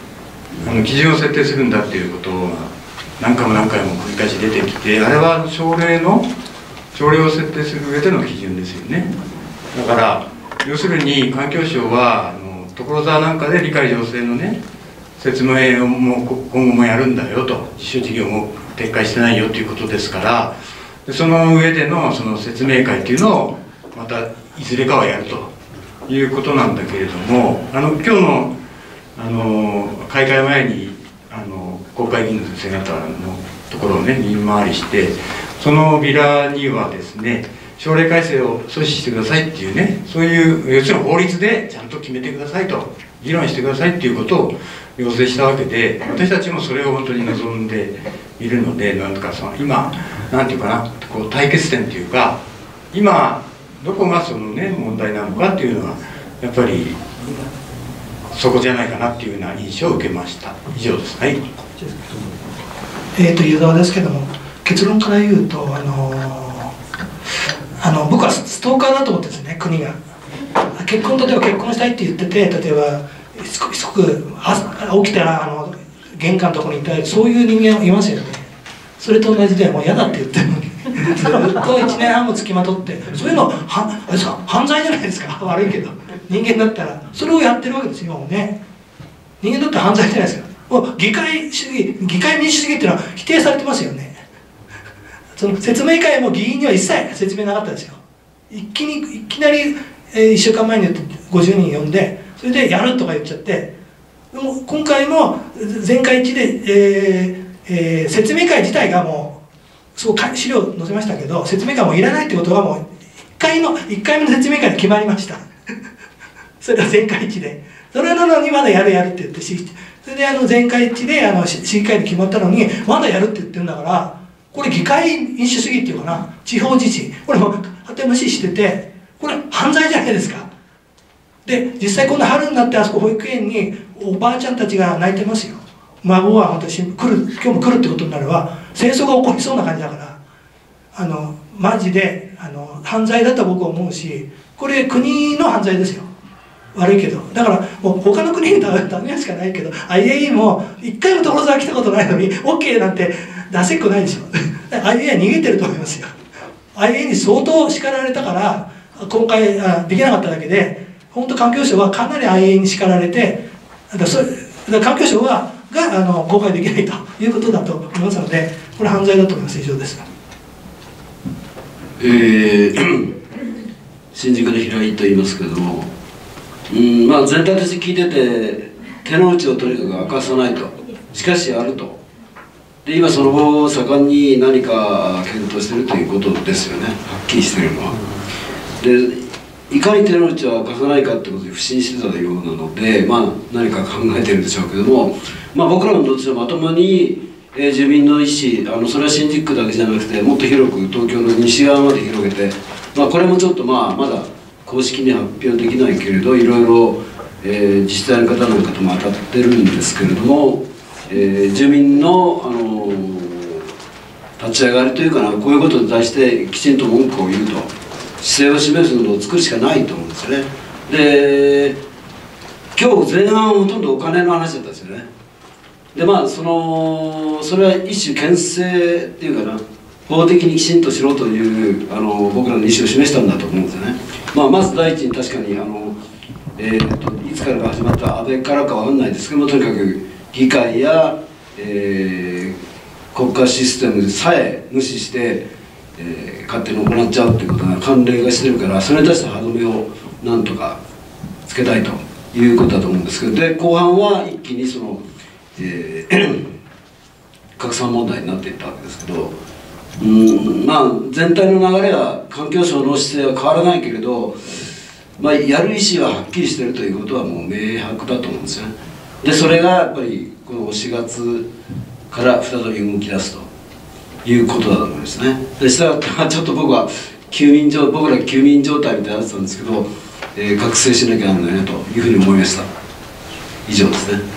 あの基準を設定するんだっていうことが何回も何回も繰り返し出てきて、あれは省令の省令を設定する上での基準ですよね。だから要するに環境省はあの所沢なんかで理解醸成のね説明をもう今後もやるんだよと、実証事業も撤回してないよということですから、その上でのその説明会っていうのをまたいずれかはやるということなんだけれども、あの今日のあの開会前にあの国会議員の先生方のところをね見回りして、そのビラにはですね省令改正を阻止してくださいっていうね、そういう要するに法律でちゃんと決めてくださいと、議論してくださいっていうことを要請したわけで、私たちもそれを本当に望んでいるので、なんとかその今なんていうかな、こう対決点というか、今どこがそのね問題なのかっていうのはやっぱりそこじゃないかなっていうような印象を受けました。以上です。はい。 えーと湯沢ですけども、結論から言うとあのー、あの僕はストーカーだと思ってですね、国が結婚、例えば結婚したいって言ってて、例えばしつこく朝起きたらあの玄関のところにいたり、そういう人間いますよね。それと同じでもう嫌だって言ってるのにずっといちねんはんもつきまとって、そういうのはあれですか、犯罪じゃないですか。悪いけど人間だったらそれをやってるわけですよ。もうね、人間だったら犯罪じゃないですか。もう議会主義、議会民主主義っていうのは否定されてますよね。その説明会も議員には一切説明なかったですよ。一気にいきなり、えー、いっしゅうかんまえにごじゅうにん呼んで、それでやるとか言っちゃって、でも今回も全会一致で、えーえー、説明会自体がもうそう資料載せましたけど、説明会もいらないってことはもういっかいのいっかいめの説明会で決まりましたそれは全会一致で、それなのにまだやるやるって言って、それであの全会一致であの市議会で決まったのにまだやるって言ってるんだから、これ議会民主主義っていうかな、地方自治、これも当て無視してて、これ犯罪じゃないですか。で実際今度春になってあそこ保育園におばあちゃんたちが泣いてますよ。孫は本当に来る、今日も来るってことになれば戦争が起こりそうな感じだから、あのマジであの犯罪だと僕は思うし、これ国の犯罪ですよ。悪いけど、だからもう他の国にダメしかないけど、 アイエーイー も一回も所沢来たことないのに オーケー なんて出せっこないでしょアイエーイー は逃げてると思いますよ。 アイエーイー に相当叱られたから今回あできなかっただけで、本当環境省はかなり アイエーイー に叱られて、だからそれだから環境省はがあの公開できないということだと思いますので、これ犯罪だと思います。以上です。 えー、新宿の平井と言いますけれども、うんまあ、全体として聞いてて手の内をとにかく明かさないと、しかしあると、で今その後盛んに何か検討しているということですよね、はっきりしているのは。でいかに手の内を明かさないかってことで不信してたようなので、まあ、何か考えてるんでしょうけども、まあ、僕らのどっちらまともに、えー、住民の意思、あのそれは新宿区だけじゃなくてもっと広く東京の西側まで広げて、まあ、これもちょっとまあまだ公式に発表できないけれど、いろいろ、えー、自治体の方なんかとも当たってるんですけれども、えー、住民の、あのー、立ち上がりというかな、こういうことに対してきちんと文句を言うと、姿勢を示すのを作るしかないと思うんですよね。で今日前半ほとんどお金の話だったんですよね。でまあそのそれは一種牽制っていうかな、法的にきちんとしろというあの僕らの意思を示したんだと思うんですよね。まあ、まず第一に確かにあの、えー、といつからか始まった安倍からかわかんないですけども、とにかく議会や、えー、国家システムさえ無視して、えー、勝手に行っちゃうっていうことが慣例がしてるから、それに対して歯止めをなんとかつけたいということだと思うんですけど、で後半は一気にその、えー、拡散問題になっていったわけですけど、うんまあ全体の流れは環境省の姿勢は変わらないけれど、まあ、やる意思ははっきりしてるということはもう明白だと思うんですよね。でそれがやっぱりこのしがつから再び動き出すということだと思いますね。でしたらちょっと僕は休眠状僕ら休眠状態みたいになってたんですけど、えー、覚醒しなきゃならないなというふうに思いました。以上ですね。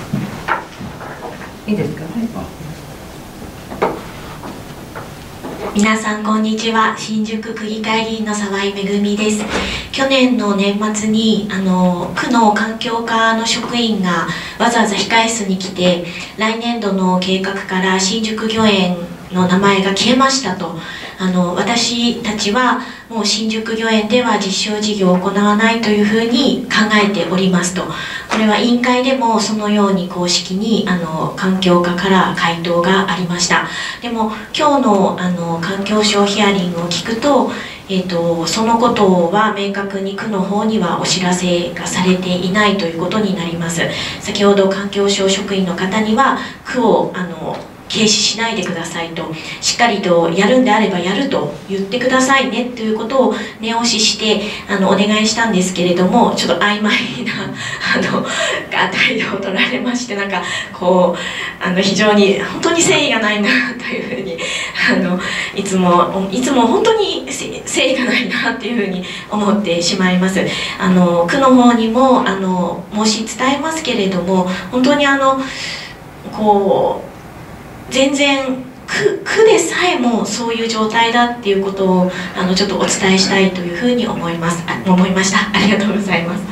いいですか。 皆さんこんにちは。新宿区議会議員の沢井めぐみです。去年の年末にあの区の環境課の職員がわざわざ控え室に来て、来年度の計画から新宿御苑の名前が消えましたと。あの私たちはもう新宿御苑では実証事業を行わないというふうに考えておりますと。これは委員会でもそのように公式にあの環境課から回答がありました。でも今日のあの環境省ヒアリングを聞くと、えーと、そのことは明確に区の方にはお知らせがされていないということになります。先ほど環境省職員の方には区をあの軽視しないでくださいと、しっかりとやるんであればやると言ってくださいねということを念押ししてあのお願いしたんですけれども、ちょっと曖昧なあの態度を取られまして、なんかこうあの非常に本当に誠意がないなというふうにあのいつもいつも本当に誠意がないなっていうふうに思ってしまいます。あの区の方にもあの申し伝えますけれども、本当にあのこう全然 区, 区でさえもそういう状態だっていうことをあのちょっとお伝えしたいというふうに思いますあ思いました。ありがとうございます。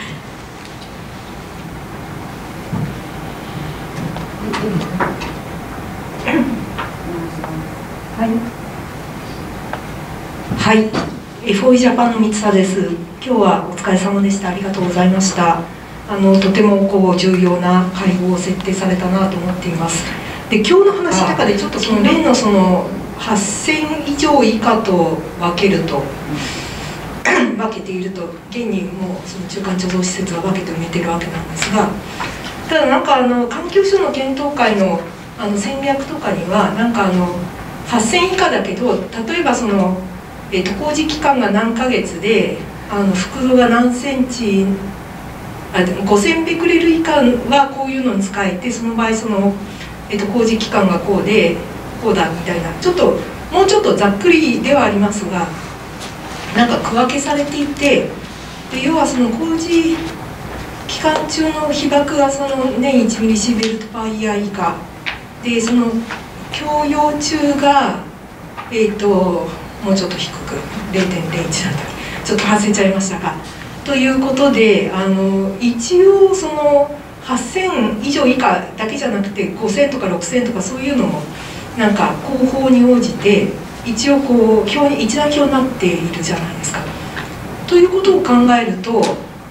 はい、エフオーイ ジャパンの三田です。今日はお疲れ様でした。ありがとうございました。あのとてもこう重要な会合を設定されたなと思っています。で今日の話の中でちょっとその例のそのはっせん以上以下と分けると分けていると、現にもうその中間貯蔵施設は分けて埋めてるわけなんですが、ただなんかあの環境省の検討会のあの戦略とかにはなんかあのはっせん以下だけど、例えばその、えー、と工事期間が何ヶ月であの袋が何センチあでもごせんベクレル以下はこういうのに使えて、その場合そのえっと、工事期間がこうでこうだみたいな、ちょっともうちょっとざっくりではありますが、なんか区分けされていて、で要はその工事期間中の被曝がその年いちミリシーベルトパーイヤー以下で、その供用中が、えっともうちょっと低く れいてんれいいち だったりちょっと外れちゃいましたが、ということであの一応そのはっせん以上以下だけじゃなくてごせんとかろくせんとかそういうのもなんか広報に応じて一応こう表に一覧表になっているじゃないですか。ということを考えると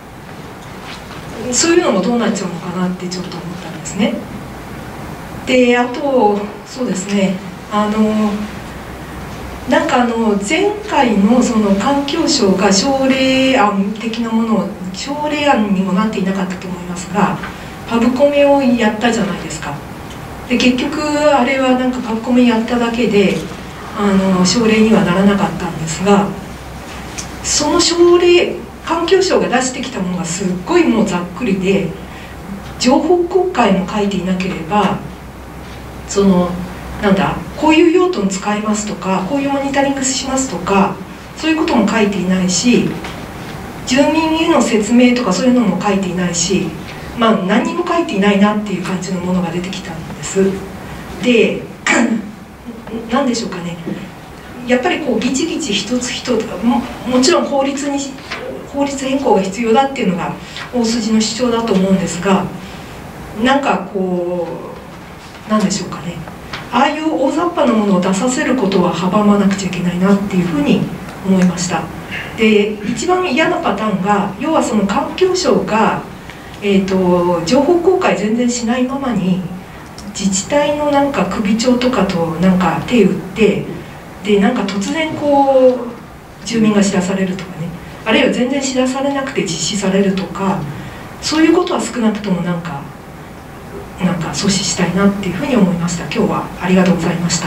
そういうのもどうなっちゃうのかなってちょっと思ったんですね。であとそうですねあのなんかあの前回のその環境省が省令案的なものを省令案にもなっていなかったと思いますが、パブコメをやったじゃないですか。で結局あれはなんかパブコメやっただけであの省令にはならなかったんですが、その省令環境省が出してきたものがすっごいもうざっくりで、情報公開も書いていなければ、そのなんだこういう用途に使いますとか、こういうモニタリングしますとか、そういうことも書いていないし、住民への説明とかそういうのも書いていないし、まあ何にも書いていないなっていう感じのものが出てきたんです。で何でしょうかね、やっぱりこうギチギチ一つ一つ も, もちろん法律に法律変更が必要だっていうのが大筋の主張だと思うんですが、なんかこうなんでしょうかね、ああいう大雑把なものを出させることは阻まなくちゃいけないなっていうふうに思いました。で一番嫌なパターンが、要はその環境省が、えー、と情報公開全然しないままに自治体のなんか首長とかとなんか手を打って、でなんか突然こう住民が知らされるとかね、あるいは全然知らされなくて実施されるとか、そういうことは少なくともなんかなんか阻止したいなっていうふうに思いました。今日はありがとうございました。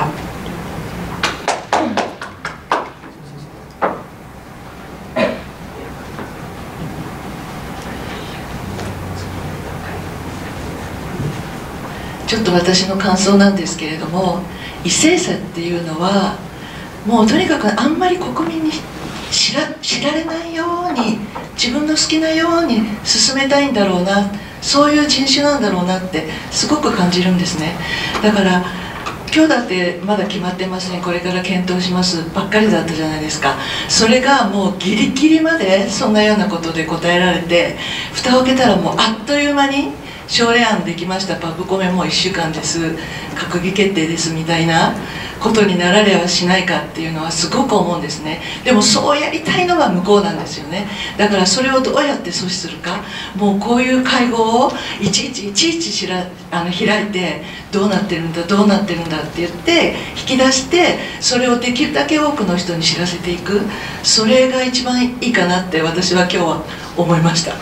ちょっと私の感想なんですけれども、為政者っていうのはもうとにかくあんまり国民に知 ら, 知られないように自分の好きなように進めたいんだろうな、そういう人種なんだろうなってすごく感じるんですね。だから今日だってまだ決まってません、これから検討しますばっかりだったじゃないですか。それがもうギリギリまでそんなようなことで答えられて、蓋を開けたらもうあっという間に省令案できました、パブコメもいっしゅうかんです、閣議決定ですみたいなことになられはしないかっていうのはすごく思うんですね。でもそうやりたいのが向こうなんですよね。だからそれをどうやって阻止するか、もうこういう会合をいちいちいちいちしらあの開いて、どうなってるんだどうなってるんだって言って引き出して、それをできるだけ多くの人に知らせていく、それが一番いいかなって私は今日は思いました。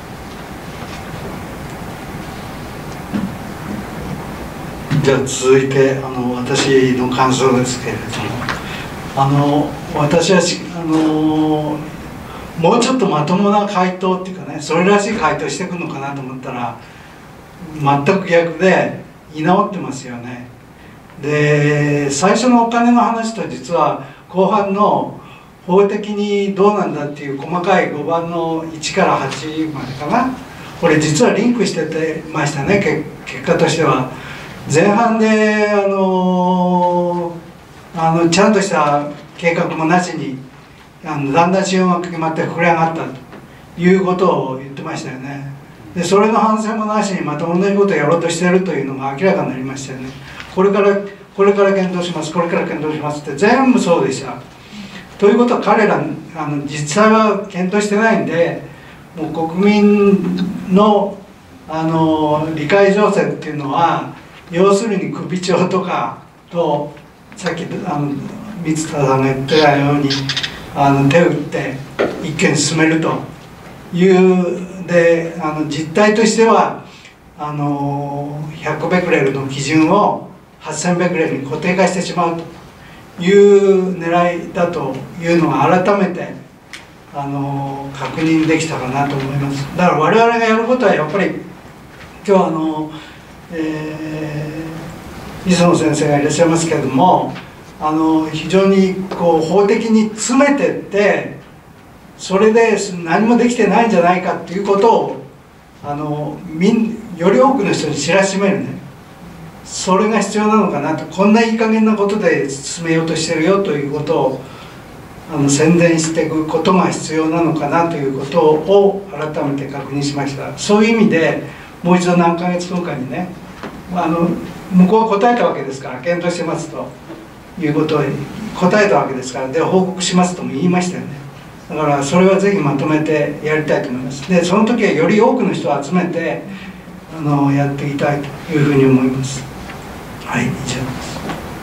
じゃあ続いてあの私の感想ですけれども、あの私はあのもうちょっとまともな回答っていうかね、それらしい回答してくるのかなと思ったら全く逆で居直ってますよね。で最初のお金の話と実は後半の法的にどうなんだっていう細かいごばんのいちからはちまでかな、これ実はリンクしててましたね。結果としては前半であのあのちゃんとした計画もなしにあのだんだん資本が決まって膨れ上がったということを言ってましたよね。でそれの反省もなしにまた同じことをやろうとしているというのが明らかになりましたよね。これからこれから検討します、これから検討しますって全部そうでした。ということは彼らあの実際は検討してないんで、もう国民のあの理解情勢っていうのは、要するに首長とかとさっきあの三田さんが言ってたようにあの手を打って一件進めるというで、あの実態としてはあのひゃくベクレルの基準をはっせんベクレルに固定化してしまうという狙いだというのが改めてあの確認できたかなと思います。だから我々がやることはやっぱり今日あのえー、磯野先生がいらっしゃいますけれども、あの非常にこう法的に詰めてって、それで何もできてないんじゃないかっていうことをあのみんより多くの人に知らしめるね、それが必要なのかなと。こんないい加減なことで進めようとしてるよということをあの宣伝していくことが必要なのかなということを改めて確認しました。そういう意味でもう一度何ヶ月後かにね、あの向こうは答えたわけですから、検討してますということを答えたわけですから、で報告しますとも言いましたよね。だからそれはぜひまとめてやりたいと思います。でその時はより多くの人を集めてあのやっていきたいというふうに思います。はい、以上です。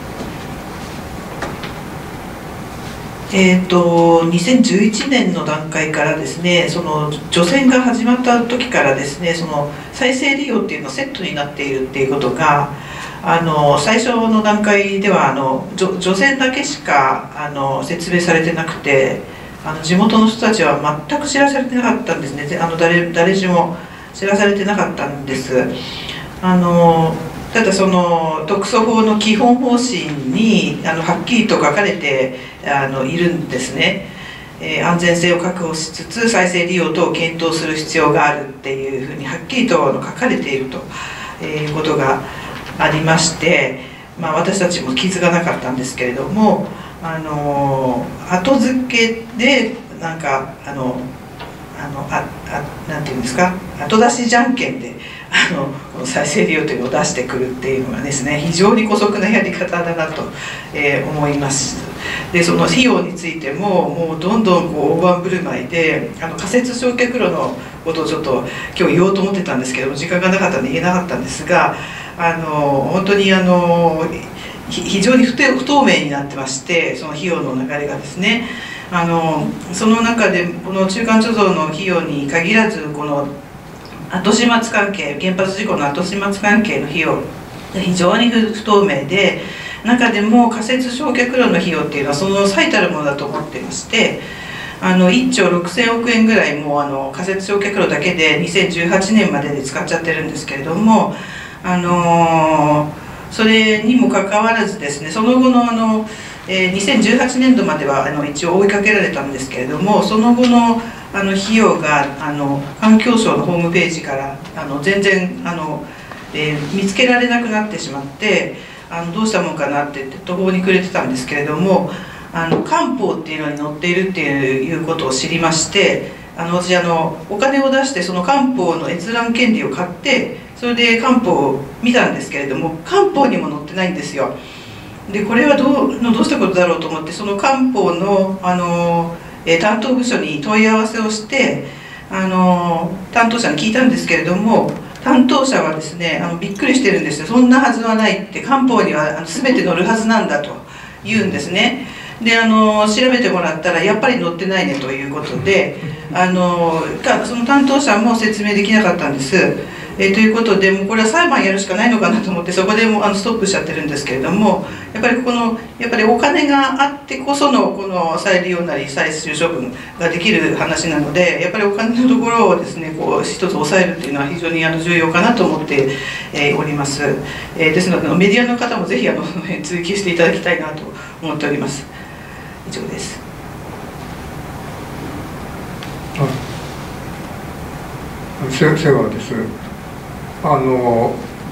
えー、とにせんじゅういちねんの段階からですね、その除染が始まった時からですね、その再生利用っていうのがセットになっているっていうことが、あの最初の段階ではあの除除染だけしかあの説明されてなくて、あの地元の人たちは全く知らされてなかったんですね。あの 誰, 誰しも知らされてなかったんです。あのただその特措法の基本方針にあのはっきりと書かれてあのいるんですね。えー、安全性を確保しつつ再生利用等を検討する必要があるっていうふうにはっきりと書かれているということがありまして、まあ、私たちも気づかなかったんですけれども、あの後付けでなんかあのあのああなんていうんですか、後出しじゃんけんであのこの再生利用というのを出してくるっていうのがですね、非常に姑息なやり方だなと、えー、思います。でその費用についてももうどんどんこう大盤振る舞いで、あの仮設焼却炉のことをちょっと今日言おうと思ってたんですけども、時間がなかったんで言えなかったんですが、あの本当にあの非常に不透明になってまして、その費用の流れがですね、あのその中でこの中間貯蔵の費用に限らず、この後始末関係、原発事故の後始末関係の費用非常に不透明で、中でも仮設焼却炉の費用っていうのはその最たるものだと思ってまして、あのいっちょうろくせんおくえんぐらいもうあの仮設焼却炉だけでにせんじゅうはちねんまでで使っちゃってるんですけれども、あのそれにもかかわらずですね、その後のあの、えー、にせんじゅうはちねんどまではあの一応追いかけられたんですけれども、その後のあの費用があの環境省のホームページからあの全然あの、えー、見つけられなくなってしまって、 あのどうしたもんかなって言って途方に暮れてたんですけれども、あの官報っていうのに載っているっていうことを知りまして、あの私あのお金を出してその官報の閲覧権利を買って、それで官報を見たんですけれども、官報にも載ってないんですよ。でこれはどうどうしたことだろうと思って、その官報のあの、えー、担当部署に問い合わせをして、あの担当者に聞いたんですけれども、担当者はですね、あのびっくりしてるんですよ。そんなはずはないって、官報にはあの全て載るはずなんだと言うんですね。であの調べてもらったらやっぱり載ってないねということで、あのその担当者も説明できなかったんです。えー、ということで、もうこれは裁判やるしかないのかなと思って、そこでもうあのストップしちゃってるんですけれども、やっぱりこのやっぱりお金があってこそのこの再利用なり再収処分ができる話なので、やっぱりお金のところをですね、こう一つ抑えるっていうのは非常にあの重要かなと思って、えー、おります。えー、ですのでメディアの方もぜひあの追求していただきたいなと思っております。以上です。 瀬川です。あの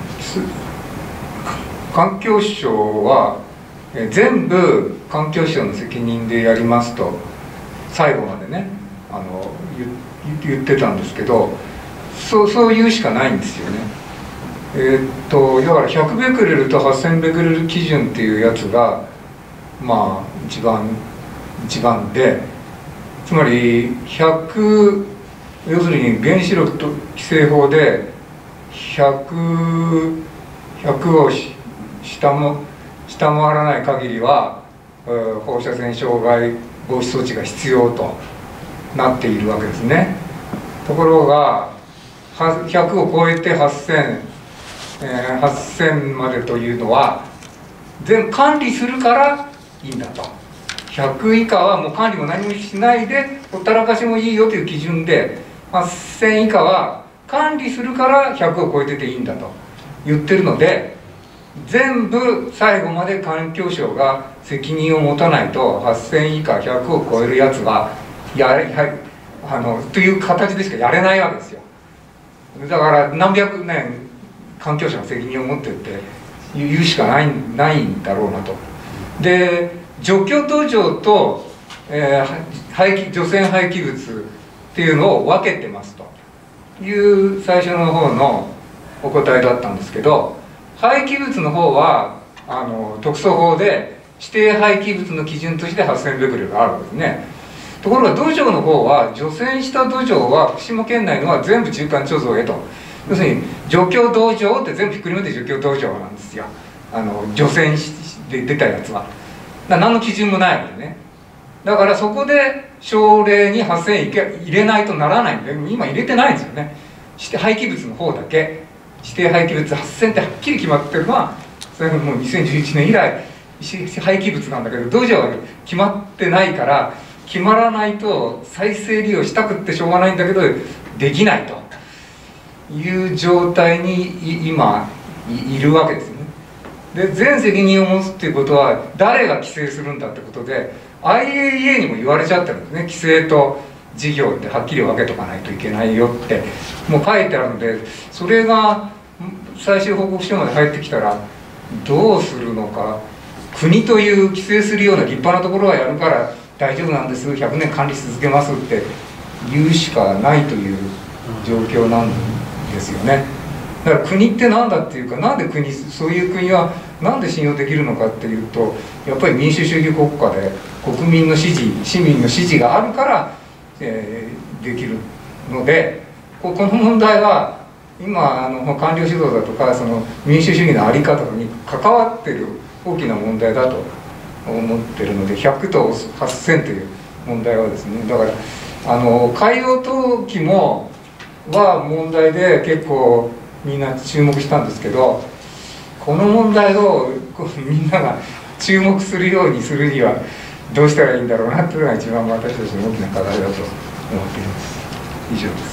環境省はえ全部環境省の責任でやりますと最後までね、あの 言, 言ってたんですけど、そうそう言うしかないんですよね。えー、っとだからひゃくベクレルとはっせんベクレル基準っていうやつがまあ一番一番で、つまりひゃく要するに原子力規制法でひゃく、ひゃくを下も下回らない限りは放射線障害防止措置が必要となっているわけですね。ところがひゃくを超えてはっせん、えー、はっせんまでというのは全管理するからいいんだと。ひゃく以下はもう管理も何もしないでほったらかしもいいよという基準で、はっせん以下は管理するからひゃくを超えてていいんだと言ってるので、全部最後まで環境省が責任を持たないとはっせん以下ひゃくを超えるやつはやれやあのという形でしかやれないわけですよ。だから何百年環境省の責任を持ってって言うしかないないんだろうなと。で除去土壌と、えー、廃棄除染廃棄物っていうのを分けてますという最初の方のお答えだったんですけど、廃棄物の方はあの特措法で指定廃棄物の基準としてはっせんベクレルがあるわけですね。ところが土壌の方は除染した土壌は福島県内のは全部中間貯蔵へと、要するに除去土壌って全部ひっくるめて除去土壌なんですよ。あの除染で出たやつはだ何の基準もないのでね。だからそこで省令にはっせん入れないとならないんで、今入れてないんですよね。指定廃棄物の方だけ指定廃棄物はっせんってはっきり決まってるのはそれもうにせんじゅういちねん以来廃棄物なんだけど、土壌は決まってないから決まらないと再生利用したくってしょうがないんだけどできないという状態に今 い, いるわけですね。で全責任を持つっていうことは誰が規制するんだってことで アイエーイーエー にも言われちゃってるんですね。規制と事業ってはっきり分けとかないといけないよってもう書いてあるので、それが最終報告書まで入ってきたらどうするのか。国という規制するような立派なところはやるから大丈夫なんです、ひゃくねん管理し続けますって言うしかないという状況なんですよね。だから国って何だっていうか、なんで国そういう国はなんで信用できるのかっていうと、やっぱり民主主義国家で国民の支持市民の支持があるから、えー、できるので、この問題は今あの官僚主導だとかその民主主義の在り方に関わっている大きな問題だと思ってるので、ひゃくとはっせんという問題はですね、だからあの海洋投棄もは問題で結構みんな注目したんですけど、この問題をみんなが注目するようにするにはどうしたらいいんだろうなというのが一番私たちの大きな課題だと思っています。以上です。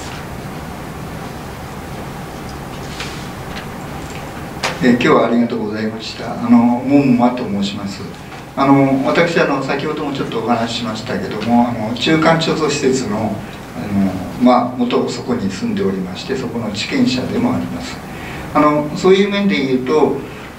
え今日はありがとうございました。あのモンマと申します。あの私あの先ほどもちょっとお話ししましたけども、あの中間貯蔵施設のあのまあ元そこに住んでおりまして、そこの地権者でもあります。あのそういう面で言うと、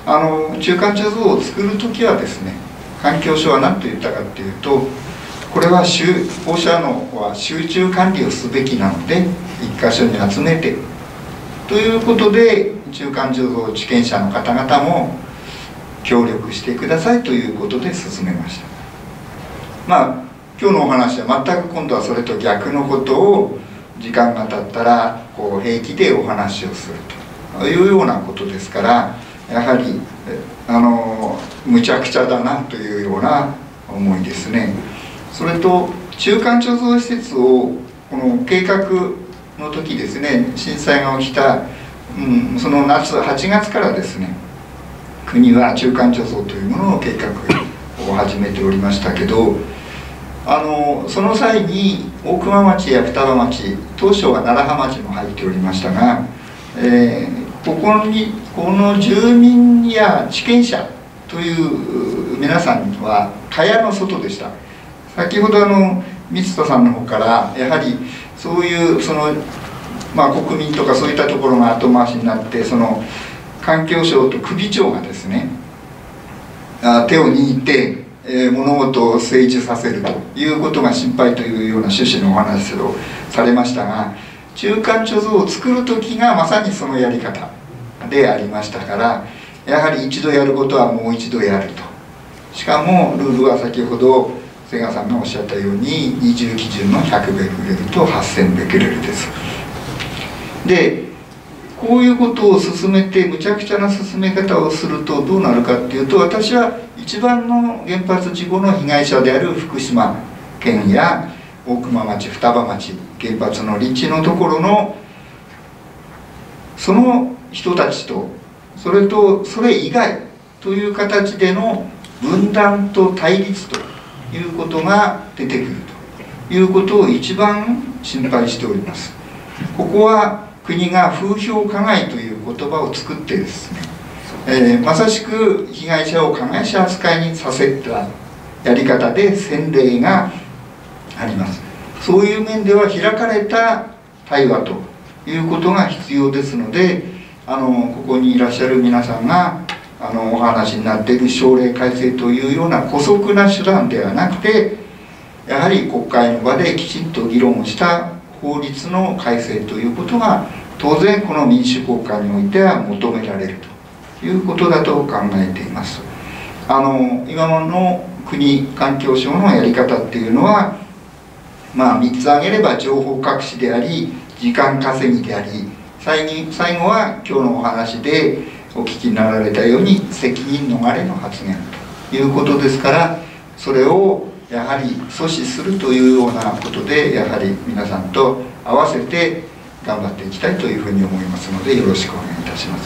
あの中間貯蔵を作る時はですね、環境省は何と言ったかっていうと、これは放射能は集中管理をすべきなので一箇所に集めてということで、中間貯蔵地権者の方々も協力してくださいということで進めました。まあ今日のお話は全く今度はそれと逆のことを時間が経ったらこう平気でお話をするというようなことですから、やはりあのむちゃくちゃだなというような思いですね。それと中間貯蔵施設をこの計画の時ですね、震災が起きた、うん、その夏はちがつからですね、国は中間貯蔵というものの計画を始めておりましたけど、あのその際に大熊町や双葉町、当初は楢葉町も入っておりましたが、えー、ここにこの住民や地権者という皆さんは蚊帳の外でした。先ほどあの三田さんの方からやはりそういうその、まあ、国民とかそういったところが後回しになって、その環境省と首長がですねあ手を握って、えー、物事を成就させるということが心配というような趣旨のお話をされましたが、中間貯蔵を作る時がまさにそのやり方でありましたから、やはり一度やることはもう一度やると。しかもルールは先ほど瀬川さんがおっしゃったように二重基準のひゃくベクレルとはっせんベクレルです。でこういうことを進めてむちゃくちゃな進め方をするとどうなるかっていうと、私は一番の原発事故の被害者である福島県や大熊町、双葉町、原発の立地のところのその人たちと、それとそれ以外という形での分断と対立ということが出てくるということを一番心配しております。ここは国が風評加害という言葉を作ってですね、えー、まさしく被害者を加害者扱いにさせたやり方で先例があります。そういう面では開かれた対話ということが必要ですので、あのここにいらっしゃる皆さんがあのお話になっている省令改正というような姑息な手段ではなくて、やはり国会の場できちんと議論をした法律の改正ということが当然この民主国家においては求められるということだと考えています。あの今の国環境省のやり方っていうのは、まあみっつ挙げれば情報隠しであり時間稼ぎであり、最に最後は今日のお話でお聞きになられたように責任逃れの発言ということですから、それをやはり阻止するというようなことで、やはり皆さんと合わせて頑張っていきたいというふうに思いますので、よろしくお願いいたします。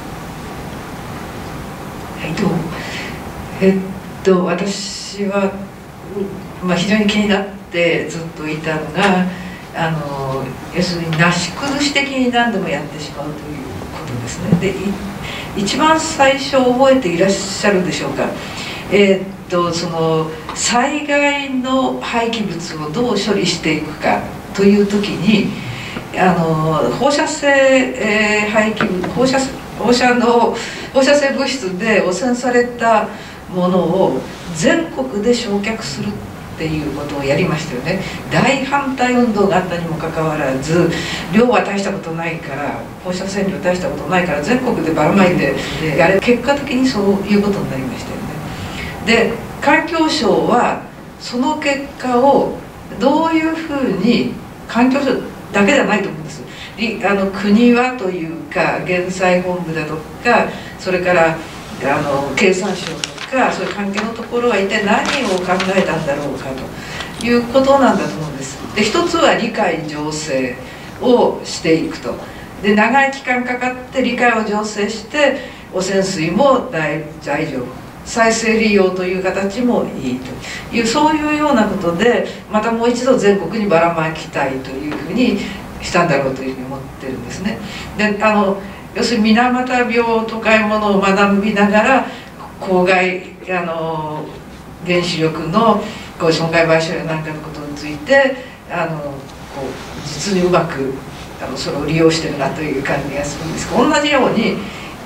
はい、どうも。えっと私は、まあ、非常に気になってずっといたのが、あの要するになし崩し的に何でもやってしまうということですね。で一番最初覚えていらっしゃるでしょうか。えー、っとその災害の廃棄物をどう処理していくかという時に、あの放射性、えー、廃棄物放射放射の放射性物質で汚染されたものを全国で焼却するっていうことをやりましたよね。大反対運動があったにもかかわらず、量は大したことないから、放射線量大したことないから全国でばらまいてやれ、結果的にそういうことになりましたよね。で環境省はその結果をどういうふうに、環境省だけじゃないと思うんです。あの国はというか減災本部だとか、それからあの経産省とか、そういう関係のところは一体何を考えたんだろうかということなんだと思うんです。で一つは理解醸成をしていくと。で長い期間かかって理解を醸成して、汚染水も大大丈夫、再生利用という形もいいという、そういうようなことでまたもう一度全国にばらまきたいというふうにしたんだろうというふうに思ってるんですね。であの要するに水俣病とかいうものを学びながら、公害あの原子力のこう損害賠償やなんかのことについて、あのこう実にうまくあのそれを利用してるなという感じがするんですが、同じように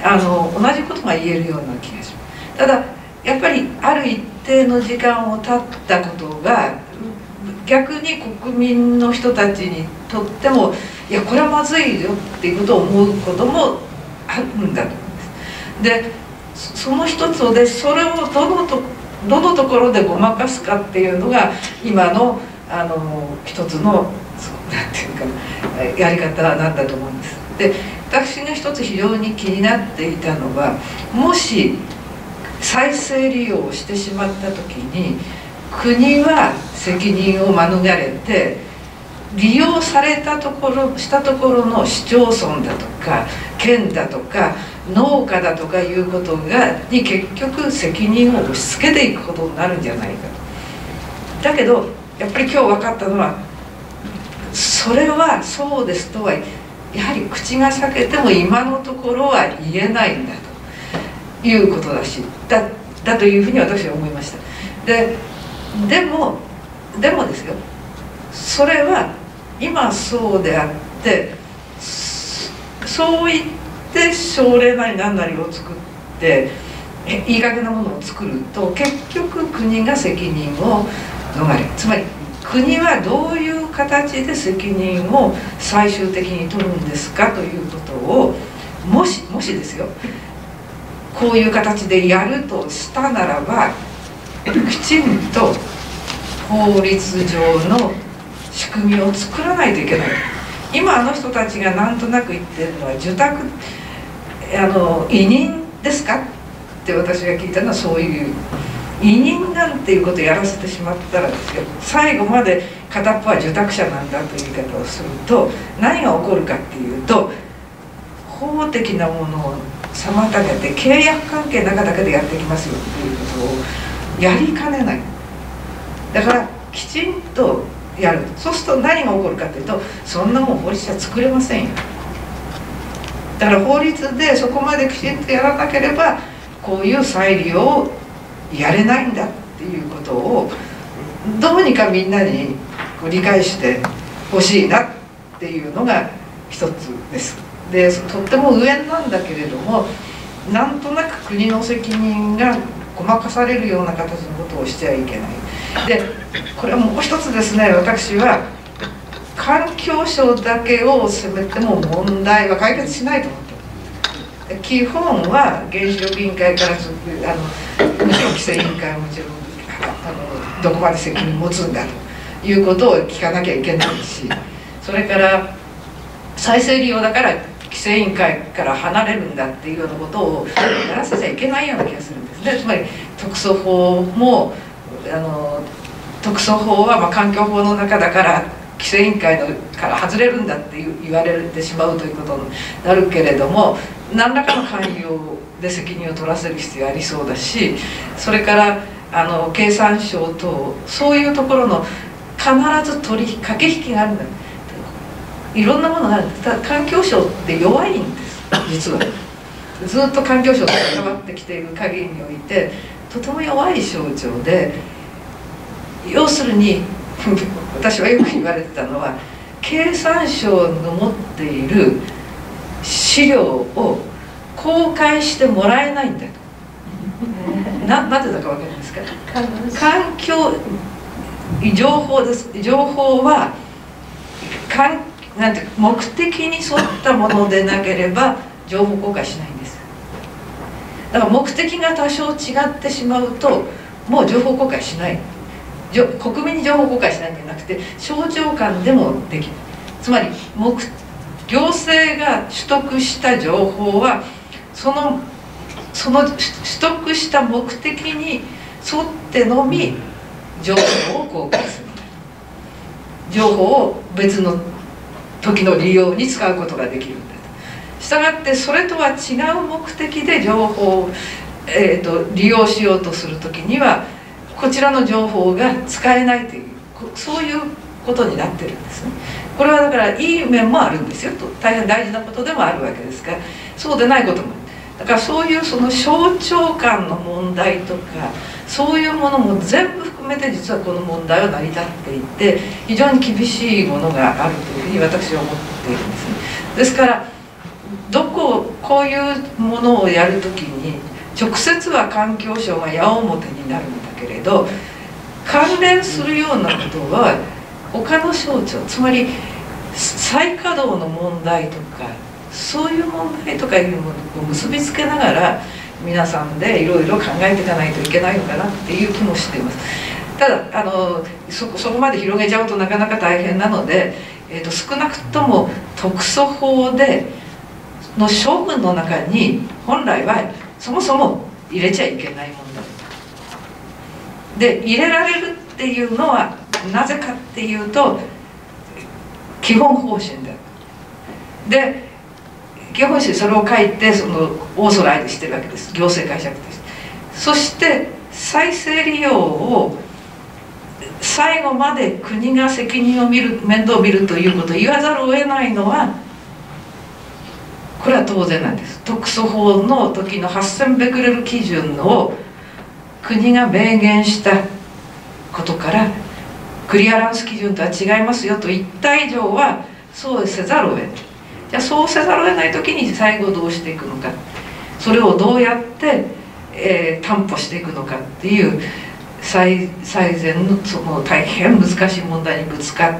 あの同じことが言えるような気がします。ただやっぱりある一定の時間を経ったことが逆に国民の人たちにとってもいやこれはまずいよっていうことを思うこともあるんだと思うんです。でその一つでそれをどのとどのところでごまかすかっていうのが今のあの一つのなんていうかやり方なんだと思うんです。で私が一つ非常に気になっていたのは、もし再生利用をしてしまった時に国は責任を免れて利用されたところしたところの市町村だとか県だとか農家だとかいうことがに結局責任を押し付けていくことになるんじゃないかと。だけどやっぱり今日分かったのは、それはそうですとはやはり口が裂けても今のところは言えないんだということだしだだというふうに私は思いました。ででもでもですよ、それは今そうであってそう言って省令なり何なりを作っていい加減なものを作ると結局国が責任を逃れる。つまり国はどういう形で責任を最終的に取るんですかということをもしもしですよこういう形でやるとしたならばきちんと法律上の仕組みを作らないといけない。今あの人たちがなんとなく言ってるのは受託あの委任ですかって私が聞いたのはそういう委任なんていうことをやらせてしまったらですよ、最後まで片っぽは受託者なんだという言い方をすると何が起こるかっていうと、法的なものを妨げて契約関係の中だけでやっていきますよっていうことをやりかねない。だからきちんとやる。そうすると何が起こるかというと、そんなもん法律は作れませんよ。だから法律でそこまできちんとやらなければこういう再利用をやれないんだっていうことをどうにかみんなに理解してほしいなっていうのが一つです。でとっても無縁なんだけれども、なんとなく国の責任がごまかされるような形のことをしちゃいけない。でこれはもう一つですね、私は環境省だけを責めても問題は解決しないと思ってる。基本は原子力委員会からあのもちろん規制委員会はもちろんあのどこまで責任を持つんだということを聞かなきゃいけないし、それから再生利用だから規制委員会から離れるんだっていうようなことをやらせちゃいけないような気がするんですね。つまり特措法もあの特措法はまあ環境法の中だから規制委員会のから外れるんだって言われてしまうということになるけれども、何らかの関与で責任を取らせる必要ありそうだし、それからあの経産省等そういうところの必ず取り駆け引きがあるんだ。いろんなものがある。ただ環境省って弱いんです実は。ずっと環境省と関わってきている限りにおいてとても弱い省庁で、要するに私はよく言われてたのは、経産省の持っている資料を公開してもらえないんだと。な, なぜだか分かりますか。環境情報です。情報はかんなんて目的に沿ったものでなければ情報公開しないんです。だから目的が多少違ってしまうともう情報公開しない。国民に情報公開しないんじゃなくて省庁間でもできる。つまり目行政が取得した情報はそのその取得した目的に沿ってのみ情報を公開する。情報を別の時の利用に使うことができるんだと。したがってそれとは違う目的で情報を、えーと、利用しようとする時にはこちらの情報が使えないというそういうことになってるんですね。これはだからいい面もあるんですよと、大変大事なことでもあるわけですから、そうでないこともだからそういうその省庁間の問題とかそういうものも全部含めて実はこの問題は成り立っていて非常に厳しいものがあるというふうに私は思っているんですね。ですからどここういうものをやるときに直接は環境省が矢面になるんだけれど、関連するようなことは他の省庁、つまり再稼働の問題とかそういう問題とかいうものを結びつけながら皆さんでいろいろ考えていかないといけないのかなっていう気もしています。ただあの そ, そこまで広げちゃうとなかなか大変なので、えー、と少なくとも特措法での処分の中に本来はそもそも入れちゃいけないものだで、入れられるっていうのはなぜかっていうと基本方針だ。で基本方針それを書いてそのオーソライズしてるわけです、行政解釈として。そして再生利用を最後まで国が責任を見る、面倒を見るということを言わざるを得ないのはこれは当然なんです。特措法の時のはっせんベクレル基準を国が明言したことからクリアランス基準とは違いますよと言った以上はそうせざるを得ない。じゃあそうせざるを得ない時に最後どうしていくのか、それをどうやって、えー、担保していくのかっていう最最善のその大変難しい問題にぶつかって、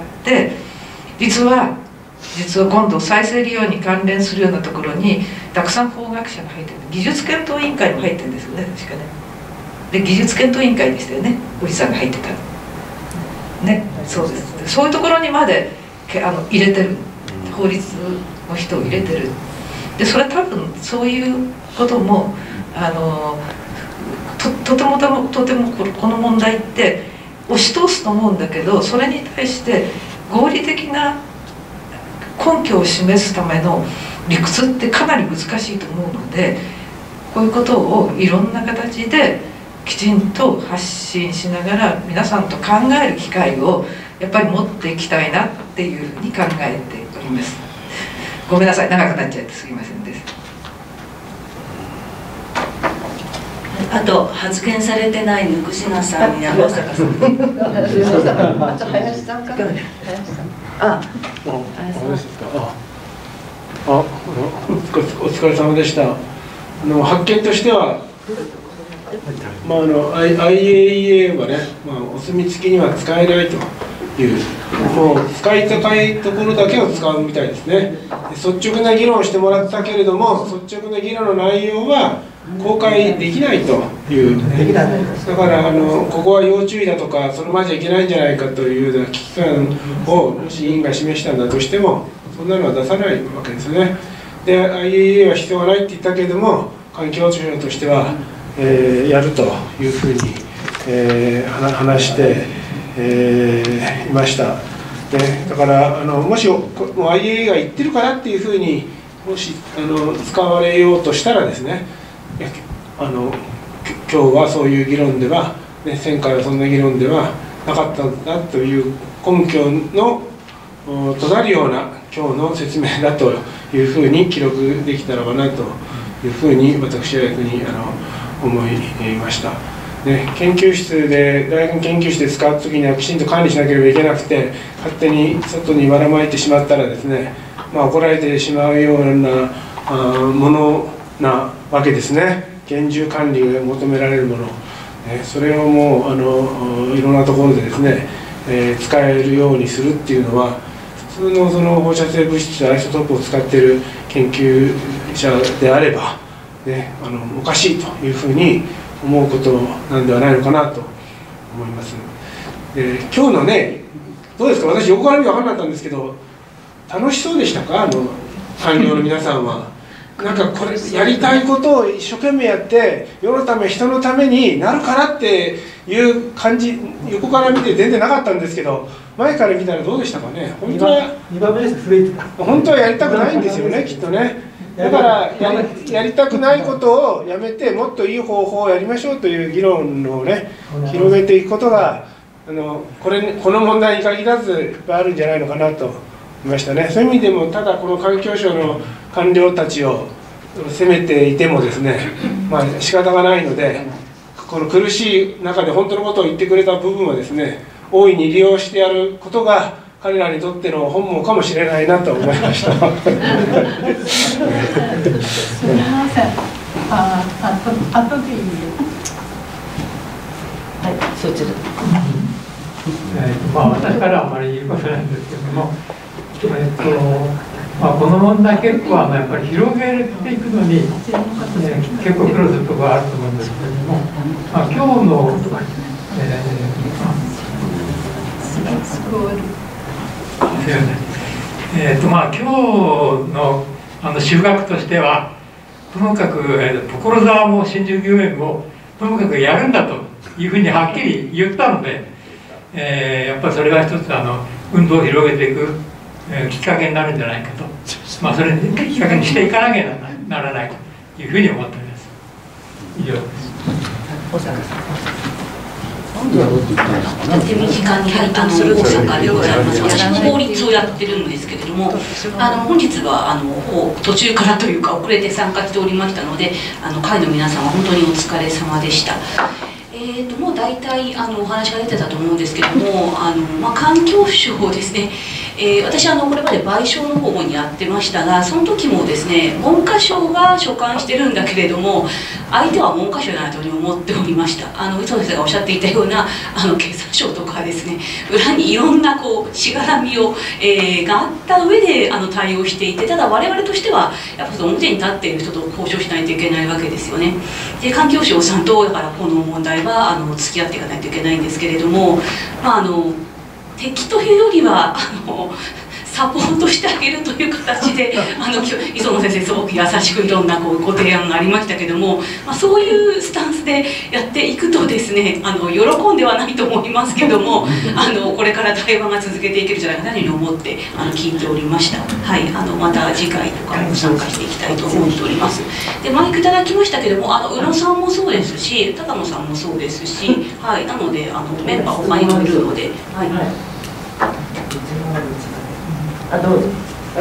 実は実は今度再生利用に関連するようなところにたくさん法学者が入ってる、技術検討委員会も入ってるんですよね、確かね。で技術検討委員会でしたよね、おじさんが入ってたね。そうです。そういうところにまであの入れてる、法律の人を入れてる。でそれ多分そういうこともあの と, とてもとてもこの問題って押し通すと思うんだけど、それに対して合理的な根拠を示すための理屈ってかなり難しいと思うので、こういうことをいろんな形できちんと発信しながら皆さんと考える機会をやっぱり持っていきたいなっていうふうに考えております。ごめんなさい、長くなっちゃってすみませんです。 あと発言されてないぬくしなさんに山坂さん。 あと林さんか。林さん。あ、林さん。 あ、あ、お疲れ様でした。あの発見としては、まああの アイエーイーエー はね、まあお墨付きには使えないという、もう使いたいところだけを使うみたいですね。率直な議論をしてもらったけれども、率直な議論の内容は公開できないという、だからあのここは要注意だとか、そのままじゃいけないんじゃないかというような危機感をもし委員が示したんだとしても、そんなのは出さないわけですね。で アイエーイーエー は必要がないって言ったけれども、環境省としては、えー、やるというふうに、えー、話して、えー、いました。でだからあのもしもう アイエーイーエー が言ってるからっていうふうにもしあの使われようとしたらですね、あの今日はそういう議論では、ね、前回はそんな議論ではなかったんだという根拠のとなるような今日の説明だというふうに記録できたらばなというふうに私は逆にあの思いました。ね、研究室で大学の研究室で使う時にはきちんと管理しなければいけなくて、勝手に外にばらまいてしまったらですね、まあ、怒られてしまうようなあものなわけですね。厳重管理が求められるもの、ね、それをもうあのいろんなところでですね、えー、使えるようにするっていうのは、普通のその放射性物質アイソトープを使っている研究者であれば、ね、あのおかしいというふうに思うことなんではないのかなと思います。で今日のね、どうですか、私横から見て分からなかったんですけど、楽しそうでしたか、あの官僚の皆さんは。なんかこれやりたいことを一生懸命やって世のため人のためになるからっていう感じ、横から見て全然なかったんですけど、前から見たらどうでしたかね。本当は本当はやりたくないんですよね、きっとね。だからや り, やりたくないことをやめて、もっといい方法をやりましょうという議論をね、広げていくことがあの こ, れこの問題に限らずいっぱいあるんじゃないのかなと思いましたね。そういう意味でも、ただこの環境省の官僚たちを責めていてもですね、まあ仕方がないので、この苦しい中で本当のことを言ってくれた部分はですね、大いに利用してやることが彼らにとっての本望かもしれないなと思いました。 すみません。あ、あと、あとでいいよ。 はい、そちら。 えーとまあ、私からはあまり言うことないんですけども、えーとまあ、この問題結構あのやっぱり広げていくのに、えー、結構苦労するところがあると思うんですけれども、まあ、今日の、えーえーとまあ、今日の、あの修学としてはともかく、えー、所沢も新宿御苑もともかくやるんだというふうにはっきり言ったので、えー、やっぱりそれが一つあの運動を広げていく、えー、きっかけになるんじゃないかと、まあ、それにきっかけにしていかなきゃならないというふうに思っております。以上です。 小坂さん。 とても時間に入ったの大阪でございます。私も法律をやってるんですけれども、あの本日はあの途中からというか遅れて参加しておりましたので、あの会の皆様本当にお疲れ様でした。えー、ともう大体あのお話が出てたと思うんですけども、あの、まあ、環境省ですね、えー、私あのこれまで賠償の方にやってましたが、その時もですね文科省が所管してるんだけれども相手は文科省だなというふうに思っておりました。あの磯野先生がおっしゃっていたようなあの経産省とかですね、裏にいろんなこうしがらみを、えー、があった上であの対応していて、ただ我々としてはやっぱその表に立っている人と交渉しないといけないわけですよね。で環境省さんとだからこの問題はあの付き合っていかないといけないんですけれども、まあ、あの敵というよりはあのサポートしてあげるという形であの磯野先生すごく優しくいろんなこうご提案がありましたけども、まあ、そういうスタンスでやっていくとですね、あの喜んではないと思いますけどもあのこれから対話が続けていけるんじゃないかなというふうに思ってあの聞いておりました。はい、あのまた次回とかも参加していきたいと思っております。でマイクいただきましたけども、あの宇野さんもそうですし高野さんもそうですし、はい、なのであのメンバー他にもいるので、はい、 あ、どうぞ。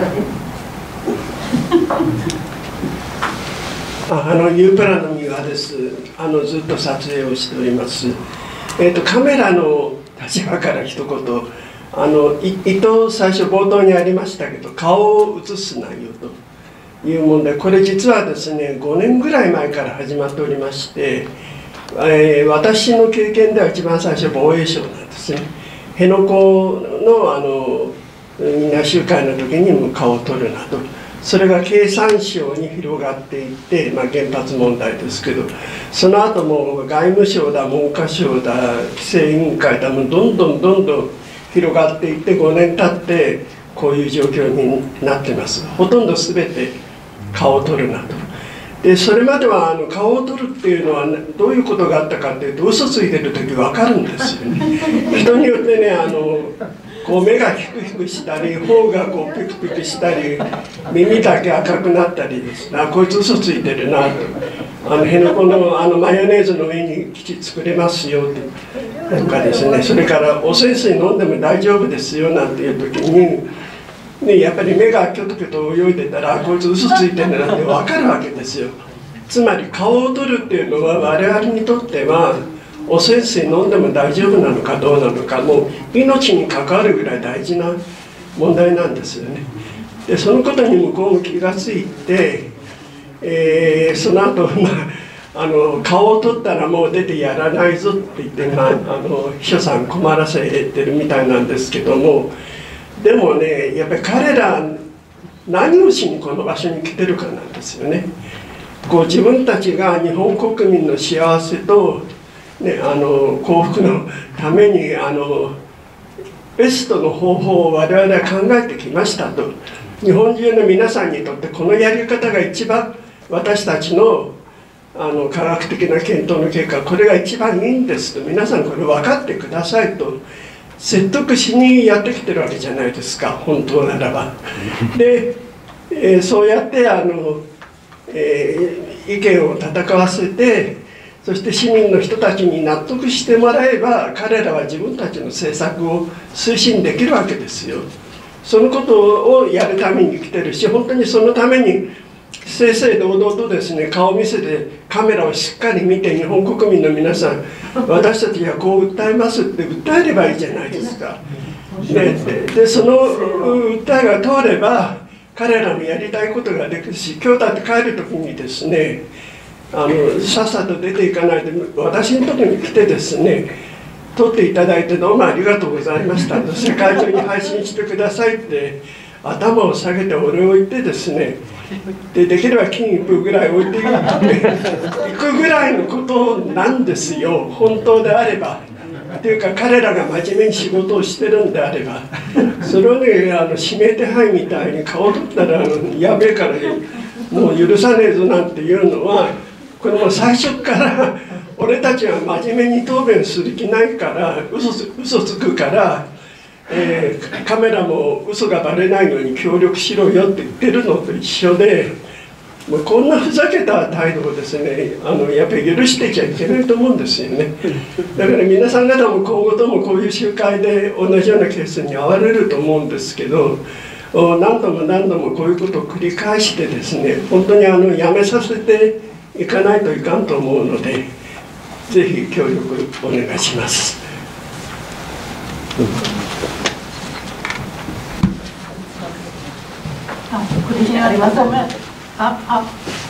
あのユープラの庭です。あのずっと撮影をしております。えっ、ー、とカメラの立場から一言、あの伊藤最初冒頭にありましたけど、顔を映すなよという問題、これ実はですねごねんぐらい前から始まっておりまして、えー、私の経験では一番最初防衛省なんですね。辺野古のあのみんな集会の時にも顔を取るなど、それが経産省に広がっていって、まあ、原発問題ですけど、その後も外務省だ文科省だ規制委員会だもどんどんどんどん広がっていってごねん経ってこういう状況になってます。ほとんど全て顔を取るなと。でそれまではあの顔を取るっていうのはどういうことがあったかっていうと、嘘ついてる時分かるんですよね。人によってね、あのこう目がヒクヒクしたり、頬がこうピクピクしたり、耳だけ赤くなったりです。あ、こいつ嘘ついてるなと。あの辺野古のあのマヨネーズの上に基地作れますよってなんかですね、それから汚染水飲んでも大丈夫ですよなんていう時に、ね、やっぱり目がキョトキョト泳いでたら、こいつ嘘ついてるなんて分かるわけですよ。つまり顔を取るっていうのは我々にとっては汚染水飲んでも大丈夫なのかどうなのか、もう命に関わるぐらい大事な問題なんですよね。でそのことに向こうも気がついて、えー、その後、まあ、あの顔を取ったらもう出てやらないぞって言って、まあ、あの秘書さん困らせてるみたいなんですけども、でもねやっぱり彼ら何をしにこの場所に来てるかなんですよね。こう自分たちが日本国民の幸せとね、あの幸福のためにあのベストの方法を我々は考えてきましたと。日本中の皆さんにとってこのやり方が一番私たちのあの科学的な検討の結果、これが一番いいんですと、皆さんこれ分かってくださいと説得しにやってきてるわけじゃないですか、本当ならば。で、えー、そうやってあの、えー、意見を戦わせて、そして市民の人たちに納得してもらえば、彼らは自分たちの政策を推進できるわけですよ。そのことをやるために来てるし、本当にそのために正々堂々とですね、顔を見せてカメラをしっかり見て、日本国民の皆さん、私たちがこう訴えますって訴えればいいじゃないですか。 で, で, でその歌が通れば彼らのやりたいことができるし、今日だって帰る時にですね、あのさっさと出ていかないで私のところに来てですね、撮っていただいてどうもありがとうございましたと、世界中に配信してくださいって頭を下げてお礼を言ってですね、でできれば金一封ぐらい置いていくぐらいのことなんですよ、本当であれば。っていうか彼らが真面目に仕事をしてるんであれば、それをね、あの指名手配みたいに顔取ったらやべえからもう許さねえぞなんていうのは、これもう最初から俺たちは真面目に答弁する気ないから嘘つ、嘘つくから、えー、カメラも嘘がバレないように協力しろよって言ってるのと一緒で、もうこんなふざけた態度をですね、あのやっぱり許してちゃいけないと思うんですよね。だから皆さん方も今後ともこういう集会で同じようなケースに遭われると思うんですけど、何度も何度もこういうことを繰り返してですね、本当にあのやめさせていかないといかんと思うので、ぜひ協力お願いします。 あ、これにありまとめ。あ、あ、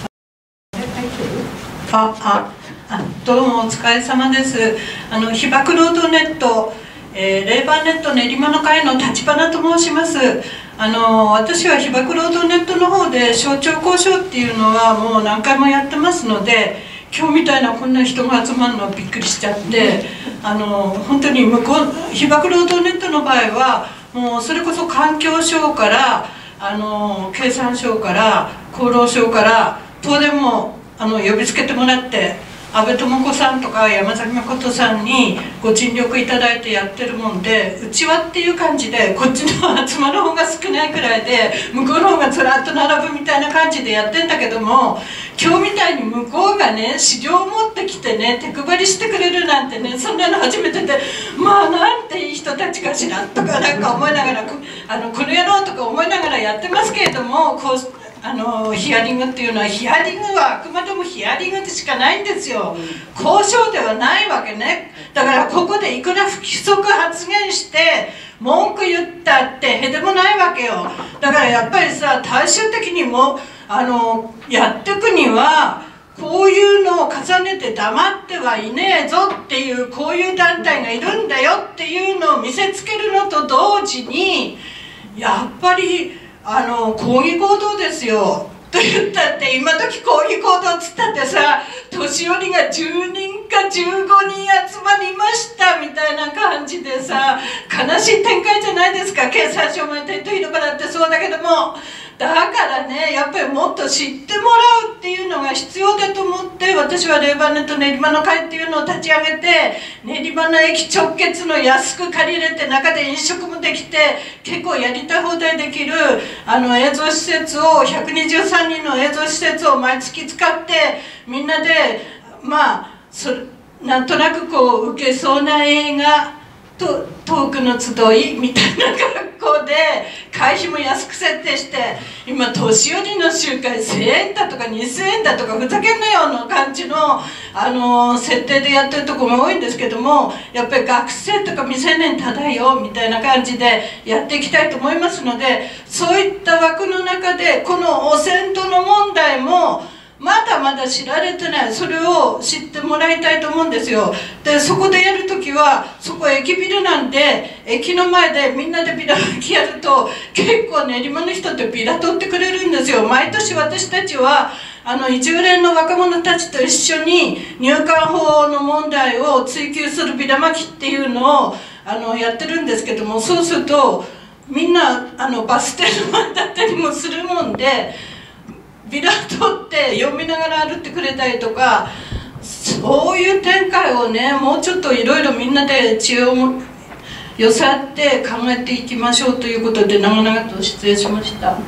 あ、あ、どうもお疲れ様です。あの被爆労働ネット、えー、レーバーネット練馬の会の立花と申します。あの私は被爆労働ネットの方で省庁交渉っていうのはもう何回もやってますので、今日みたいなこんな人が集まるのはびっくりしちゃって、あの本当に向こう被爆労働ネットの場合はもうそれこそ環境省からあの経産省から厚労省から東電もあの呼びつけてもらって、安倍智子さんとか山崎誠さんにご尽力いただいてやってるもんで、うちわっていう感じでこっちの集まる方が少ないくらいで向こうの方がずらっと並ぶみたいな感じでやってんだけども、今日みたいに向こうがね資料を持ってきてね手配りしてくれるなんてね、そんなの初めてで、まあなんていい人たちかしらとかなんか思いながら、あのこの野郎とか思いながらやってますけれども、こうあのヒアリングっていうのは、ヒアリングはあくまでもヒアリングでしかないんですよ、交渉ではないわけね。だからここでいくら不規則発言して文句言ったってへでもないわけよ。だからやっぱりさ、大衆的にもあのやっていくにはこういうのを重ねて黙ってはいねえぞっていう、こういう団体がいるんだよっていうのを見せつけるのと同時に、やっぱりあの抗議行動ですよ。と言ったって今時抗議行動っつったってさ、年寄りがじゅうにんかじゅうごにん集まりましたみたいな感じでさ、悲しい展開じゃないですか。経産省前テント広場だってそうだけども、だからねやっぱりもっと知ってもらうっていうのが必要だと思って、私はレーバーネット練馬の会っていうのを立ち上げて、練馬の駅直結の安く借りれて中で飲食もできて結構やりたい放題できるあの映像施設をひゃくにじゅうさんにんの映像施設を毎月使ってみんなでまあそなんとなくこう受けそうな映画とトークの集いみたいな格好で会費も安く設定して、今年寄りの集会せんえんだとかにせんえんだとかふざけんなよの感じの、あのー、設定でやってるところが多いんですけども、やっぱり学生とか未成年ただよみたいな感じでやっていきたいと思いますので、そういった枠の中でこの汚染土の問題もまだまだ知られてない、それを知ってもらいたいと思うんですよ。でそこでやるときは、そこ駅ビルなんで駅の前でみんなでビラ巻きやると結構練馬の人ってビラ取ってくれるんですよ。毎年私たちはあのいじゅう連の若者たちと一緒に入管法の問題を追及するビラ巻きっていうのをあのやってるんですけども、そうするとみんなあのバス停の前だったりもするもんで、ビラ取って読みながら歩ってくれたりとか、そういう展開をねもうちょっといろいろみんなで知恵を寄せ合って考えていきましょうということで長々と失礼しました、うん、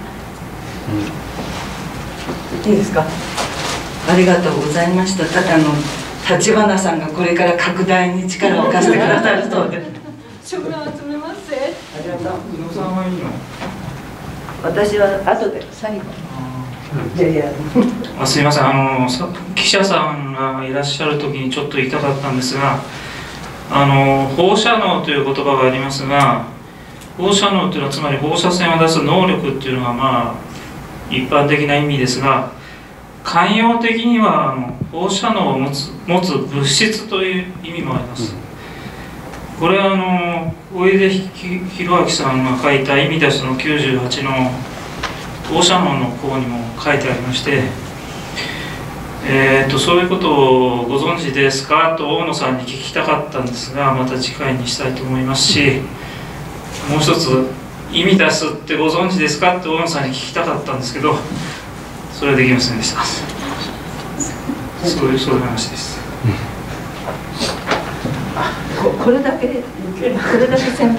いいですか。ありがとうございました。ただの立花さんがこれから拡大に力を貸してくださるそうで署名集めます。 ありがとう。 宇野さんはいいの？ 私は後で最後。いやいやあすいません、あの記者さんがいらっしゃる時にちょっと言いたかったんですが、あの放射能という言葉がありますが、 放射能というのはつまり放射線を出す能力っていうのはまあ一般的な意味ですが、寛容的にはあの放射能を持つ持つ物質という意味もあります。これはあの大出弘明さんが書いた「イミダスのきゅうじゅうはち」の放射能の項にも書いてありまして、えー、とそういうことをご存知ですかと大野さんに聞きたかったんですが、また次回にしたいと思いますし、もう一つ「イミダスってご存知ですか?」って大野さんに聞きたかったんですけど、それはできませんでした。そういうそういう話です。 こ, これだけこれだけ先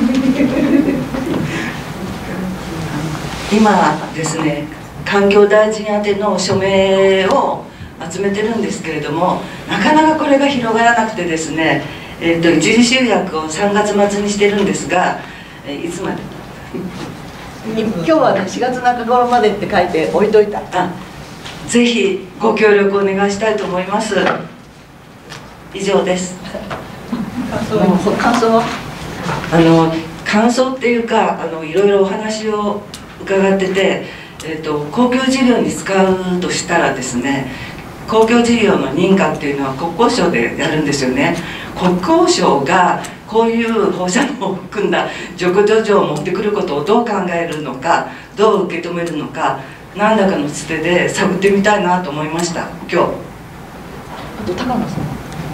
今ですね、環境大臣宛ての署名を集めてるんですけれども、なかなかこれが広がらなくてですね、えー、と一時集約をさんがつ末にしてるんですが、いつまで今日はねしがつなか頃までって書いて置いといた。 あ、ぜひご協力お願いしたいと思います。以上です。 感想はあの感想っていうか、あのいろいろお話を伺ってて、えー、と公共事業に使うとしたらですね、公共事業の認可っていうのは国交省でやるんですよね。国交省がこういう放射能を含んだ除去土壌を持ってくることをどう考えるのか、どう受け止めるのか、何らかのつてで探ってみたいなと思いました。今日。あと高野さん。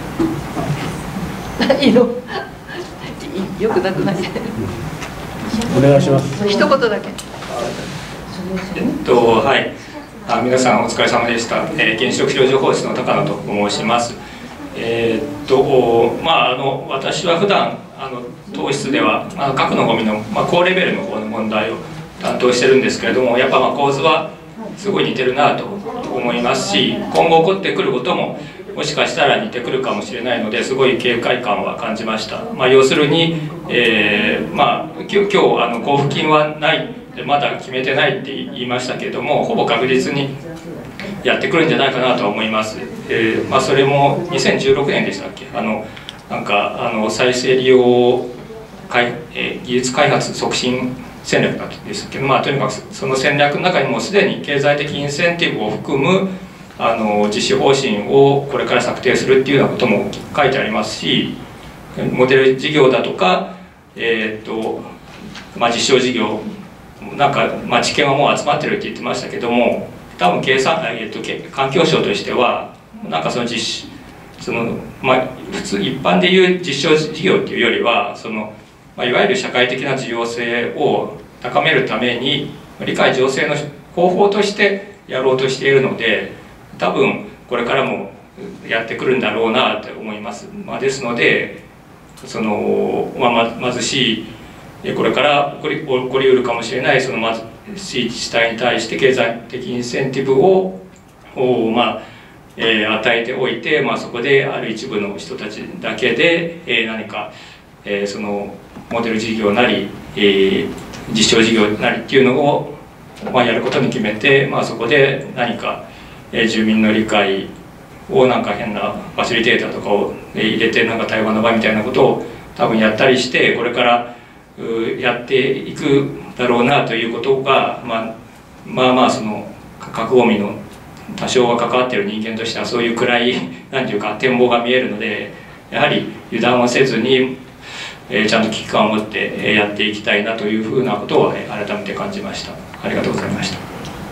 いいの。よくなくない。 お願いします。 一言だけ。 えっとはい。あ、皆さんお疲れ様でした。えー、原子力広情報室の高野と申します。えー、っとまああの私は普段あの当室ではあの核のゴミの、まあ、高レベルの方の問題を担当してるんですけれども、やっぱまあ構図はすごい似てるなと思いますし、今後起こってくることももしかしたら似てくるかもしれないので、すごい警戒感は感じました。まあ、要するに、えー、まあ今日あの交付金はないまだ決めてないって言いましたけれども、ほぼ確実にやってくるんじゃないかなと思います。えーまあ、それもにせんじゅうろくねんでしたっけ、あのなんかあの再生利用開、えー、技術開発促進戦略だったんですけど、まあ、とにかくその戦略の中にもすでに経済的インセンティブを含むあの実施方針をこれから策定するっていうようなことも書いてありますし、モデル事業だとか、えーとまあ、実証事業なんか、まあ、知見はもう集まってるって言ってましたけども、多分計算、えー、と環境省としてはなんかその実施その、まあ、普通一般でいう実証事業っていうよりはその、まあ、いわゆる社会的な重要性を高めるために理解醸成の方法としてやろうとしているので、多分これからもやってくるんだろうなと思います。まあ、ですのでその、まあ、貧しいこれから起こり、起こりうるかもしれないその貧しい自治体に対して経済的インセンティブを、まあえー、与えておいて、まあ、そこである一部の人たちだけで、えー、何か、えー、そのモデル事業なり、えー、実証事業なりっていうのを、まあ、やることに決めて、まあ、そこで何か、えー、住民の理解をなんか変なファシリテーターとかを入れてなんか対話の場みたいなことを多分やったりしてこれからやっていくだろうなということが、まあ、まあまあその核ゴミの多少は関わっている人間としてはそういう暗い何ていうか展望が見えるので、やはり油断はせずに、えー、ちゃんと危機感を持ってやっていきたいなというふうなことを、ね、改めて感じました。ありがとうございました。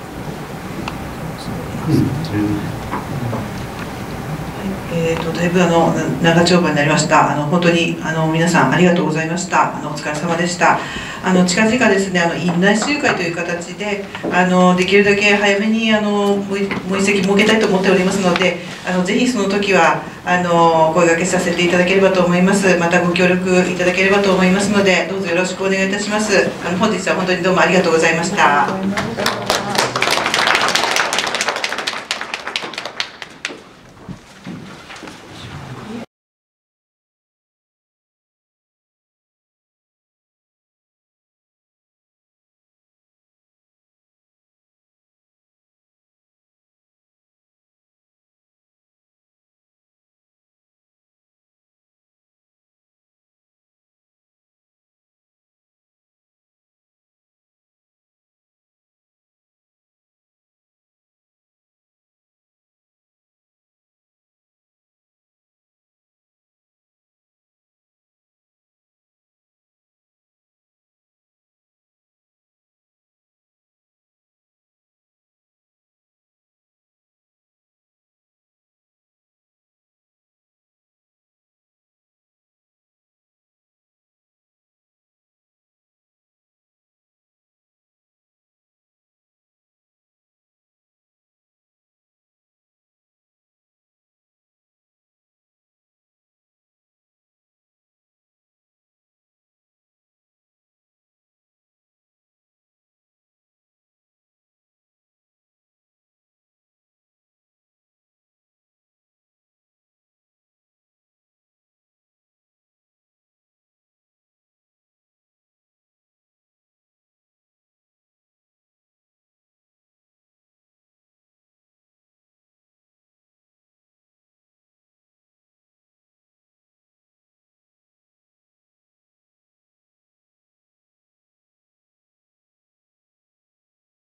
えー、とだいぶあの長丁場になりました。あの本当にあの皆さんありがとうございました。あのお疲れ様でした。あの近々ですね、あの院内集会という形であのできるだけ早めにあのもう一席設けたいと思っておりますので、あのぜひその時はあの声掛けさせていただければと思います。またご協力いただければと思いますので、どうぞよろしくお願いいたします。あの本日は本当にどうもありがとうございました。